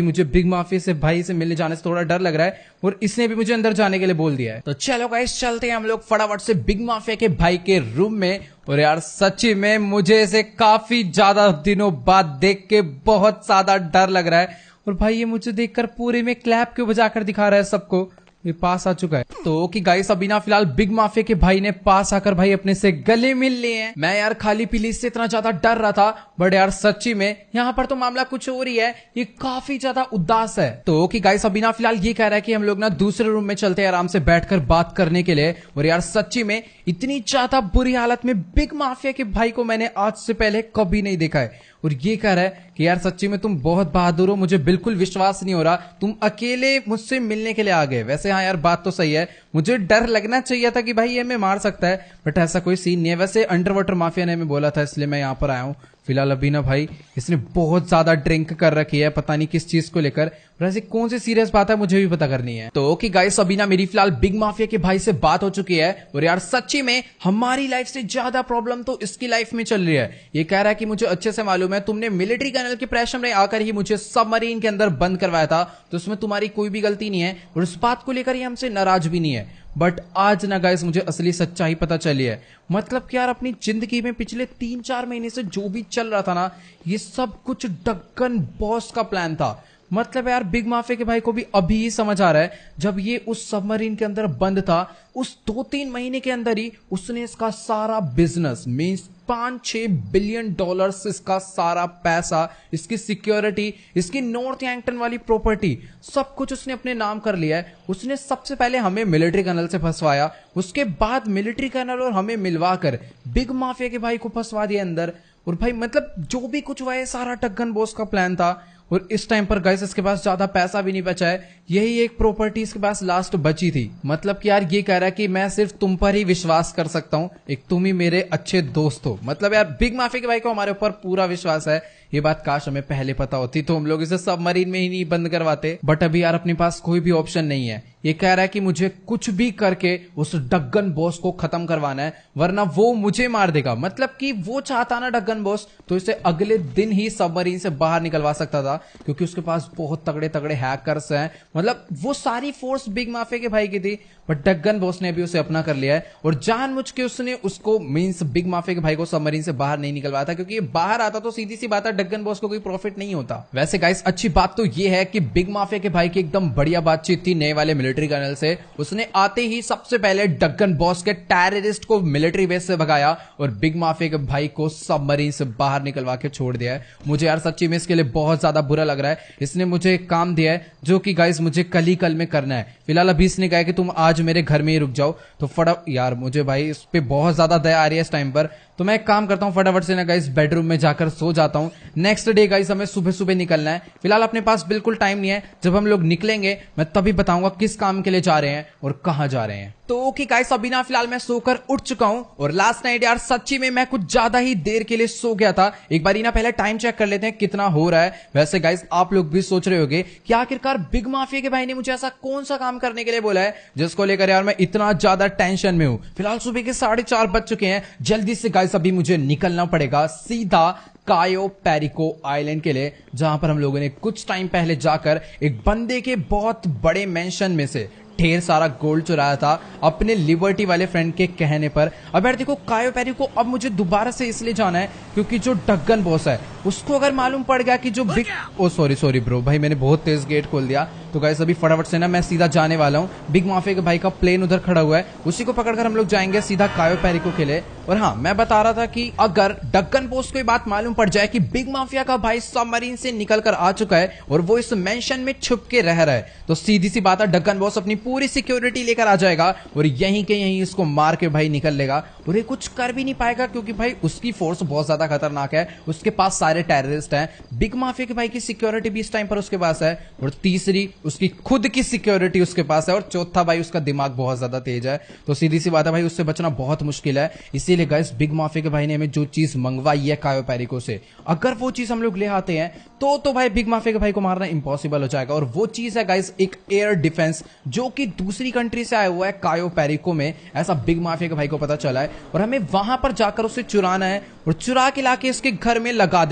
अभी मुझे बिग माफिया से भाई से मिलने जाने से थोड़ा डर लग रहा है और इसने भी मुझे अंदर जाने के लिए बोल दिया है। तो चलो गाइस चलते हैं हम लोग फटाफट से बिग माफिया के भाई के रूम में। और यार सच्ची में मुझे इसे काफी ज्यादा दिनों बाद देख के बहुत ज्यादा डर लग रहा है। और भाई ये मुझे देखकर पूरे में क्लैप क्यों बजाकर दिखा रहा है सबको। ये पास आ चुका है तो कि गाइस अभी ना फिलहाल बिग माफिया के भाई ने पास आकर भाई अपने से गले मिल लिए हैं। मैं यार खाली पीली से इतना ज्यादा डर रहा था बट यार सच्ची में यहाँ पर तो मामला कुछ और ही है। ये काफी ज्यादा उदास है। तो कि गाइस अभी ना फिलहाल ये कह रहा है कि हम लोग ना दूसरे रूम में चलते हैं आराम से बैठकर बात करने के लिए। और यार सच्ची में इतनी ज्यादा बुरी हालत में बिग माफिया के भाई को मैंने आज से पहले कभी नहीं देखा है। और ये कह रहा है कि यार सच्ची में तुम बहुत बहादुर हो, मुझे बिल्कुल विश्वास नहीं हो रहा तुम अकेले मुझसे मिलने के लिए आ गए। वैसे हाँ यार बात तो सही है, मुझे डर लगना चाहिए था कि भाई ये हमें मार सकता है बट ऐसा कोई सीन नहीं है। वैसे अंडर वाटर माफिया ने हमें बोला था इसलिए मैं यहाँ पर आया हूँ। फिलहाल अभी ना भाई इसने बहुत ज्यादा ड्रिंक कर रखी है, पता नहीं किस चीज को लेकर। ऐसी कौन सी सीरियस बात है मुझे भी पता करनी है। तो ओके गाइस अभी ना मेरी फिलहाल बिग माफिया के भाई से बात हो चुकी है। और यार सच्ची में हमारी लाइफ से ज्यादा प्रॉब्लम तो इसकी लाइफ में चल रही है। ये कह रहा है कि मुझे अच्छे से मालूम है तुमने मिलिट्री कैनल के प्रेशर में आकर ही मुझे सबमरीन के अंदर बंद करवाया था, तो उसमें तुम्हारी कोई भी गलती नहीं है और उस बात को लेकर ये हमसे नाराज भी नहीं है। बट आज ना गाइस मुझे असली सच्चाई पता चली है। मतलब कि यार अपनी जिंदगी में पिछले 3-4 महीने से जो भी चल रहा था ना ये सब कुछ डक्कन बॉस का प्लान था। मतलब यार बिग माफिया के भाई को भी अभी ही समझ आ रहा है जब ये उस सबमरीन के अंदर बंद था उस 2-3 महीने के अंदर ही उसने इसका सारा बिजनेस मींस $5-6 बिलियन इसका सारा पैसा, इसकी सिक्योरिटी, इसकी नॉर्थ यंगटन वाली प्रॉपर्टी सब कुछ उसने अपने नाम कर लिया है। उसने सबसे पहले हमें मिलिट्री कर्नल से फंसवाया, उसके बाद मिलिट्री कर्नल और हमें मिलवाकर बिग माफिया के भाई को फंसवा दिया अंदर। और भाई मतलब जो भी कुछ हुआ है सारा डक्कन बॉस का प्लान था। और इस टाइम पर गाइस इसके पास ज्यादा पैसा भी नहीं बचा है, यही एक प्रॉपर्टी इसके पास लास्ट बची थी। मतलब कि यार ये कह रहा है कि मैं सिर्फ तुम पर ही विश्वास कर सकता हूं, एक तुम ही मेरे अच्छे दोस्त हो। मतलब यार बिग माफिया के भाई को हमारे ऊपर पूरा विश्वास है। ये बात काश हमें पहले पता होती तो हम लोग इसे सबमरीन में ही नहीं बंद करवाते। बट अभी यार अपने पास कोई भी ऑप्शन नहीं है। ये कह रहा है कि मुझे कुछ भी करके उस डक्कन बॉस को खत्म करवाना है वरना वो मुझे मार देगा। मतलब कि वो चाहता ना डक्कन बॉस तो इसे अगले दिन ही सबमरीन से बाहर निकलवा सकता था क्योंकि उसके पास बहुत तगड़े तगड़े हैकर्स हैं। मतलब वो सारी फोर्स बिग माफिया के भाई की थी बट डक्कन बॉस ने भी उसे अपना कर लिया है और जानबूझ के उसने उसको मींस बिग माफिया के भाई को सबमरीन से बाहर नहीं निकलवाया था क्योंकि ये बाहर आता तो सीधी सी बात है डक्कन बॉस को कोई प्रॉफिट नहीं होता। वैसे गाइस अच्छी बात तो ये है कि बिग माफिया के भाई की एकदम बढ़िया बातचीत थी नए वाले मिलिट्री कर्नल से। उसने आते ही सबसे पहले डक्कन बॉस के टेररिस्ट को मिलिट्री बेस से भगाया और बिग माफिया के भाई को सबमरीन से बाहर निकलवा के छोड़ दिया है। मुझे यार सच्ची में इसके लिए बहुत ज्यादा बुरा लग रहा है। इसने मुझे एक काम दिया है जो कि गाइस मुझे कल ही कल में करना है। फिलहाल अभी इसने कहा कि तुम आज मेरे घर में ही रुक जाओ तो फटाफट यार मुझे भाई इस पे बहुत ज्यादा दया आ रही है इस टाइम पर। तो मैं एक काम करता हूं फटाफट से ना गाइस बेडरूम में जाकर सो जाता हूं। नेक्स्ट डे गाइस हमें सुबह सुबह निकलना है। फिलहाल अपने पास बिल्कुल टाइम नहीं है, जब हम लोग निकलेंगे मैं तभी बताऊंगा किस काम के लिए जा रहे हैं और कहां जा रहे हैं। तो ओके गाइस अभी ना फिलहाल मैं सोकर उठ चुका हूं और लास्ट नाइट यार सच्ची में मैं कुछ ज्यादा ही देर के लिए सो गया था। एक बार ना पहले टाइम चेक कर लेते हैं कितना हो रहा है। वैसे गाइस आप लोग भी सोच रहे होंगे कि आखिरकार बिग माफिया के भाई ने मुझे ऐसा कौन सा काम करने के लिए बोला है जिसको लेकर यार मैं इतना ज्यादा टेंशन में हूं। फिलहाल सुबह के 4:30 बज चुके हैं। जल्दी से गाइस अभी मुझे निकलना पड़ेगा सीधा कायो पेरिको आइलैंड के लिए जहां पर हम लोगों ने कुछ टाइम पहले जाकर एक बंदे के बहुत बड़े मेंशन में से ढेर सारा गोल्ड चुराया था अपने लिबर्टी वाले फ्रेंड के कहने पर। अब यार देखो कायो पेरिको अब मुझे दोबारा से इसलिए जाना है क्योंकि जो डक्कन बॉस है उसको अगर मालूम पड़ गया कि जो बिग सॉरी ब्रो भाई मैंने बहुत तेज गेट खोल दिया। तो गाइस अभी फटाफट से ना मैं सीधा जाने वाला हूँ। बिग माफिया के भाई का प्लेन उधर खड़ा हुआ है, उसी को पकड़कर हम लोग जाएंगे सीधा कायो पेरिको के लिए। और हाँ मैं बता रहा था कि अगर डक्कन बॉस को ये बात मालूम पड़ जाए कि बिग माफिया का भाई सबमरीन से निकलकर आ चुका है और वो इस मेंशन में छुप के रह रहा है तो सीधी सी बात है डक्कन बॉस अपनी पूरी सिक्योरिटी लेकर आ जाएगा और यहीं के यहीं इसको मार के भाई निकल लेगा और ये कुछ कर भी नहीं पाएगा क्योंकि भाई उसकी फोर्स बहुत ज्यादा खतरनाक है। उसके पास सारे टेररिस्ट हैं। बिग माफिया के भाई की सिक्योरिटी भी इस टाइम पर उसके पास है और तीसरी उसकी खुद की सिक्योरिटी उसके पास है और चौथा भाई उसका दिमाग बहुत ज्यादा तेज है। तो सीधी सी बात है भाई उससे बचना बहुत मुश्किल है। इसीलिए गाइस बिग माफिया के भाई ने हमें जो चीज मंगवाई है कायो पेरिको से अगर वो चीज हम लोग ले आते हैं तो भाई बिग माफिया के भाई को मारना इम्पॉसिबल हो जाएगा। और वो चीज है गाइस एक एयर डिफेंस जो कि दूसरी कंट्री से आया हुआ है कायो पेरिको में, ऐसा बिग माफिया के भाई को पता चला है और हमें वहां पर जाकर उसे चुराना है और चुरा के लाके इसके घर में लगा देना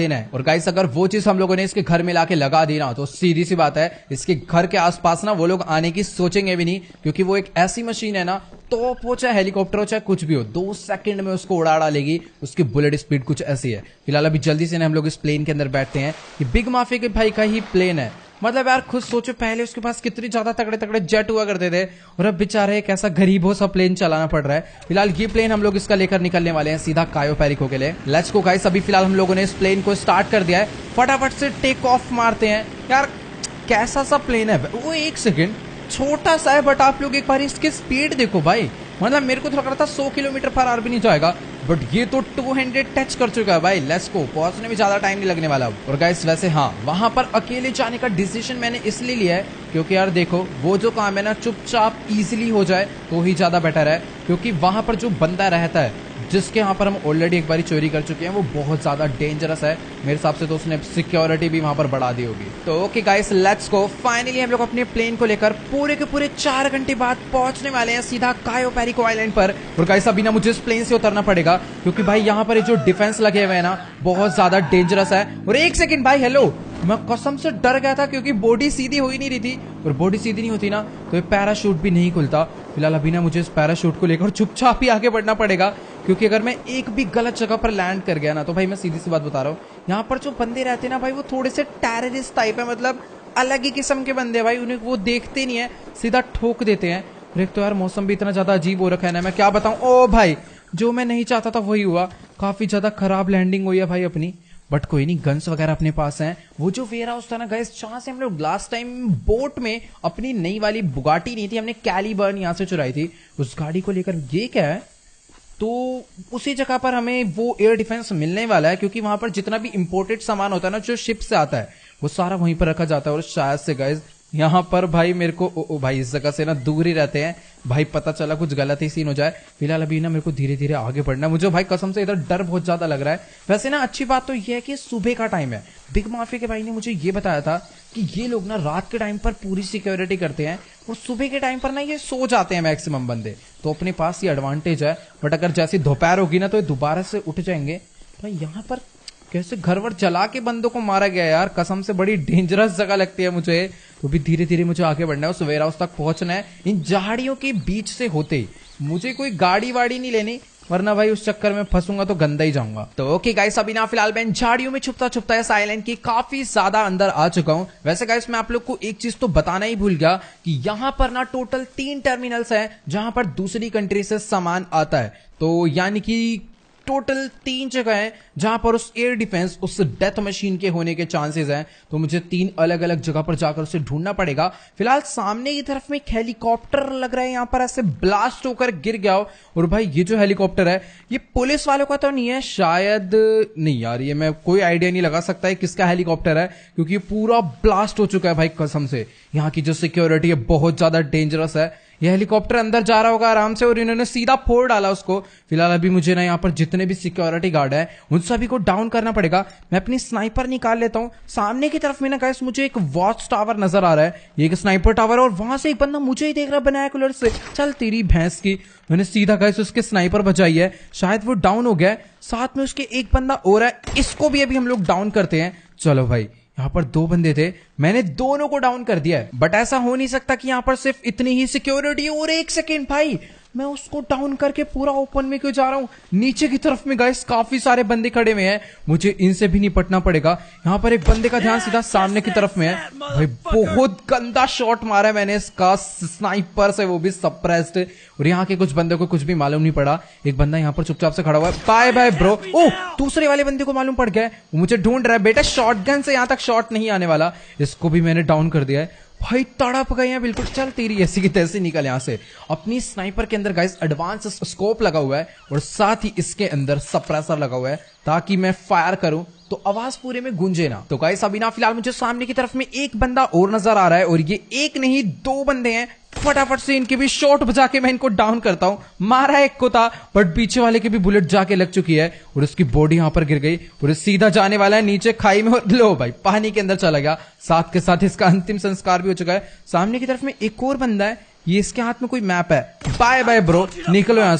प्लेन है। और गाइस अगर वो चीज हम लोगों ने इसके घर में लाके लगा दी ना तो सीधी सी बात है इसके घर के आसपास ना वो लोग आने की सोचेंगे भी नहीं, क्योंकि वो एक ऐसी मशीन है ना, तो वो चाहे हेलीकॉप्टर हो चाहे कुछ भी हो 2 सेकंड में उसको उड़ा डालेगी। उसकी बुलेट स्पीड कुछ ऐसी है। फिलहाल अभी जल्दी से ना हम लोग इस प्लेन के अंदर बैठते हैं। ये बिग माफिया के भाई का ही प्लेन है। मतलब यार खुद सोचो, पहले उसके पास कितनी ज्यादा तगड़े तगड़े जेट हुआ करते थे और अब बेचारे एक ऐसा गरीबों सा प्लेन चलाना पड़ रहा है। फिलहाल ये प्लेन हम लोग इसका लेकर निकलने वाले हैं सीधा कायो पेरिको के लिए। Let's go guys. अभी फिलहाल हम लोगों ने इस प्लेन को स्टार्ट कर दिया है, फटाफट से टेक ऑफ मारते हैं। यार कैसा सा प्लेन है वो, 1 सेकेंड, छोटा सा है बट आप लोग एक बार इसकी स्पीड देखो भाई। मतलब मेरे को तो लग रहा था 100 किलोमीटर पर आवर भी नहीं जाएगा, बट ये तो 200 टच कर चुका है भाई। लेट्स गो, पहुंचने में ज्यादा टाइम नहीं लगने वाला। और गाइस वैसे हाँ, वहां पर अकेले जाने का डिसीजन मैंने इसलिए लिया है क्योंकि यार देखो वो जो काम है ना चुपचाप इजीली हो जाए तो ही ज्यादा बेटर है। क्योंकि वहां पर जो बंदा रहता है जिसके यहाँ पर हम ऑलरेडी एक बार चोरी कर चुके हैं, वो बहुत ज्यादा डेंजरस है मेरे हिसाब से, तो उसने सिक्योरिटी भी वहां पर बढ़ा दी होगी। तो okay guys let's go. Finally हम लोग अपने प्लेन को लेकर पूरे के पूरे 4 घंटे बाद पहुंचने वाले हैं सीधा कायो पेरिको आइलैंड पर। और गाइस अभी ना मुझे इस प्लेन से उतरना पड़ेगा क्योंकि भाई यहाँ पर जो डिफेंस लगे हुए हैं ना बहुत ज्यादा डेंजरस है। और 1 सेकेंड भाई, हेलो, मैं कसम से डर गया था क्योंकि बॉडी सीधी हो ही नहीं रही थी, और बॉडी सीधी नहीं होती ना तो ये पैराशूट भी नहीं खुलता। फिलहाल अभी ना मुझे इस पैराशूट को लेकर चुपचाप ही आगे बढ़ना पड़ेगा, क्योंकि अगर मैं एक भी गलत जगह पर लैंड कर गया ना तो भाई मैं सीधी सी बात बता रहा हूँ, यहाँ पर जो बंदे रहते हैं ना भाई वो थोड़े से टेररिस्ट टाइप है। मतलब अलग ही किस्म के बंदे भाई, उन्हें वो देखते नहीं है, सीधा ठोक देते हैं। और एक तो यार मौसम भी इतना ज्यादा अजीब हो रखा है ना, मैं क्या बताऊं। ओ भाई, जो मैं नहीं चाहता था वही हुआ, काफी ज्यादा खराब लैंडिंग हुई है भाई अपनी, बट कोई नहीं, गन्स वगैरह अपने पास हैं। वो जो वेयर हाउस था ना गाइस, जहां से हम लोग लास्ट टाइम बोट में अपनी नई वाली बुगाटी नहीं थी, हमने कैलीबर्न यहां से चुराई थी, उस गाड़ी को लेकर ये क्या है, तो उसी जगह पर हमें वो एयर डिफेंस मिलने वाला है। क्योंकि वहां पर जितना भी इंपोर्टेड सामान होता है ना जो शिप से आता है वो सारा वहीं पर रखा जाता है। और शायद से गाइस यहाँ पर भाई मेरे को भाई इस जगह से ना दूर ही रहते हैं भाई, पता चला कुछ गलत ही सीन हो जाए। फिलहाल अभी ना मेरे को धीरे धीरे आगे बढ़ना है। मुझे भाई कसम से इधर डर बहुत ज्यादा लग रहा है। वैसे ना अच्छी बात तो ये है कि सुबह का टाइम है। बिग माफिया के भाई ने मुझे ये बताया था कि ये लोग ना रात के टाइम पर पूरी सिक्योरिटी करते हैं और सुबह के टाइम पर ना ये सो जाते हैं मैक्सिमम बंदे, तो अपने पास ये एडवांटेज है। बट अगर जैसी दोपहर होगी ना तो ये दोबारा से उठ जाएंगे। भाई यहाँ पर कैसे घर वर जला के बंदों को मारा गया यार, कसम से बड़ी डेंजरस जगह लगती है मुझे। तो भी धीरे धीरे मुझे आगे बढ़ना है, उस वेयर हाउस तक पहुंचना है इन झाड़ियों के बीच से होते ही। मुझे कोई गाड़ी वाड़ी नहीं लेनी, वरना भाई उस चक्कर में फंसूंगा तो गंदा ही जाऊंगा। तो ओके गाइस, अभी ना फिलहाल मैं झाड़ियों में छुपता छुपता इस आइलैंड की काफी ज्यादा अंदर आ चुका हूं। वैसे गाइस मैं आप लोग को एक चीज तो बताना ही भूल गया कि यहाँ पर ना टोटल 3 टर्मिनल्स हैं जहां पर दूसरी कंट्री से सामान आता है। तो यानी कि टोटल 3 जगह है जहां पर उस एयर डिफेंस, उस डेथ मशीन के होने के चांसेस हैं। तो मुझे 3 अलग अलग जगह पर जाकर उसे ढूंढना पड़ेगा। फिलहाल सामने की तरफ में एक हेलीकॉप्टर लग रहा है, यहां पर ऐसे ब्लास्ट होकर गिर गया हो। और भाई ये जो हेलीकॉप्टर है ये पुलिस वालों का तो नहीं है शायद, नहीं यार ये मैं कोई आइडिया नहीं लगा सकता है किसका हेलीकॉप्टर है, क्योंकि ये पूरा ब्लास्ट हो चुका है भाई। कसम से यहाँ की जो सिक्योरिटी है बहुत ज्यादा डेंजरस है। ये हेलीकॉप्टर अंदर जा रहा होगा आराम से और इन्होंने सीधा फोड़ डाला उसको। फिलहाल अभी मुझे ना यहाँ पर जितने भी सिक्योरिटी गार्ड है उन सभी को डाउन करना पड़ेगा। मैं अपनी स्नाइपर निकाल लेता हूँ। सामने की तरफ में ना गाइस मुझे एक वॉच टावर नजर आ रहा है, ये एक स्नाइपर टावर, और वहां से एक बंदा मुझे ही देख रहा बाइनोकुलर से। चल तेरी भैंस की, मैंने सीधा गाइस उसके स्नाइपर बजाई है, शायद वो डाउन हो गया है। साथ में उसके एक बंदा और है, इसको भी अभी हम लोग डाउन करते हैं। चलो भाई, यहाँ पर 2 बंदे थे, मैंने दोनों को डाउन कर दिया है। बट ऐसा हो नहीं सकता कि यहाँ पर सिर्फ इतनी ही सिक्योरिटी। और 1 सेकेंड भाई, मैं उसको डाउन करके पूरा ओपन में क्यों जा रहा हूं? नीचे की तरफ में गाइस काफी सारे बंदे खड़े हुए हैं, मुझे इनसे भी निपटना पड़ेगा। यहाँ पर एक बंदे का ध्यान सीधा सामने की तरफ में है। भाई बहुत गंदा शॉट मारा है मैंने इसका स्नाइपर से, वो भी सप्रेस्ड। और यहाँ के कुछ बंदे को कुछ भी मालूम नहीं पड़ा। एक बंदा यहाँ पर चुपचाप से खड़ा हुआ है। Bye bye bro. ओह, दूसरे वाले बंदे को मालूम पड़ गया है, वो मुझे ढूंढ रहा है। बेटा शॉटगन से यहाँ तक शॉट नहीं आने वाला। इसको भी मैंने डाउन कर दिया है। भाई तड़प गए हैं बिल्कुल। चल तेरी ऐसी की तैसी निकल यहाँ से। अपनी स्नाइपर के अंदर गाइस एडवांस स्कोप लगा हुआ है और साथ ही इसके अंदर सप्रेसर लगा हुआ है ताकि मैं फायर करूं तो आवाज पूरे में गूंजे ना। तो गाइस अभी ना फिलहाल मुझे सामने की तरफ में एक बंदा और नजर आ रहा है, और ये एक नहीं 2 बंदे हैं। फटाफट से इनके भी शॉट बजा के मैं इनको डाउन करता हूं। मारा एक को था, बट पीछे वाले की भी बुलेट जाके लग चुकी है और उसकी बॉडी यहां पर गिर गई और सीधा जाने वाला है नीचे खाई में। और लो भाई, पानी के अंदर चला गया। साथ के साथ इसका अंतिम संस्कार भी हो चुका है। सामने की तरफ में एक और बंदा है, ये इसके हाथ में कोई मैप है। बाय बाय ब्रो, निकलो यहां से।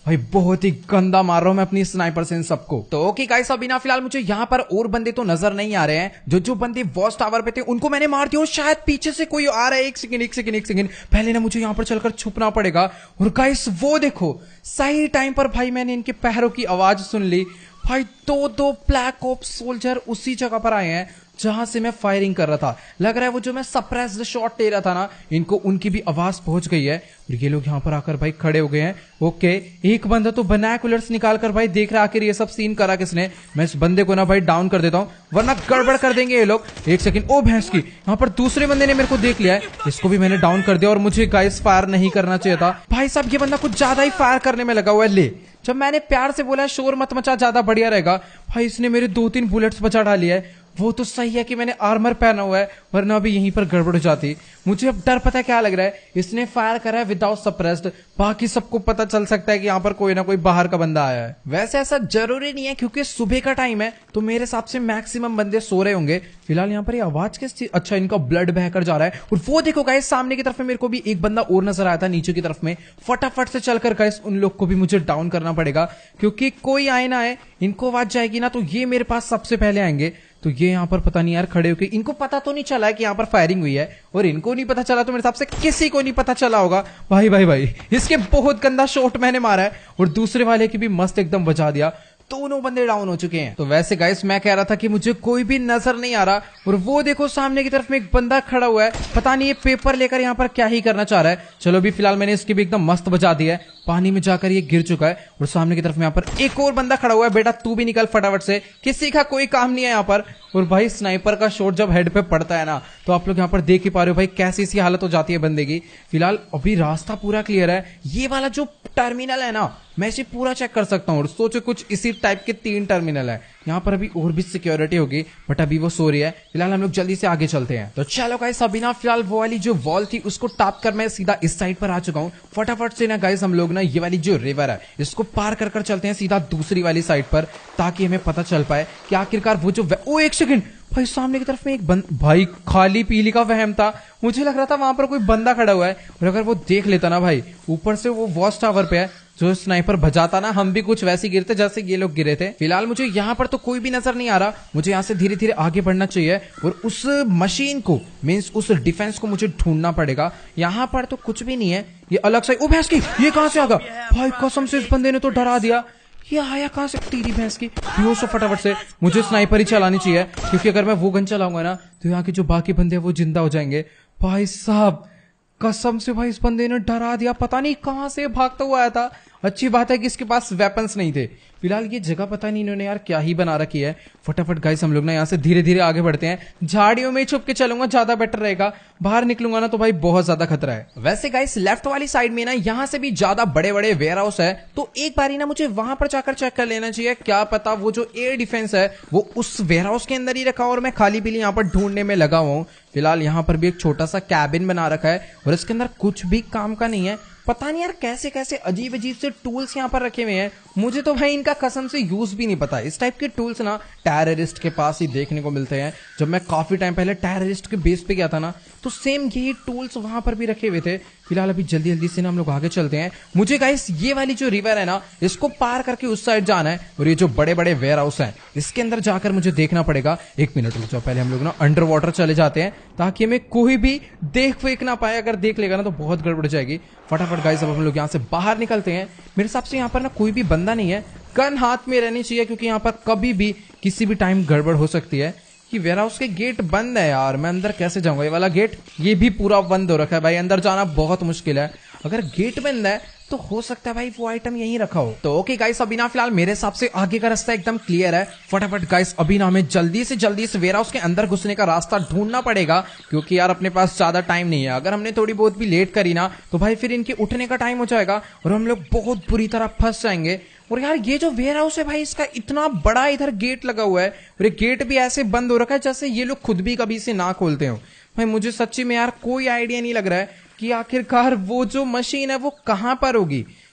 भाई बहुत ही गंदा मार रहा हूं मैं अपनी स्नाइपर से इन सबको। तो ओके गाइस, अभी ना फिलहाल मुझे यहाँ पर और बंदे तो नजर नहीं आ रहे हैं। जो बंदे वॉच टावर पे थे उनको मैंने मार दिया और शायद पीछे से कोई आ रहा है। एक सेकंड पहले ना मुझे यहाँ पर चलकर छुपना पड़ेगा। और गाइस वो देखो, सही टाइम पर भाई मैंने इनके पैरों की आवाज सुन ली। भाई दो ब्लैक ऑप्स सोल्जर उसी जगह पर आए हैं जहां से मैं फायरिंग कर रहा था। लग रहा है वो जो मैं सप्रेस्ड शॉट ले रहा था ना, इनको उनकी भी आवाज पहुंच गई है और ये लोग यहाँ पर आकर भाई खड़े हो गए हैं। ओके, एक बंदा तो बनाकुलर्स निकाल कर भाई देख रहा आखिर ये सब सीन करा किसने। मैं इस बंदे को ना भाई डाउन कर देता हूँ वरना गड़बड़ कर देंगे ये लोग। एक सेकंड, ओ भैंस की, यहाँ पर दूसरे बंदे ने मेरे को देख लिया है, इसको भी मैंने डाउन कर दिया। और मुझे गाइस फायर नहीं करना चाहिए था भाई साहब, ये बंदा कुछ ज्यादा ही फायर करने में लगा हुआ है। ले, जब मैंने प्यार से बोला शोर मत मचा, ज्यादा बढ़िया रहेगा, भाई इसने मेरे 2-3 बुलेट्स बचा डाली है। वो तो सही है कि मैंने आर्मर पहना हुआ है, वरना अभी यहीं पर गड़बड़ हो जाती। मुझे अब डर पता है क्या लग रहा है, इसने फायर करा है विदाउट सप्रेस्ड, बाकी सबको पता चल सकता है कि यहाँ पर कोई ना कोई बाहर का बंदा आया है। वैसे ऐसा जरूरी नहीं है क्योंकि सुबह का टाइम है, तो मेरे हिसाब से मैक्सिमम बंदे सो रहे होंगे। फिलहाल यहाँ पर ये आवाज किस, अच्छा इनका ब्लड बहकर जा रहा है। और वो देखो गाइस, सामने की तरफ में मेरे को भी एक बंदा और नजर आया था नीचे की तरफ में। फटाफट से चलकर गाइस उन लोग को भी मुझे डाउन करना पड़ेगा, क्योंकि कोई आए ना आए, इनको आवाज जाएगी ना तो ये मेरे पास सबसे पहले आएंगे। तो ये यहाँ पर पता नहीं यार खड़े होके, इनको पता तो नहीं चला है कि यहाँ पर फायरिंग हुई है, और इनको नहीं पता चला तो मेरे हिसाब से किसी को नहीं पता चला होगा। भाई इसके बहुत गंदा शॉट मैंने मारा है और दूसरे वाले की भी मस्त एकदम बचा दिया। दोनों बंदे डाउन हो चुके हैं। तो वैसे गाइस मैं कह रहा था कि मुझे कोई भी नजर नहीं आ रहा, और वो देखो सामने की तरफ में एक बंदा खड़ा हुआ है, पता नहीं ये पेपर लेकर यहाँ पर क्या ही करना चाह रहा है। चलो अभी फिलहाल मैंने इसकी भी एकदम मस्त बजा दिया है, पानी में जाकर ये गिर चुका है। और सामने की तरफ में यहाँ पर एक और बंदा खड़ा हुआ है। बेटा तू भी निकल फटाफट से, किसी का कोई काम नहीं है यहाँ पर। और भाई स्नाइपर का शॉट जब हेड पे पड़ता है ना, तो आप लोग यहाँ पर देख ही पा रहे हो भाई कैसी सी हालत हो जाती है बंदे की। फिलहाल अभी रास्ता पूरा क्लियर है। ये वाला जो टर्मिनल है ना, मैं इसे पूरा चेक कर सकता हूँ, और सोचो कुछ इसी टाइप के 3 टर्मिनल है। यहाँ पर अभी और भी सिक्योरिटी होगी, बट अभी वो सो रही है। फिलहाल हम लोग जल्दी से आगे चलते हैं। तो चलो गाइस, अभी ना फिलहाल वो वाली जो वॉल थी उसको टाप कर मैं सीधा इस साइड पर आ चुका हूँ। फटाफट से ना गाइस हम लोग ना ये वाली जो रिवर है इसको पार कर चलते हैं सीधा दूसरी वाली साइड पर, ताकि हमें पता चल पाए कि आखिरकार वो जो ओ एक सेकंड भाई, सामने की तरफ में एक भाई खाली पीली का वहम था, मुझे लग रहा था वहां पर कोई बंदा खड़ा हुआ है। और अगर वो देख लेता ना भाई, ऊपर से वो वॉच टावर पे है, जो स्नाइपर बजाता ना, हम भी कुछ वैसे गिरते जैसे ये लोग गिरे थे। फिलहाल मुझे यहाँ पर तो कोई भी नजर नहीं आ रहा, मुझे यहाँ से धीरे धीरे आगे बढ़ना चाहिए और उस मशीन को, मीन्स उस डिफेंस को मुझे ढूंढना पड़ेगा। यहाँ पर तो कुछ भी नहीं है, ये अलग से, ओ भैंस की, ये कहां से आ गया भाई, कसम से इस बंदे ने तो डरा दिया। ये आया कहां से, तेरी भैंस की। बेहोश हो फटाफट से, मुझे स्नाइपर ही चलानी चाहिए, क्योंकि अगर मैं वो गन चलाऊंगा ना तो यहाँ के जो बाकी बंदे हैं वो जिंदा हो जाएंगे। भाई साहब कसम से भाई इस बंदे ने डरा दिया, पता नहीं कहां से भागता हुआ आया था। अच्छी बात है कि इसके पास वेपन्स नहीं थे। फिलहाल ये जगह पता नहीं इन्होंने यार क्या ही बना रखी है। फटाफट गाइस हम लोग ना यहाँ से धीरे धीरे आगे बढ़ते हैं। झाड़ियों में छुप के चलूंगा, ज्यादा बेटर रहेगा, बाहर निकलूंगा ना तो भाई बहुत ज्यादा खतरा है। वैसे गाइस लेफ्ट वाली साइड में ना यहाँ से भी ज्यादा बड़े बड़े वेयर हाउस है, तो एक बारी ना मुझे वहां पर जाकर चेक कर लेना चाहिए। क्या पता वो जो एयर डिफेंस है वो उस वेयर हाउस के अंदर ही रखा और मैं खाली पीली यहाँ पर ढूंढने में लगा हुआ हूँ। फिलहाल यहाँ पर भी एक छोटा सा कैबिन बना रखा है और इसके अंदर कुछ भी काम का नहीं है। पता नहीं यार कैसे कैसे अजीब अजीब से टूल्स यहाँ पर रखे हुए हैं, मुझे तो भाई इनका कसम से यूज भी नहीं पता। इस टाइप के टूल्स ना टेररिस्ट के पास ही देखने को मिलते हैं। जब मैं काफी टाइम पहले टेररिस्ट के बेस पे गया था ना, तो सेम यही टूल्स वहां पर भी रखे हुए थे। फिलहाल अभी जल्दी जल्दी से ना हम लोग आगे चलते हैं। मुझे गाइस ये वाली जो रिवर है ना, इसको पार करके उस साइड जाना है, और ये जो बड़े बड़े वेयर हाउस है इसके अंदर जाकर मुझे देखना पड़ेगा। 1 मिनट रुक जाओ, पहले हम लोग ना अंडर वाटर चले जाते हैं ताकि हमें कोई भी देख फेंक ना पाए। अगर देख लेगा ना तो बहुत गड़बड़ जाएगी। फटाफट गाइस अब हम लोग यहाँ से बाहर निकलते हैं। मेरे हिसाब से यहाँ पर ना कोई भी बंदा नहीं है, गन हाथ में रहनी चाहिए, क्योंकि यहाँ पर कभी भी किसी भी टाइम गड़बड़ हो सकती है। कि वेयर हाउस के गेट बंद है यार, मैं अंदर कैसे जाऊंगा? ये वाला गेट, ये भी पूरा बंद हो रखा है भाई, अंदर जाना बहुत मुश्किल है। अगर गेट बंद है तो हो सकता है भाई वो आइटम यहीं रखा हो। तो ओके गाइस, अभी ना फिलहाल मेरे हिसाब से आगे का रास्ता एकदम क्लियर है। फटाफट गाइस अभी ना हमें जल्दी से जल्दी इस वेयर हाउस के अंदर घुसने का रास्ता ढूंढना पड़ेगा, क्योंकि यार अपने पास ज्यादा टाइम नहीं है। अगर हमने थोड़ी बहुत भी लेट करी ना तो भाई फिर इनके उठने का टाइम हो जाएगा और हम लोग बहुत बुरी तरह फंस जाएंगे। और यार ये जो वेयर हाउस है भाई, इसका इतना बड़ा इधर गेट लगा हुआ है और ये गेट भी ऐसे बंद हो रखा है जैसे ये लोग खुद भी कभी इसे ना खोलते हो। भाई मुझे सच्ची में यार कोई आइडिया नहीं लग रहा है कि आखिरकार वो जो मशीन है वो कहां पर होगी,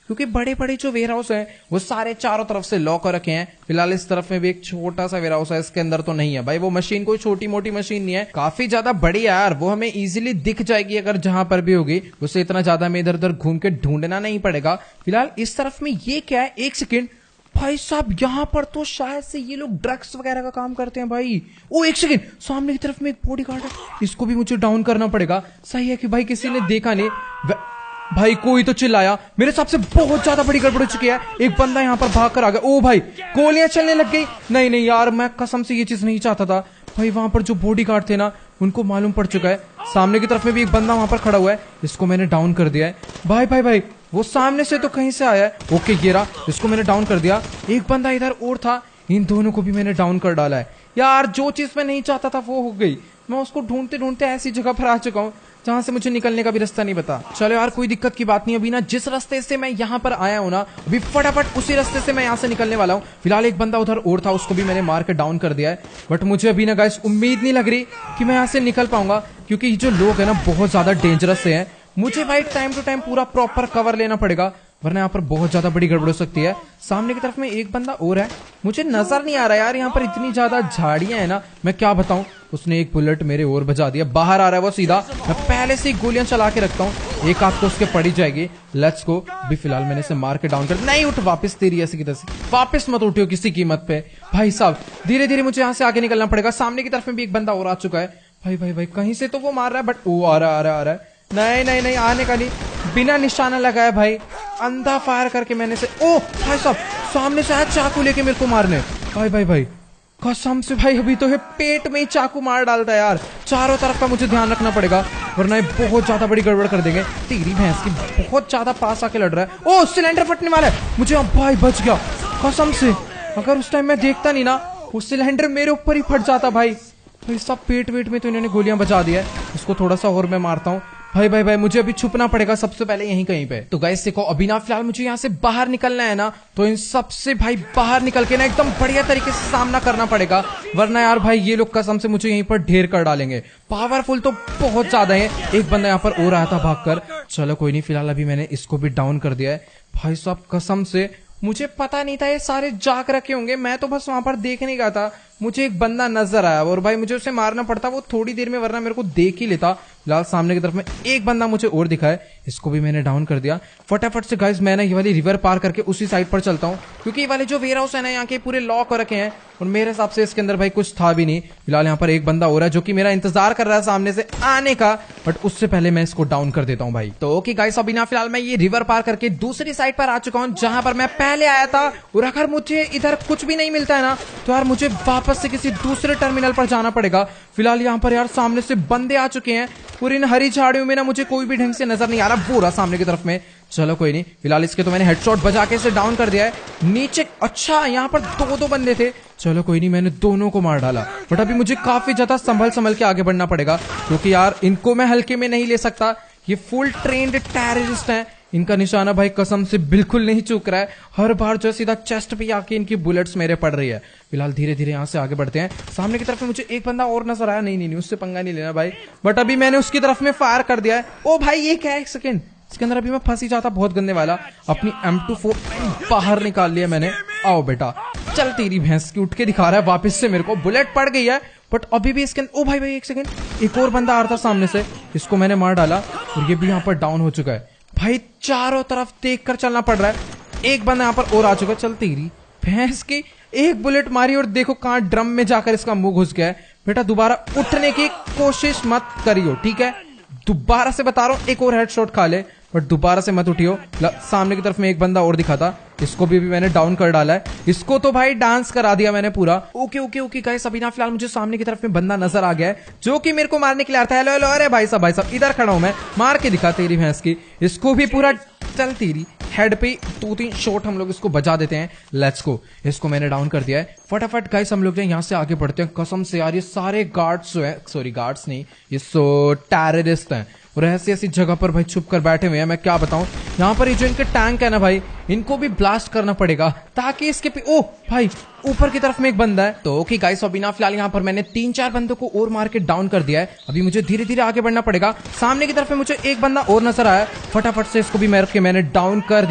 क्योंकि बड़े बड़े जो वेयर हाउस है वो सारे चारों तरफ से लॉक कर रखे हैं। फिलहाल इस तरफ में भी एक छोटा सा वेयर हाउस है, इसके अंदर तो नहीं है भाई। वो मशीन कोई छोटी मोटी मशीन नहीं है, काफी ज्यादा बड़ी है यार। वो हमें इजीली दिख जाएगी अगर जहां पर भी होगी। उसे इतना ज्यादा हमें इधर उधर घूम के ढूंढना नहीं पड़ेगा। फिलहाल इस तरफ में ये क्या है, एक सेकेंड भाई साहब, यहाँ पर तो शायद से ये लोग ड्रग्स वगैरह का काम करते हैं भाई। ओ एक सेकंड, सामने की तरफ में एक बॉडीगार्ड है, इसको भी मुझे डाउन करना पड़ेगा। सही है कि भाई किसी ने देखा नहीं। भाई कोई तो चिल्लाया, मेरे हिसाब से बहुत ज्यादा बड़ी गड़बड़ हो चुकी है। एक बंदा यहाँ पर भाग कर आ गया। ओ भाई गोलियां चलने लग गई। नहीं नहीं यार, मैं कसम से ये चीज नहीं चाहता था भाई। वहां पर जो बॉडीगार्ड थे ना, उनको मालूम पड़ चुका है। सामने की तरफ में भी एक बंदा वहां पर खड़ा हुआ है, इसको मैंने डाउन कर दिया है। भाई भाई भाई वो सामने से तो कहीं से आया है। ओके ये रहा, इसको मैंने डाउन कर दिया। एक बंदा इधर और था, इन दोनों को भी मैंने डाउन कर डाला है। यार जो चीज मैं नहीं चाहता था वो हो गई। मैं उसको ढूंढते ढूंढते ऐसी जगह पर आ चुका हूँ जहां से मुझे निकलने का भी रास्ता नहीं पता। चलो यार कोई दिक्कत की बात नहीं। अभी ना जिस रास्ते से मैं यहाँ पर आया हूँ ना, अभी फटाफट उसी रास्ते से मैं यहाँ से निकलने वाला हूँ। फिलहाल एक बंदा उधर और था, उसको भी मैंने मार के डाउन कर दिया है। बट मुझे अभी ना गाइस उम्मीद नहीं लग रही कि मैं यहाँ से निकल पाऊंगा, क्योंकि जो लोग है ना बहुत ज्यादा डेंजरस से हैं। मुझे भाई टाइम टू टाइम पूरा प्रॉपर कवर लेना पड़ेगा, वरना यहाँ पर बहुत ज्यादा बड़ी गड़बड़ हो सकती है। सामने की तरफ में एक बंदा और है, मुझे नजर नहीं आ रहा यार, यहाँ पर इतनी ज्यादा झाड़ियां है ना, मैं क्या बताऊं। उसने एक बुलेट मेरे और बजा दिया, बाहर आ रहा है वो सीधा। मैं पहले से ही गोलियां चला के रखता हूँ, एक आंख तो उसके पड़ी जाएगी। Let's go. भी फिलहाल मैंने इसे मार के डाउन कर। नहीं उठ, वापस तेरी ऐसी की तैसी, वापस मत उठियो किसी कीमत पे भाई साहब। धीरे धीरे मुझे यहाँ से आगे निकलना पड़ेगा। सामने की तरफ में भी एक बंदा और आ चुका है। भाई भाई भाई कहीं से तो वो मार रहा है, बट वो आ रहा है। नहीं नहीं नहीं, आने का नहीं, बिना निशाना लगाया भाई अंधा फायर करके मैंने से। ओ भाई साहब, सामने से आया चाकू लेके मेरे को मारने। भाई भाई भाई कसम से भाई, अभी तो ये पेट में ही चाकू मार डालता है यार। चारों तरफ का मुझे ध्यान रखना पड़ेगा, वरना ये बहुत ज्यादा बड़ी गड़बड़ कर देंगे। तेरी भैंस की, बहुत ज्यादा पास आके लड़ रहा है। ओ सिलेंडर फटने वाला है मुझे। भाई बच गया कसम से, अगर उस टाइम मैं देखता नहीं ना, वो सिलेंडर मेरे ऊपर ही फट जाता भाई। तो सब पेट वेट में तो इन्होंने गोलियां बचा दिया है। इसको थोड़ा सा और मैं मारता हूँ। भाई भाई भाई मुझे अभी छुपना पड़ेगा सबसे पहले यहीं कहीं पे। तो गाइस देखो, अभी ना फिलहाल मुझे यहाँ से बाहर निकलना है ना, तो इन सबसे भाई बाहर निकल के ना एकदम बढ़िया तरीके से सामना करना पड़ेगा, वरना यार भाई ये लोग कसम से मुझे यहीं पर ढेर कर डालेंगे। पावरफुल तो बहुत ज्यादा है। एक बंदा यहाँ पर और आया था भागकर। चलो कोई नहीं, फिलहाल अभी मैंने इसको भी डाउन कर दिया है। भाई साहब कसम से मुझे पता नहीं था ये सारे जाग रखे होंगे, मैं तो बस वहां पर देखने गया था। मुझे एक बंदा नजर आया और भाई मुझे उसे मारना पड़ता वो थोड़ी देर में, वरना मेरे को देख ही लेता। फिलहाल सामने की तरफ में एक बंदा मुझे और दिखा है, इसको भी मैंने डाउन कर दिया। फटाफट से गाइस मैं ना ये वाली रिवर पार करके उसी साइड पर चलता हूँ, क्योंकि ये वाले जो वेयर हाउस है ना यहाँ के पूरे लॉक कर रखे हैं, और मेरे हिसाब से इसके अंदर भाई कुछ था भी नहीं। फिलहाल यहाँ पर एक बंदा और है जो कि मेरा इंतजार कर रहा है सामने से आने का, बट उससे पहले मैं इसको डाउन कर देता हूँ भाई। तो ओके गाइस, अभी ना फिलहाल मैं ये रिवर पार करके दूसरी साइड पर आ चुका हूँ जहां पर मैं पहले आया था। और अगर मुझे इधर कुछ भी नहीं मिलता है ना, तो यार मुझे वापस से किसी दूसरे टर्मिनल पर जाना पड़ेगा। फिलहाल यहाँ पर यार सामने से बंदे आ चुके हैं, पूरी इन हरी झाड़ियों में ना मुझे कोई भी ढंग से नजर नहीं आ रहा। पूरा सामने की तरफ में। चलो कोई नहीं, फिलहाल इसके तो मैंने हेडशॉट बजा के इसे डाउन कर दिया है। नीचे अच्छा यहाँ पर दो बंदे थे। चलो कोई नहीं, मैंने दोनों को मार डाला, बट अभी मुझे काफी ज्यादा संभल के आगे बढ़ना पड़ेगा, क्योंकि यार इनको मैं हल्के में नहीं ले सकता। ये फुल ट्रेन्ड टेररिस्ट हैं, इनका निशाना भाई कसम से बिल्कुल नहीं चूक रहा है। हर बार जो सीधा चेस्ट पे आके इनकी बुलेट्स मेरे पड़ रही है। फिलहाल धीरे धीरे यहाँ से आगे बढ़ते हैं। सामने की तरफ में मुझे एक बंदा और नजर आया। नहीं, उससे पंगा नहीं लेना भाई, बट अभी मैंने उसकी तरफ में फायर कर दिया है। ओ भाई ये क्या है, एक सेकेंड, इसके अंदर अभी मैं फंसी जाता बहुत गंदे वाला। अपनी M24 बाहर निकाल लिया मैंने। आओ बेटा, चल तेरी भैंस की, उठ के दिखा रहा है वापस से मेरे को। बुलेट पड़ गई है, बट अभी भी इसके अंदर। ओ भाई एक सेकेंड, एक और बंदा आ रहा था सामने से, इसको मैंने मार डाला और ये भी यहाँ पर डाउन हो चुका है। भाई चारों तरफ देख कर चलना पड़ रहा है। एक बंदा यहाँ पर और आ चुका है। चल तेरी भैंस की, एक बुलेट मारी और देखो कहाँ ड्रम में जाकर इसका मुंह घुस गया है। बेटा दोबारा उठने की कोशिश मत करियो, ठीक है? दोबारा से बता रहा हूँ, एक और हेडशॉट खा ले, बट दोबारा से मत उठियो। सामने की तरफ में एक बंदा और दिखा था, इसको भी मैंने डाउन कर डाला है। इसको तो भाई डांस करा दिया मैंने पूरा। ओके ओके ओके गाइस, अभी ना फिलहाल मुझे सामने की तरफ में बंदा नजर आ गया है जो कि मेरे को मारने के लिए आता है। हेलो हेलो, अरे भाई साहब इधर खड़ा हूं मैं, मार के दिखा तेरी भैंस की। इसको भी पूरा, चल तेरी हेड पे 2-3 शॉट हम लोग इसको बजा देते हैं। लेट्स गो, इसको मैंने डाउन कर दिया है। फटाफट गाइस हम लोग यहाँ से आगे बढ़ते हैं। कसम से यार ये सारे गार्ड्स जो है, सॉरी गार्ड्स नहीं, ये टेररिस्ट हैं और ऐसी जगह पर भाई छुप कर बैठे हुए हैं। मैं क्या बताऊं, यहाँ पर ये जो इनके टैंक है ना भाई, इनको भी ब्लास्ट करना पड़ेगा ताकि इसके ओ भाई ऊपर की तरफ में एक बंदा है। तो ओके गाइस, अभी ना फिलहाल यहाँ पर मैंने 3-4 बंदों को और मार के डाउन कर दिया है। अभी मुझे धीरे धीरे आगे बढ़ना पड़ेगा। सामने की तरफ में मुझे एक बंदा और नजर आया, फटाफट से इसको भी मैंने डाउन कर दिया है।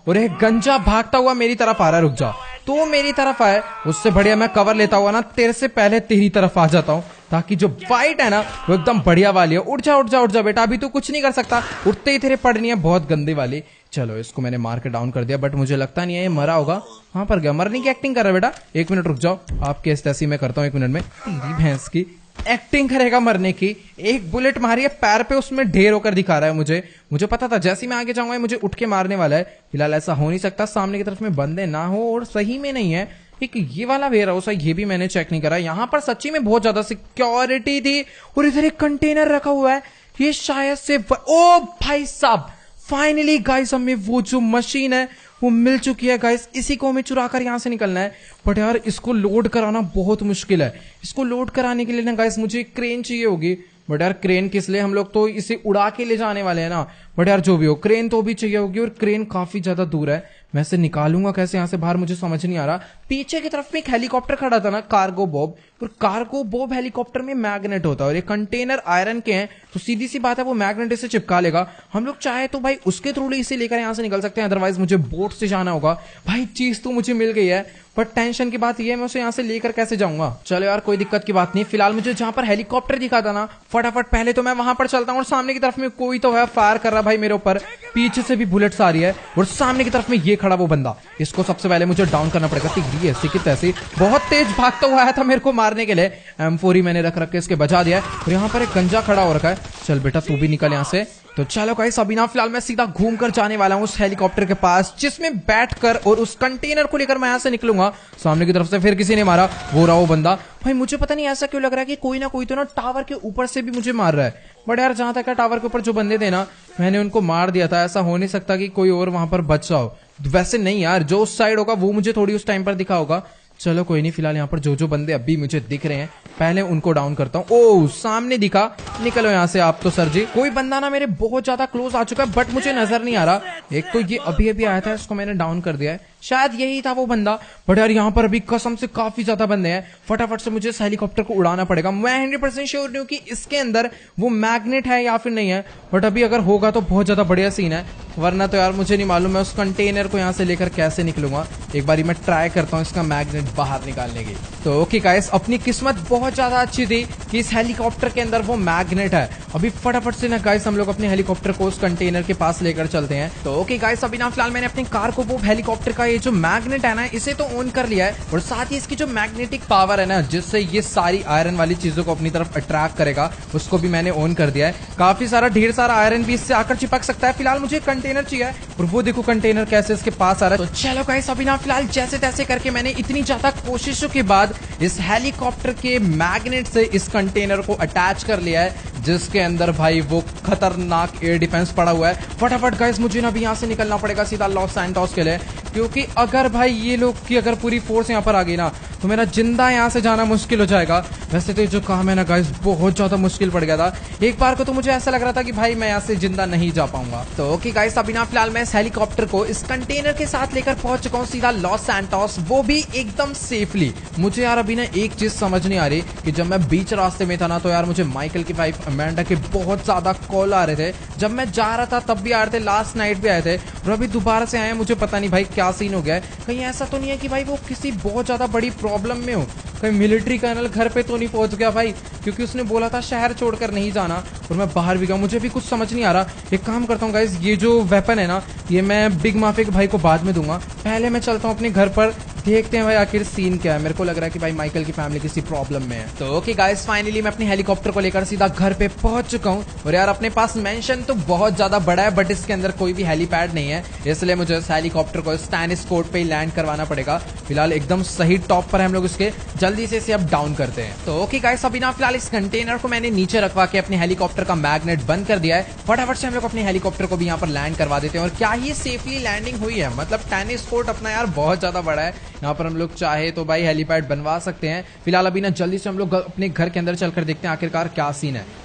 और एक गंजा भागता हुआ मेरी तरफ आ रहा है। रुक जा, तो मेरी तरफ आए उससे बढ़िया मैं कवर लेता हुआ ना तेरे से पहले तेरी तरफ आ जाता हूँ, ताकि जो फाइट है ना वो एकदम बढ़िया वाली है। उठ जा उठ जा उठ जा बेटा, अभी तू कुछ नहीं कर सकता, उठते ही तेरे पड़नी है बहुत गंदी वाली। चलो इसको मैंने मार के डाउन कर दिया, बट मुझे लगता नहीं है ये मरा होगा। हाँ पर गया, मरने की एक्टिंग कर रहा है बेटा। 1 मिनट रुक जाओ, आपके इस तैसी मैं करता हूँ 1 मिनट में। तेरी भैंस की एक्टिंग करेगा मरने की, एक बुलेट मारी है पैर पे, उसमें ढेर होकर दिखा रहा है। मुझे पता था जैसे ही मैं आगे जाऊंगा मुझे उठ के मारने वाला है। फिलहाल ऐसा हो नहीं सकता, सामने की तरफ में बंदे ना हो और सही में नहीं है। एक ये वाला वेयर हाउस है, ये भी मैंने चेक नहीं करा। यहाँ पर सच्ची में बहुत ज्यादा सिक्योरिटी थी। और इधर एक कंटेनर रखा हुआ है, ये शायद से ओ भाई साहब, फाइनली गाइस हमें वो जो मशीन है वो मिल चुकी है गाइस। इसी को हमें चुरा कर यहाँ से निकलना है। बट यार इसको लोड कराना बहुत मुश्किल है। इसको लोड कराने के लिए ना गाइस मुझे एक क्रेन चाहिए होगी। बट यार क्रेन किस लिए, हम लोग तो इसे उड़ा के ले जाने वाले हैं ना। बट यार जो भी हो, क्रेन तो भी चाहिए होगी, और क्रेन काफी ज्यादा दूर है। मैं इसे निकालूंगा कैसे यहाँ से बाहर, मुझे समझ नहीं आ रहा। पीछे की तरफ में एक हेलीकॉप्टर खड़ा था ना, कार्गो बॉब, और कार्गो बॉब हेलीकॉप्टर में मैग्नेट होता है, और ये कंटेनर आयरन के हैं, तो सीधी सी बात है वो मैग्नेट इसे चिपका लेगा। हम लोग चाहे तो भाई उसके थ्रू इसे लेकर यहाँ से निकल सकते हैं, अदरवाइज मुझे बोट से जाना होगा। भाई चीज तो मुझे मिल गई है, पर टेंशन की बात ये है मैं उसे यहाँ से लेकर कैसे जाऊंगा। चलो यार कोई दिक्कत की बात नहीं, फिलहाल मुझे जहां पर हेलीकॉप्टर दिखा था ना, फटाफट पहले तो मैं वहां पर चलता हूँ। और सामने की तरफ में कोई तो है, फायर कर रहा भाई मेरे ऊपर, पीछे से भी बुलेट्स आ रही है, और सामने की तरफ में ये खड़ा वो बंदा, इसको सबसे पहले मुझे डाउन करना पड़ेगा। तिगड़ी ऐसी की तैसी बहुत तेज भागता हुआ आया था मेरे को मारने के लिए। M4 ही मैंने रख के इसके बचा दिया है, और यहाँ पर एक गंजा खड़ा हो रखा है। चल बेटा तू भी निकल यहाँ से। तो चलो गाइस अभी ना फिलहाल मैं सीधा घूम कर जाने वाला हूँ उस हेलीकॉप्टर के पास, जिसमें बैठकर और उस कंटेनर को लेकर मैं यहाँ से निकलूंगा। सामने की तरफ से फिर किसी ने मारा, वो रहा वो बंदा। भाई मुझे पता नहीं ऐसा क्यों लग रहा है कि कोई ना कोई तो ना टावर के ऊपर से भी मुझे मार रहा है। बट यार जहां तक है टावर के ऊपर जो बंदे थे ना, मैंने उनको मार दिया था, ऐसा हो नहीं सकता कि कोई और वहां पर बचा हो। वैसे नहीं यार, जो उस साइड होगा वो मुझे थोड़ी उस टाइम पर दिखा होगा। चलो कोई नहीं, फिलहाल यहाँ पर जो बंदे अभी मुझे दिख रहे हैं पहले उनको डाउन करता हूँ। ओह सामने दिखा, निकलो यहाँ से आप तो सर जी। कोई बंदा ना मेरे बहुत ज्यादा क्लोज आ चुका है, बट मुझे नजर नहीं आ रहा। एक तो ये अभी अभी आया था, इसको मैंने डाउन कर दिया है, शायद यही था वो बंदा। बट यार यहाँ पर अभी कसम से काफी ज्यादा बंदे हैं, फटाफट से मुझे इस हेलीकॉप्टर को उड़ाना पड़ेगा। मैं 100% श्योर नहीं हूँ कि इसके अंदर वो मैग्नेट है या फिर नहीं है, बट अभी अगर होगा तो बहुत ज्यादा बढ़िया सीन है, वरना तो यार मुझे नहीं मालूम मैं उस कंटेनर को यहाँ से लेकर कैसे निकलूंगा। एक बारी मैं ट्राई करता हूँ इसका मैग्नेट बाहर निकालने की। तो ओके गाइस, अपनी किस्मत बहुत ज्यादा अच्छी थी कि इस हेलीकॉप्टर के अंदर वो मैग्नेट है। अभी फटाफट से ना गाइस हम लोग अपने हेलीकॉप्टर को उस कंटेनर के पास लेकर चलते हैं। तो ओके गाइस, अभी ना फिलहाल मैंने अपनी कार को वो हेलीकॉप्टर का ये जो मैग्नेट है ना, इसे तो ऑन कर लिया है, और साथ ही इसकी जो मैग्नेटिक पावर है ना, जिससे ये सारी आयरन वाली चीजों को अपनी तरफ अट्रैक्ट करेगा, उसको भी मैंने ऑन कर दिया है। काफी सारा ढेर सारा आयरन भी इससे आकर चिपक सकता है। फिलहाल मुझे कंटेनर चाहिए, और वो देखो कंटेनर कैसे इसके पास आ रहा है। तो चलो गाइस, अभी ना फिलहाल जैसे तैसे करके मैंने इतनी ज्यादा कोशिशों के बाद इस हेलीकॉप्टर के मैग्नेट से इस कंटेनर को अटैच कर लिया है, जिसके अंदर भाई वो खतरनाक एयर डिफेंस पड़ा हुआ है। फटाफट गाइस मुझे ना भी यहाँ से निकलना पड़ेगा सीधा लॉस सैंटोस के लिए, क्योंकि अगर भाई ये लोग की अगर पूरी फोर्स यहाँ पर आ गई ना, तो मेरा जिंदा यहाँ से जाना मुश्किल हो जाएगा। वैसे तो जो काम है ना गाइस बहुत ज्यादा मुश्किल पड़ गया था, एक बार को तो मुझे ऐसा लग रहा था कि भाई मैं यहाँ से जिंदा नहीं जा पाऊंगा। तो ओके गाइस, अभी ना फिलहाल मैं इस हेलीकॉप्टर को इस कंटेनर के साथ लेकर पहुंच चुका हूँ सीधा लॉस सैंटोस, वो भी एकदम सेफली। मुझे यार अभी ना एक चीज समझ नहीं आ रही कि जब मैं बीच रास्ते में था ना, तो यार मुझे माइकल की वाइफ अमेंडा के बहुत ज्यादा कॉल आ रहे थे। जब मैं जा रहा था तब भी आ रहे थे, लास्ट नाइट भी आए थे, और अभी दोबारा से आए। मुझे पता नहीं भाई क्या सीन हो गया है, कहीं ऐसा तो नहीं है कि भाई वो किसी बहुत ज्यादा बड़ी प्रॉब्लम में हो, कहीं मिलिट्री कर्नल घर पे तो नहीं पहुंच गया भाई, क्योंकि उसने बोला था शहर छोड़कर नहीं जाना, और मैं बाहर भी गया। मुझे भी कुछ समझ नहीं आ रहा। एक काम करता हूँ गाइस, ये जो वेपन है ना, ये मैं बिग माफिया के भाई को बाद में दूंगा, पहले मैं चलता हूँ अपने घर पर, देखते हैं भाई आखिर सीन क्या है। मेरे को लग रहा है कि भाई माइकल की फैमिली किसी प्रॉब्लम में है। तो ओके गाइस, फाइनली मैं अपनी हेलीकॉप्टर को लेकर सीधा घर पे पहुंच चुका हूँ, और यार अपने पास मेंशन तो बहुत ज्यादा बड़ा है, बट इसके अंदर कोई भी हेलीपैड नहीं है, इसलिए मुझे इस हेलीकॉप्टर को स्टैनिस कोड पे ही लैंड करवाना पड़ेगा। फिलहाल एकदम सही टॉप पर है हम लोग इसके, जल्दी से इसे अब डाउन करते हैं। तो ओके गाइस, अभी ना फिलहाल इस कंटेनर को मैंने नीचे रखवा के अपने हेलीकॉप्टर का मैग्नेट बंद कर दिया है। फटाफट से हम लोग अपने हेलीकॉप्टर को भी यहाँ पर लैंड करवा देते हैं, और क्या ही सेफली लैंडिंग हुई है। मतलब टेनिस कोर्ट अपना यार बहुत ज्यादा बड़ा है, यहाँ पर हम लोग चाहे तो भाई हेलीपैड बनवा सकते हैं। फिलहाल अभी ना जल्दी से हम लोग अपने घर के अंदर चलकर देखते हैं आखिरकार क्या सीन है।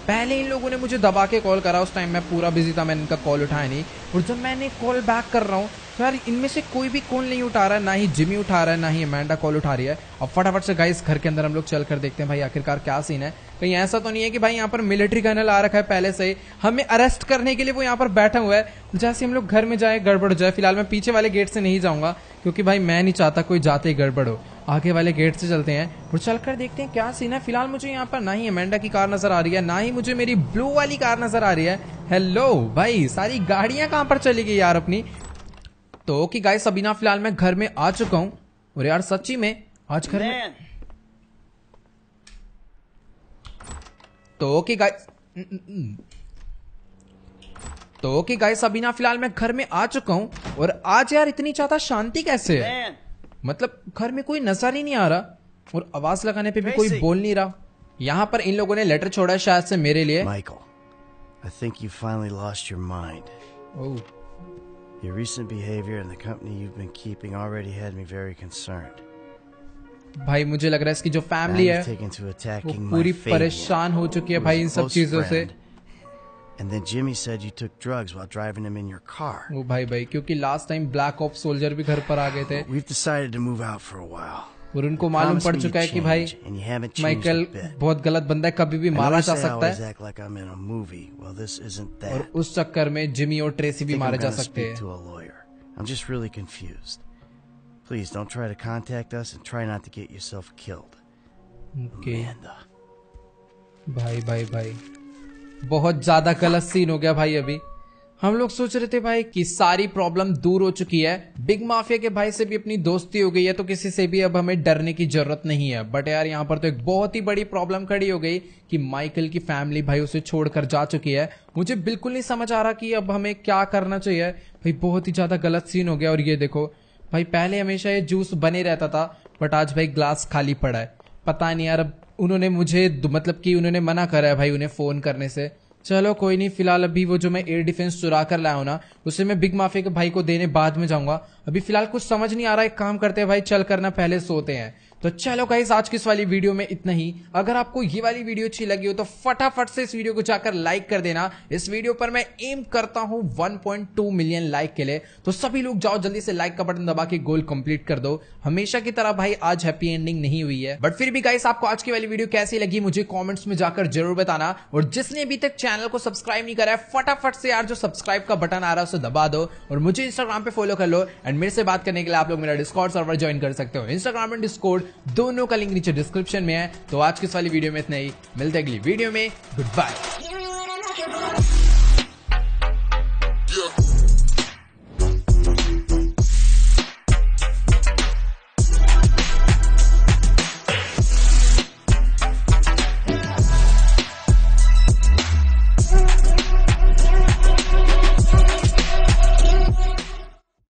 पहले इन लोगों ने मुझे दबा के कॉल करा, उस टाइम मैं पूरा बिजी था, मैंने इनका कॉल उठाया नहीं। और जब मैंने कॉल बैक कर रहा हूँ तो यार इनमें से कोई भी कॉल नहीं उठा रहा है, ना ही जिमी उठा रहा है, ना ही अमेंडा कॉल उठा रही है। अब फटाफट से गाइस घर के अंदर हम लोग चल कर देखते हैं भाई आखिरकार क्या सीन है। कहीं ऐसा तो नहीं है कि भाई यहाँ पर मिलिट्री कर्नल आ रखा है पहले से ही हमें अरेस्ट करने के लिए, वो यहाँ पर बैठा हुआ है। जैसे हम लोग घर में जाए गड़बड़ हो जाए। फिलहाल मैं पीछे वाले गेट से नहीं जाऊंगा क्योंकि भाई मैं नहीं चाहता कोई जाते ही गड़बड़ हो। आगे वाले गेट से चलते हैं और चलकर देखते हैं क्या सीन है। फिलहाल मुझे यहाँ पर ना ही अमेंडा की कार नजर आ रही है, ना ही मुझे मेरी ब्लू वाली कार नजर आ रही है। हेलो भाई, सारी गाड़ियां कहां पर चली गई यार अपनी। तो कि गाइस अभी ना फिलहाल मैं घर में आ चुका हूं और यार सच्ची में आज घर में तो कि गाइस अभी ना फिलहाल मैं घर में आ चुका हूं और आज यार इतनी ज्यादा शांति कैसे है। मतलब घर में कोई नजर ही नहीं आ रहा और आवाज लगाने पे भी कोई बोल नहीं रहा। यहाँ पर इन लोगों ने लेटर छोड़ा है शायद से मेरे लिए। Michael, I think you finally lost your mind. Oh. Your recent behavior and the company you've been keeping already had me very concerned. भाई मुझे लग रहा है इसकी जो फैमिली है वो पूरी परेशान हो चुकी है भाई इन सब चीजों से। And then Jimmy said you took drugs while driving him in your car. वो भाई क्योंकि last time black ops soldier भी घर पर आ गए थे। We've decided to move out for a while. और उनको मालूम पड़ चुका है कि भाई माइकल बहुत गलत बंदा है, कभी भी मारा जा सकता है। और उस चक्कर में जिमी और ट्रेसी भी मारे जा सकते हैं। I'm just really confused. Please don't try to contact us and try not to get yourself killed. Okay. Amanda. भाई बहुत ज्यादा गलत सीन हो गया भाई। अभी हम लोग सोच रहे थे भाई कि सारी प्रॉब्लम दूर हो चुकी है, बिग माफिया के भाई से भी अपनी दोस्ती हो गई है, तो किसी से भी अब हमें डरने की जरूरत नहीं है। बट यार यहाँ पर तो एक बहुत ही बड़ी प्रॉब्लम खड़ी हो गई कि माइकल की फैमिली भाई उसे छोड़कर जा चुकी है। मुझे बिल्कुल नहीं समझ आ रहा कि अब हमें क्या करना चाहिए भाई। बहुत ही ज्यादा गलत सीन हो गया। और ये देखो भाई पहले हमेशा ये जूस बने रहता था बट आज भाई ग्लास खाली पड़ा है। पता नहीं यार, अब उन्होंने मुझे मतलब कि उन्होंने मना करा है भाई उन्हें फोन करने से। चलो कोई नहीं, फिलहाल अभी वो जो मैं एयर डिफेंस चुरा कर लाया हूं ना उसे मैं बिग माफिया के भाई को देने बाद में जाऊंगा। अभी फिलहाल कुछ समझ नहीं आ रहा है, काम करते हैं भाई, चल करना पहले सोते हैं। तो चलो गाइस आज की इस वाली वीडियो में इतना ही। अगर आपको ये वाली वीडियो अच्छी लगी हो तो फटाफट से इस वीडियो को जाकर लाइक कर देना। इस वीडियो पर मैं एम करता हूं 1.2 मिलियन लाइक के लिए, तो सभी लोग जाओ जल्दी से लाइक का बटन दबा के गोल कंप्लीट कर दो। हमेशा की तरह भाई आज हैप्पी एंडिंग नहीं हुई है, बट फिर भी गाइस आपको आज की वाली वीडियो कैसी लगी मुझे कॉमेंट्स में जाकर जरूर बताना। और जिसने अभी तक चैनल को सब्सक्राइब नहीं करा है फटाफट से यार जो सब्सक्राइब का बटन आ रहा है उसे दबा दो और मुझे इंस्टाग्राम पे फॉलो कर लो। एंड मेरे से बात करने के लिए आप लोग मेरा डिस्कॉर्ड सर्वर ज्वाइन कर सकते हो। इंस्टाग्राम एंड डिस्कॉर्ड दोनों का लिंक नीचे डिस्क्रिप्शन में है। तो आज की इस वाली वीडियो में इतना ही, मिलते हैं अगली वीडियो में, गुड बाय।